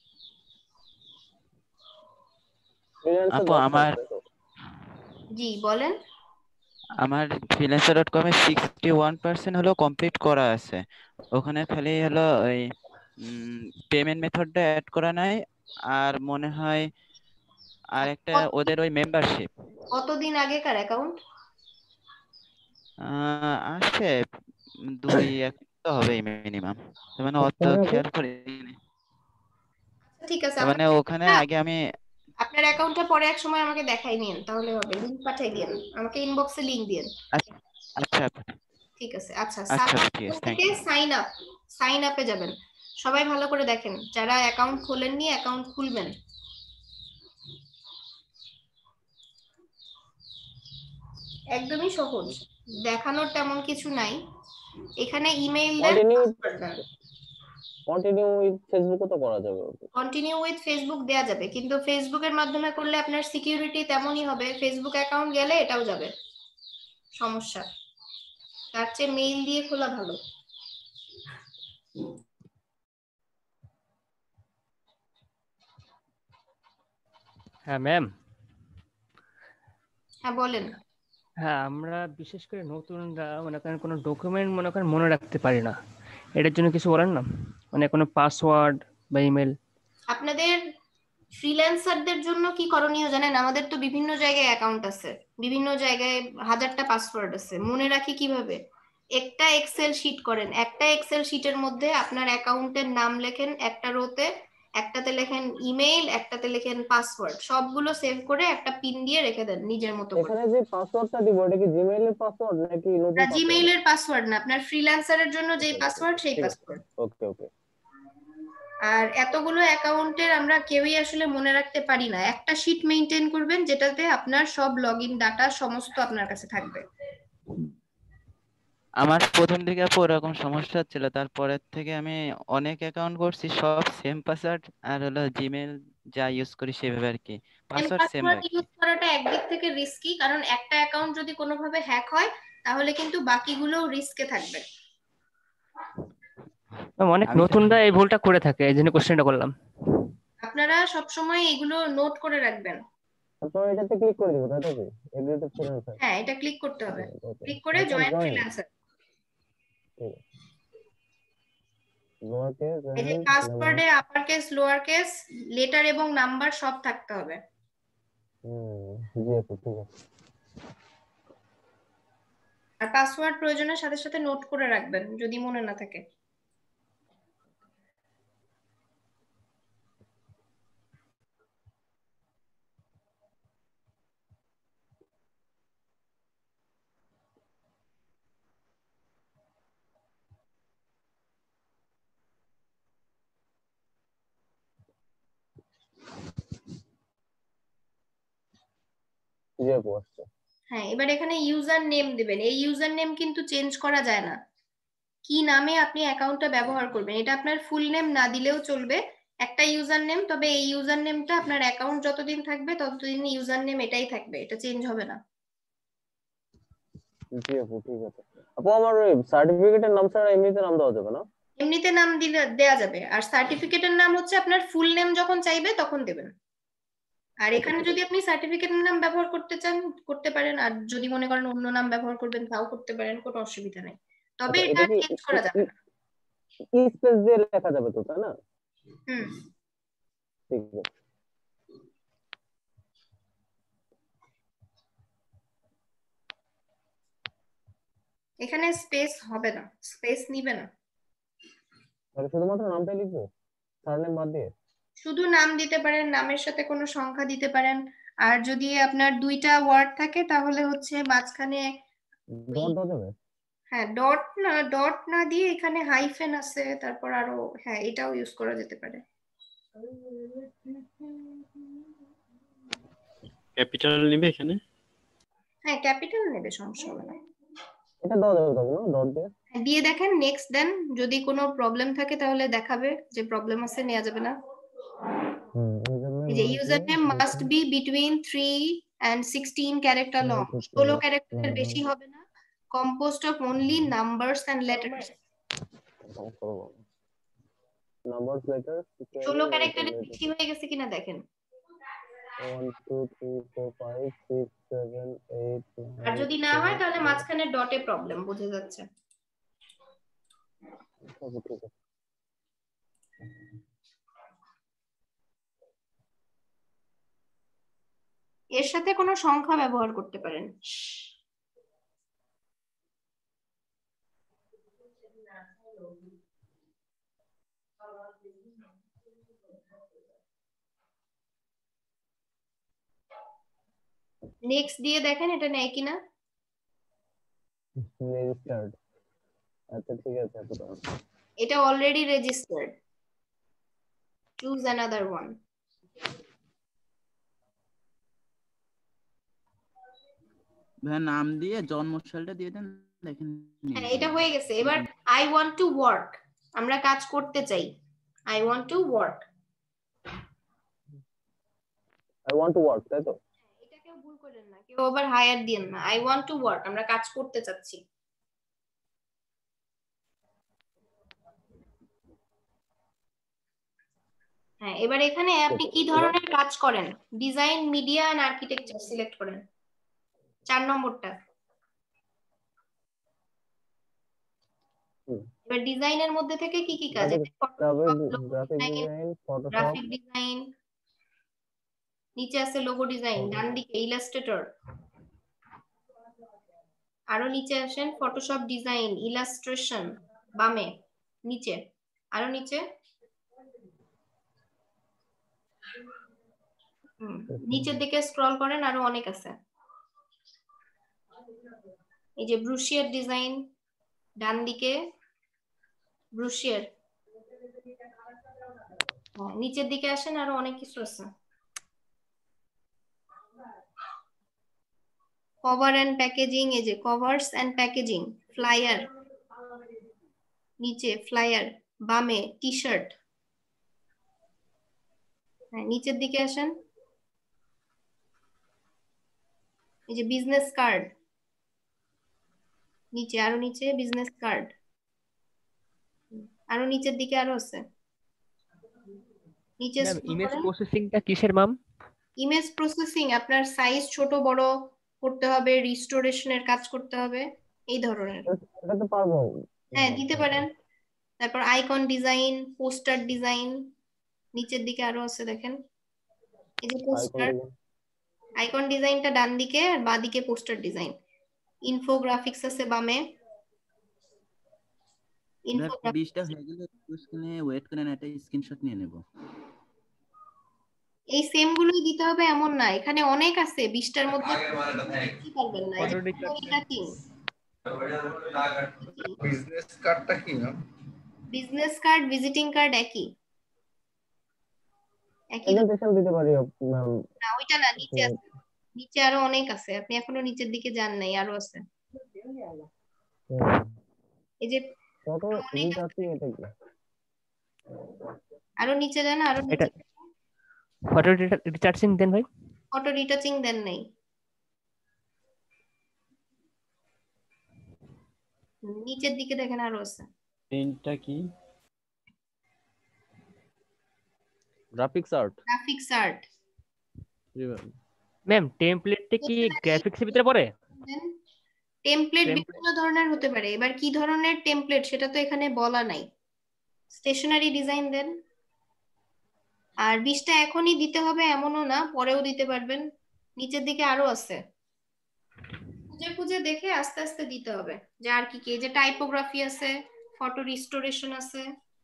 আপু আমার জি বলেন। আমার ফ্রিল্যান্সার ডট কম এ সিক্সটি ওয়ান পার্সেন্ট হলো কমপ্লিট করা আছে, ওখানে খালি হলো ওই পেমেন্ট মেথডটা অ্যাড করা নাই, আর মনে হয় আর একটা ওদের ওই মেম্বারশিপ। কতদিন আগেকার অ্যাকাউন্ট? আছে দুই এক তো হবেই মিনিমাম, মানে অত খেয়াল করিনি। ঠিক আছে, মানে আপনার ওখানে আগে আমি আপনার অ্যাকাউন্টটা পরে এক সময় আমাকে দেখাই নিন, তাহলে হবে। লিংক পাঠিয়ে দিন আমাকে, ইনবক্সে লিংক দিন। আচ্ছা আচ্ছা ঠিক আছে। আচ্ছা, আচ্ছা ঠিক আছে, থ্যাংক থেকে ইউ। সাইন আপ, সাইন আপে যাবেন। সবাই ভালো করে দেখেন, যারা অ্যাকাউন্ট খোলেননি অ্যাকাউন্ট খুলবেন। একদমই সহজ, দেখানোর তেমন কিছু নাই। এখানে ইমেইল দেন, কন্টিনিউ পাসওয়ার্ড দেন। কন্টিনিউ উইথ ফেসবুকও তো করা যাবে। কন্টিনিউ উইথ ফেসবুক দেয়া যাবে, কিন্তু ফেসবুকের মাধ্যমে করলে আপনার সিকিউরিটি তেমনই হবে, ফেসবুক অ্যাকাউন্ট গেলে এটাও যাবে, সমস্যা। তার চেয়ে মেইল দিয়ে খোলা ভালো। হ্যাঁ ম্যাম। হ্যাঁ বলেন। হ্যাঁ, আমরা বিশেষ করে নতুনরা মনে করেন কোনো ডকুমেন্ট মনে করেন মনে রাখতে পারি না, এটার জন্য কিছু বলেন না, মানে কোনো পাসওয়ার্ড বা ইমেল। আপনাদের ফ্রিল্যান্সারদের জন্য কি করণীয় জানেন? আমাদের তো বিভিন্ন জায়গায় অ্যাকাউন্ট আছে, বিভিন্ন জায়গায় হাজারটা পাসওয়ার্ড আছে, মনে রাখি কিভাবে? একটা এক্সেল শিট করেন, একটা এক্সেল শিটের মধ্যে আপনার অ্যাকাউন্টের নাম লেখেন একটা রোতে, একটাতে লেখেন ইমেইল, একটাতে লেখেন পাসওয়ার্ড, সবগুলো সেভ করে একটা পিন দিয়ে রেখে দেন নিজের মতো করে। এখানে যে পাসওয়ার্ডটা দিব এটা কি জিমেইল এর পাসওয়ার্ড নাকি নতুন না, পাসওয়ার্ড? জিমেইলের পাসওয়ার্ড না, আপনার ফ্রিল্যান্সারের জন্য যেই পাসওয়ার্ড সেই ঠিক আছে, পাসওয়ার্ড। ওকে ওকে। আর এতগুলো অ্যাকাউন্টের আমরা কেউই আসলে মনে রাখতে পারি না। একটা শিট মেইনটেইন করবেন যেটাতে আপনার সব লগইন ডাটা সমস্ত আপনার কাছে থাকবে। আমার প্রথম দিকে আপু ওরকম সমস্যা হচ্ছিল, তারপরের থেকে আমি অনেক অ্যাকাউন্ট করছি, সব সেম পাসওয়ার্ড আর হলো জিমেল যা ইউজ করি সেভাবে আর কি, সেম পাসওয়ার্ড সেম পাসওয়ার্ড রাখি। ইউজ করাটা একদিক থেকে রিস্কি, কারণ একটা অ্যাকাউন্ট যদি কোনোভাবে হ্যাক হয় তাহলে কিন্তু বাকিগুলো রিস্কে থাকবে। ম্যাম, অনেক আমি নতুনরা এই ভুলটা করে থাকে, এই জন্য কোশ্চেনটা করলাম। আপনারা সবসময় এগুলো নোট করে রাখবেন। তারপর এটাতে ক্লিক করে দিব, তাই তো? কি এগ্রি টু ফ্রিল্যান্সার? হ্যাঁ, এটা ক্লিক করতে হবে, ওকে, ক্লিক করে তারপর জয়েন জয়েন। ফ্রিল্যান্সার। ঠিক আছে, লোয়ার কেস এই যে এন্ড পাসওয়ার্ডে upper case, lower case, letter এবং নাম্বার সব থাকতে হবে। হুম, জি আপু, ঠিক আছে। আর পাসওয়ার্ড প্রয়োজনের সাথে সাথে নোট করে রাখবেন যদি মনে না থাকে। জি আপু, আসছে। হ্যাঁ, এবার এখানে ইউজার নেম দিবেন। এই ইউজার নেম কিন্তু চেঞ্জ করা যায় না। কি নামে আপনি অ্যাকাউন্টটা ব্যবহার করবেন, এটা আপনার ফুল নেম না দিলেও চলবে, একটা ইউজার নেম। তবে এই ইউজার নেমটা আপনার অ্যাকাউন্ট যতদিন থাকবে ততদিন ইউজার নেম এটাই থাকবে, এটা চেঞ্জ হবে না। জি আপু, ঠিক আছে। আপু আমার ওই সার্টিফিকেটের নাম ছাড়া এমনিতে নাম দেওয়া যাবে না? এমনিতে নাম দিলে দেয়া যাবে, আর সার্টিফিকেটের নাম হচ্ছে আপনার ফুল নেম যখন চাইবে তখন দেবেন। আর এখানে যদি আপনি সার্টিফিকেটের নাম ব্যবহার করতে চান করতে পারেন, আর যদি মনে করেন অন্য নাম ব্যবহার করবেন তাও করতে পারেন, কোনো অসুবিধা নেই। তবে আচ্ছা, এটা এটা কি চেঞ্জ করা যাবে না। ই স্পেস দিয়ে লেখা যাবে তো, তাই না? হুম। ঠিক আছে। এখানে স্পেস হবে না, স্পেস নিবে না। তাহলে শুধুমাত্র নামটাই লিখবো, সারনেম বাদ দিয়ে? শুধু নাম দিতে পারেন, নামের সাথে কোনো সংখ্যা দিতে পারেন। আর যদি আপনার দুইটা ওয়ার্ড থাকে তাহলে হচ্ছে মাঝখানে ডট দেওয়া যাবে? হ্যাঁ, ডট না, ডট না দিয়ে এখানে হাইফেন আছে, তারপর আরো হ্যাঁ এটাও ইউজ করা যেতে পারে। ক্যাপিটাল নিবে এখানে? হ্যাঁ, ক্যাপিটাল নেবে, সমস্যা হবে না। এটা দেওয়া যাবে তবে না ডট দিয়ে? হ্যাঁ, দিয়ে দেখেন, নেক্সট দেন। যদি কোনো প্রবলেম থাকে তাহলে দেখাবে যে প্রবলেম আছে, নেওয়া যাবে না। হুম, এই জন্য এই যে user name must be between three and sixteen character long, ষোলো ক্যারেক্টারের বেশি হবে না, composed of only numbers and letters. Numbers, letters, ষোলো ক্যারেক্টারের বেশি হয়ে গেছে কিনা দেখেন। one two three four five six seven eight আর nine যদি না হয় তাহলে মাঝখানে ডটে প্রবলেম, বোঝা যাচ্ছে। ঠিক আছে। এর সাথে কোনো সংখ্যা ব্যবহার করতে পারেন। নেক্সট দিয়ে দেখেন এটা নেয় কিনা। রেজিস্টার্ড আচ্ছা ঠিক আছে আপু এটা already registered. Choose another one. ভাই নাম দিয়ে জন্মসালটা দিয়ে দেন, দেখেন হ্যাঁ এটা হয়ে গেছে। এবার আই ওয়ান্ট টু ওয়ার্ক, আমরা কাজ করতে চাই। I want to work, I want to work, তাই তো? এটা কেউ ভুল করেন না, কেউ আবার হায়ার দিয়েন না। আই ওয়ান্ট টু ওয়ার্ক, আমরা কাজ করতে চাচ্ছি। হ্যাঁ এবার এখানে আপনি কি ধরনের কাজ করেন, design, media and architecture select করেন, চার নম্বরটা। এবার ডিজাইনের মধ্যে থেকে কি কি কাজ? Graphic design, Photoshop, graphic design, নিচে আছে লোগো ডিজাইন, ডান দিকে ইলাস্ট্রেটর, আরো নিচে আসেন ফটোশপ ডিজাইন, ইলাস্ট্রেশন, বামে নিচে, আরো নিচে, হুম নিচের দিকে স্ক্রল করেন, আরো অনেক আছে। এই যে ব্রুশিয়ার ডিজাইন, ডান দিকে ব্রুশিয়ার, নিচের দিকে আসেন, আরো অনেক কিছু আছে। কভার এন্ড প্যাকেজিং, এই যে কভারস এন্ড প্যাকেজিং, ফ্লায়ার, নিচে ফ্লায়ার, বামে টি শার্ট, হ্যাঁ নিচের দিকে আসেন, এই যে বিজনেস কার্ড, নিচে আরো নিচে বিজনেস কার্ড, আরো নিচের দিকে আরো আছে। নিচে ইমেজ প্রসেসিংটা কিসের ম্যাম? ইমেজ প্রসেসিং আপনার সাইজ ছোট বড় করতে হবে, রিস্টোরেশনের কাজ করতে হবে, এই ধরনের। এটা তো পারবো। হ্যাঁ দিতে পারেন। তারপর আইকন ডিজাইন, পোস্টার ডিজাইন, নিচের দিকে আরো আছে দেখেন, এই যে পোস্টার, আইকন ডিজাইনটা ডান দিকে, আর বাঁ দিকে পোস্টার ডিজাইন। ইনফোগ্রাফিক্স আছে বামে, বিশটা হয়ে গেলে স্ক্রিনে ওয়েট করেন, একটা স্ক্রিনশট নিয়ে নেব। এই সেম গুলোই দিতে হবে এমন না, এখানে অনেক আছে, বিশটার মধ্যে কি পারবেন না। এই যে বিজনেস কার্ডটা কি না? বিজনেস কার্ড, ভিজিটিং কার্ড একই একই প্রেজেন্টেশন দিতে পারি ম্যাম। না ওইটা না, নিচে আছে, নিচে আরো অনেক আছে, আপনি এখনো নিচের দিকে যান নাই, আরো আছে। এই যে ফটো রিটাচিং, এটা কি? আরো নিচে যান, আরো নিচে। ফটো রিটাচিং দেন ভাই। ফটো রিটাচিং দেন নাই, নিচের দিকে দেখেন আরো আছে। তিনটা কি? Graphics art. Graphics art. জি ম্যাম। ম্যাম টেমপ্লেটটা কি গ্রাফিক্সের ভিতরে পড়ে? টেমপ্লেট বিভিন্ন ধরনের হতে পারে, এবার কি ধরনের টেমপ্লেট সেটা তো এখানে বলা নাই। স্টেশনারি ডিজাইন দেন। আর বিশটা এখনই দিতে হবে এমনও না, পরেও দিতে পারবেন, নিচের দিকে আরো আছে, খুঁজে খুঁজে দেখে আস্তে আস্তে দিতে হবে। যে আর কি কি, যে টাইপোগ্রাফি আছে, ফটো রিস্টোরেশন আছে,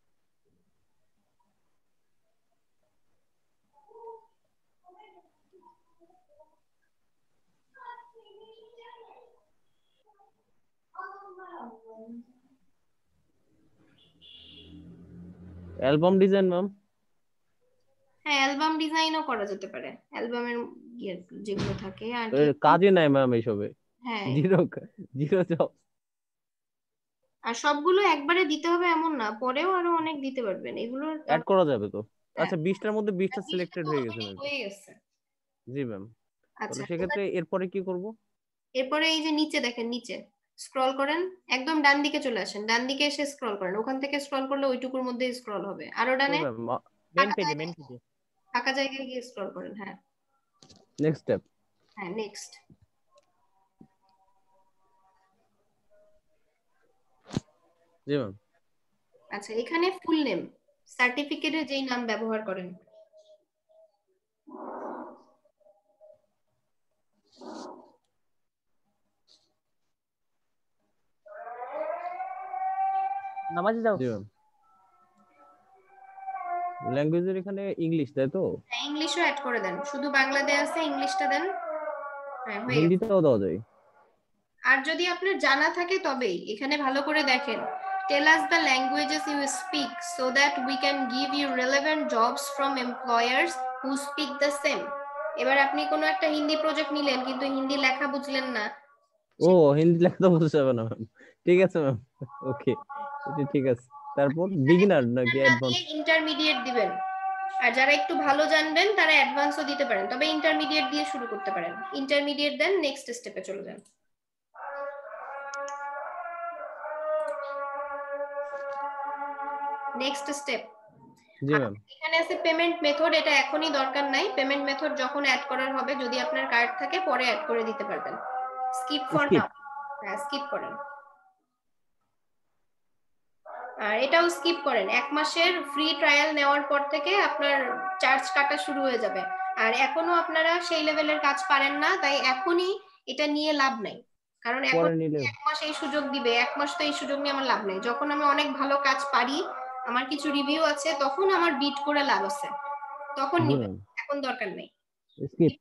অ্যালবাম ডিজাইন ম্যাম। হ্যাঁ অ্যালবাম ডিজাইনও করা যেতে পারে, অ্যালবামের যেগুলো থাকে আর কাজে নাই ম্যাম এইসবে। হ্যাঁ জিরো জিরো জব। আর সবগুলো একবারে দিতে হবে এমন না, পরেও আরো অনেক দিতে পারবেন, এগুলো অ্যাড করা যাবে তো? আচ্ছা বিশটার মধ্যে বিশটা সিলেক্টেড হয়ে গেছে ম্যাম। হয়ে গেছে। জি ম্যাম। আচ্ছা তাহলে সেক্ষেত্রে এরপরে কি করব? এরপরে এই যে নিচে দেখেন, নিচে স্ক্রল করেন, একদম ডান দিকে চলে আসেন, ডান দিকে এসে স্ক্রল করেন, ওখান থেকে স্ক্রল করলে ওইটুকুর মধ্যে স্ক্রল হবে, আরো ডানে মেন পেজে, মেন পেজে ফাঁকা জায়গায় গিয়ে স্ক্রল করেন। হ্যাঁ নেক্সট স্টেপ। হ্যাঁ নেক্সট। জি ম্যাম। আচ্ছা এখানে ফুল নেম, সার্টিফিকেটে যেই নাম ব্যবহার করেন, নামাজে যাও। জি ম্যাম। ল্যাঙ্গুয়েজের এখানে ইংলিশ, তাই তো? হ্যাঁ ইংলিশও অ্যাড করে দেন, শুধু বাংলা দেয়া আছে, ইংলিশটা দেন। হ্যাঁ হয়ে গেছে। হিন্দিতেও দেওয়া যায়? আর যদি আপনার জানা থাকে তবেই এখানে ভালো করে দেখেন, tell us the languages you speak so that we can give you relevant jobs from employers who speak the same. এবার আপনি কোনো একটা হিন্দি প্রজেক্ট নিলেন কিন্তু হিন্দি লেখা বুঝলেন না, ও হিন্দি লেখা তো বুঝতে হবে না ম্যাম, ঠিক আছে ম্যাম, ওকে এটা ঠিক আছে। তারপর বিগিনার নাকি অ্যাডভান্স? ইন্টারমিডিয়েট দিবেন। আর যারা একটু ভালো জানবেন তারা অ্যাডভান্সও দিতে পারেন, তবে ইন্টারমিডিয়েট দিয়ে শুরু করতে পারেন। ইন্টারমিডিয়েট দেন নেক্সট স্টেপে চলে যান। নেক্সট স্টেপ, জি ম্যাম। এখানে আছে পেমেন্ট মেথড, এটা এখনই দরকার নাই। পেমেন্ট মেথড যখন অ্যাড করার হবে, যদি আপনার কার্ড থাকে পরে অ্যাড করে দিতে পারবেন। স্কিপ ফর নাও, হ্যাঁ স্কিপ করেন। আর এটাও স্কিপ করেন, এক মাসের ফ্রি ট্রায়াল নেওয়ার পর থেকে আপনার চার্জ কাটা শুরু হয়ে যাবে। আর এখনো আপনারা সেই লেভেলের কাজ পারেন না, তাই এখনই এটা নিয়ে লাভ নাই। কারণ এখন এক মাস এই সুযোগ দিবে, এক মাস তো এই সুযোগ নিয়ে আমার লাভ নেই। যখন আমি অনেক ভালো কাজ পারি, আমার কিছু রিভিউ আছে, তখন আমার বিট করে লাভ আছে, তখন নিবেন, এখন দরকার নেই। স্কিপ।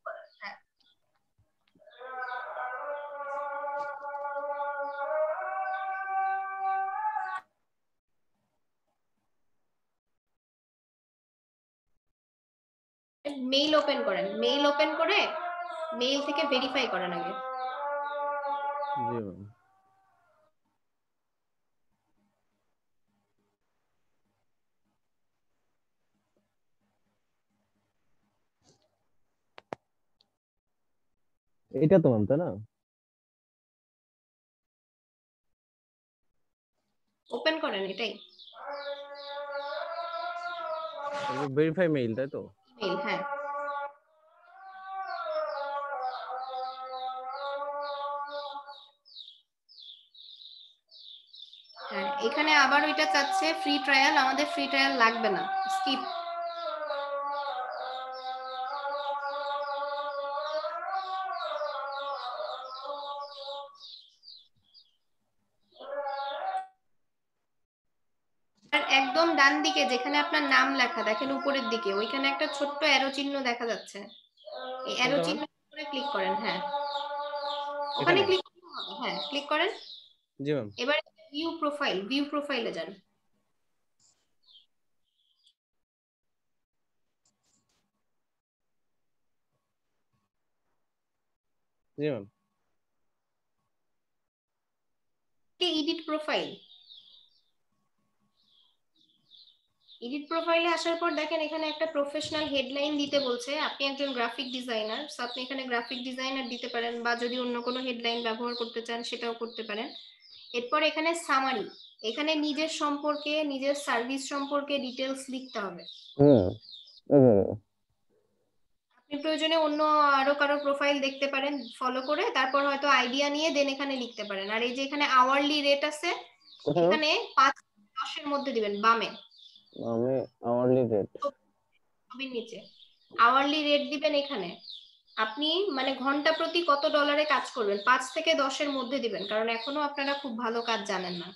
মেইল ওপেন করেন, মেইল ওপেন করে মেইল থেকে ভেরিফাই করেন আগে। জি ম্যাম। এটা তো ম্যাম, তাই না? ওপেন করেন এটাই, ভেরিফাই মেইল, তাই তো? মেইল, হ্যাঁ। হ্যাঁ এখানে আবার ওইটা চাচ্ছে ফ্রি ট্রায়াল, আমাদের ফ্রি ট্রায়াল লাগবে না, স্কিপ। একদম ডান দিকে যেখানে আপনার নাম লেখা, দেখেন উপরের দিকে ওইখানে একটা ছোট্ট অ্যারো চিহ্ন দেখা যাচ্ছে, এই অ্যারো চিহ্ন উপরে ক্লিক করেন। হ্যাঁ ওখানে ক্লিক করতে হবে, হ্যাঁ ক্লিক করেন। জি ম্যাম। এবার ভিউ প্রোফাইল, ভিউ প্রোফাইলে যান। জি ম্যাম। এডিট প্রোফাইল, এডিট প্রোফাইলে আসার পর দেখেন এখানে একটা প্রফেশনাল হেডলাইন দিতে বলছে। আপনি একজন গ্রাফিক ডিজাইনার, সো আপনি এখানে গ্রাফিক ডিজাইনার দিতে পারেন, বা যদি অন্য কোনো হেডলাইন ব্যবহার করতে চান সেটাও করতে পারেন। এরপর এখানে সামারি, এখানে নিজের সম্পর্কে, নিজের সার্ভিস সম্পর্কে ডিটেলস লিখতে হবে। আপনি প্রয়োজনে অন্য আরো কারো প্রোফাইল দেখতে পারেন ফলো করে, তারপর হয়তো আইডিয়া নিয়ে দেন এখানে লিখতে পারেন। আর এই যে এখানে আওয়ারলি রেট আছে, এখানে পাঁচ দশের মধ্যে দিবেন বামে, আমি আওয়ারলি রেট ছবির নিচে আওয়ারলি রেট দিবেন। এখানে আপনি মানে ঘন্টা প্রতি কত ডলারে কাজ করবেন, পাঁচ থেকে দশের মধ্যে দিবেন, কারণ এখনো আপনারা খুব ভালো কাজ জানেন না।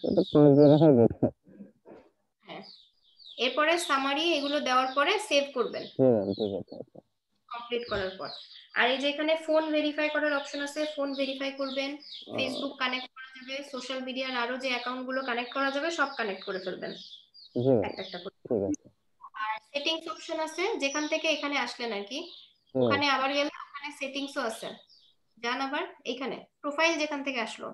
হ্যাঁ এরপরে সামারি এগুলো দেওয়ার পরে সেভ করবেন কমপ্লিট করার পর। আর এই যে এখানে ফোন ভেরিফাই করার অপশন আছে, ফোন ভেরিফাই করবেন। ফেসবুক কানেক্ট করা যাবে, সোশ্যাল মিডিয়ার আরো যে অ্যাকাউন্ট গুলো কানেক্ট করা যাবে সব কানেক্ট করে ফেলবেন একটা একটা করে। আর সেটিংস অপশন আছে, যেখান থেকে এখানে আসলেন আর কি, ওখানে আবার গেলে ওখানে সেটিংসও আছে, যান আবার এখানে প্রোফাইল যেখান থেকে আসলো,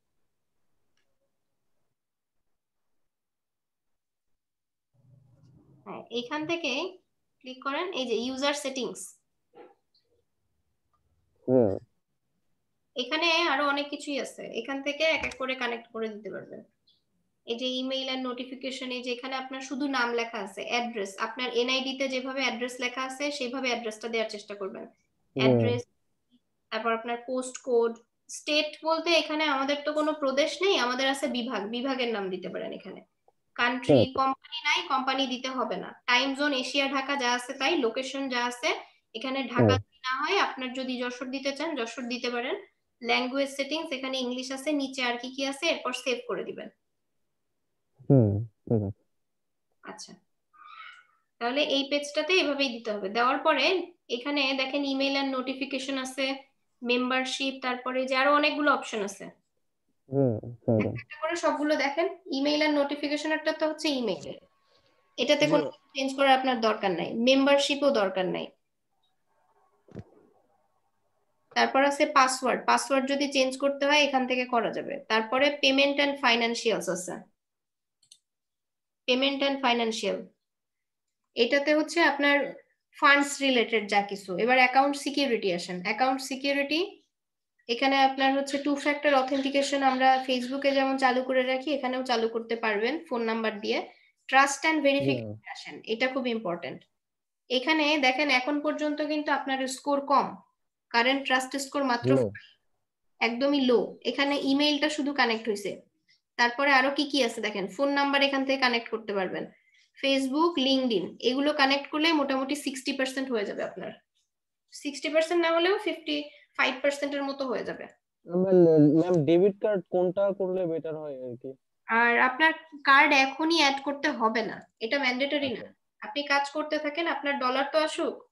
হ্যাঁ এইখান থেকে ক্লিক করেন, এই যে ইউজার সেটিংস, এখানে আরো অনেক কিছুই আছে, এখান থেকে এক এক করে কানেক্ট করে দিতে পারবেন। এই যে ইমেইল আর নোটিফিকেশন, এই যে এখানে আপনার শুধু নাম লেখা আছে, অ্যাড্রেস আপনার এনআইডি তে যেভাবে অ্যাড্রেস লেখা আছে সেইভাবে অ্যাড্রেসটা দেওয়ার চেষ্টা করবেন। অ্যাড্রেস, তারপর আপনার পোস্ট কোড, স্টেট বলতে এখানে আমাদের তো কোনো প্রদেশ নেই, আমাদের আছে বিভাগ, বিভাগের নাম দিতে পারেন এখানে। কান্ট্রি, কোম্পানি নাই, কোম্পানি দিতে হবে না। টাইম জোন এশিয়া ঢাকা যা আছে তাই, লোকেশন যা আছে এখানে ঢাকা না হয় আপনার যদি যশোর দিতে চান যশোর দিতে পারেন। ল্যাঙ্গুয়েজ সেটিংস এখানে ইংলিশ আছে, নিচে আর কি কি আছে এরপর সেভ করে দিবেন। আচ্ছা তাহলে এই পেজটাতে এভাবেই দিতে হবে। দেওয়ার পরে এখানে দেখেন ইমেইল আর নোটিফিকেশন আছে, মেম্বারশিপ, তারপরে যে আরো অনেকগুলো অপশন আছে, হুম স্যার একটা করে সবগুলো দেখেন। ইমেইল আর নোটিফিকেশনেরটা তো হচ্ছে ইমেইলে, এটাতে কোনো চেঞ্জ করার আপনার দরকার নাই, মেম্বারশিপও দরকার নাই। তারপর আছে পাসওয়ার্ড, পাসওয়ার্ড যদি চেঞ্জ করতে হয় এখান থেকে করা যাবে। তারপরে পেমেন্ট এন্ড ফাইন্যান্সিয়ালস আছে, পেমেন্ট এন্ড ফাইন্যান্সিয়াল, এটাতে হচ্ছে আপনার ফান্ডস রিলেটেড যা কিছু। এবার অ্যাকাউন্ট সিকিউরিটি আসেন, অ্যাকাউন্ট সিকিউরিটি এখানে আপনার হচ্ছে টু ফ্যাক্টর অথেন্টিকেশন আমরা ফেসবুকে যেমন চালু করে রাখি এখানেও চালু করতে পারবেন ফোন নাম্বার দিয়ে। ট্রাস্ট অ্যান্ড ভেরিফিকেশন আসেন, এটা খুব ইম্পর্টেন্ট। এখানে দেখেন এখন পর্যন্ত কিন্তু আপনার স্কোর কম, কারেন্ট ট্রাস্ট স্কোর মাত্র একদমই লো। এখানে ইমেইলটা শুধু কানেক্ট হয়েছে। তারপরে আরো কি কি আছে দেখেন, ফোন নাম্বার এখান থেকে কানেক্ট করতে পারবেন, ফেসবুক, লিঙ্কডইন এগুলো কানেক্ট করলে মোটামুটি সিক্সটি পার্সেন্ট হয়ে যাবে আপনার, সিক্সটি পার্সেন্ট না হলেও ফিফটি ফাইভ পার্সেন্টের মতো হয়ে যাবে। ম্যাম ডেবিট কার্ড কোনটা করলে বেটার হয় আর কি? আর আপনার কার্ড এখনই অ্যাড করতে হবে না, এটা ম্যান্ডেটরি না। আপনি কাজ করতে থাকেন, আপনার ডলার তো আসুক,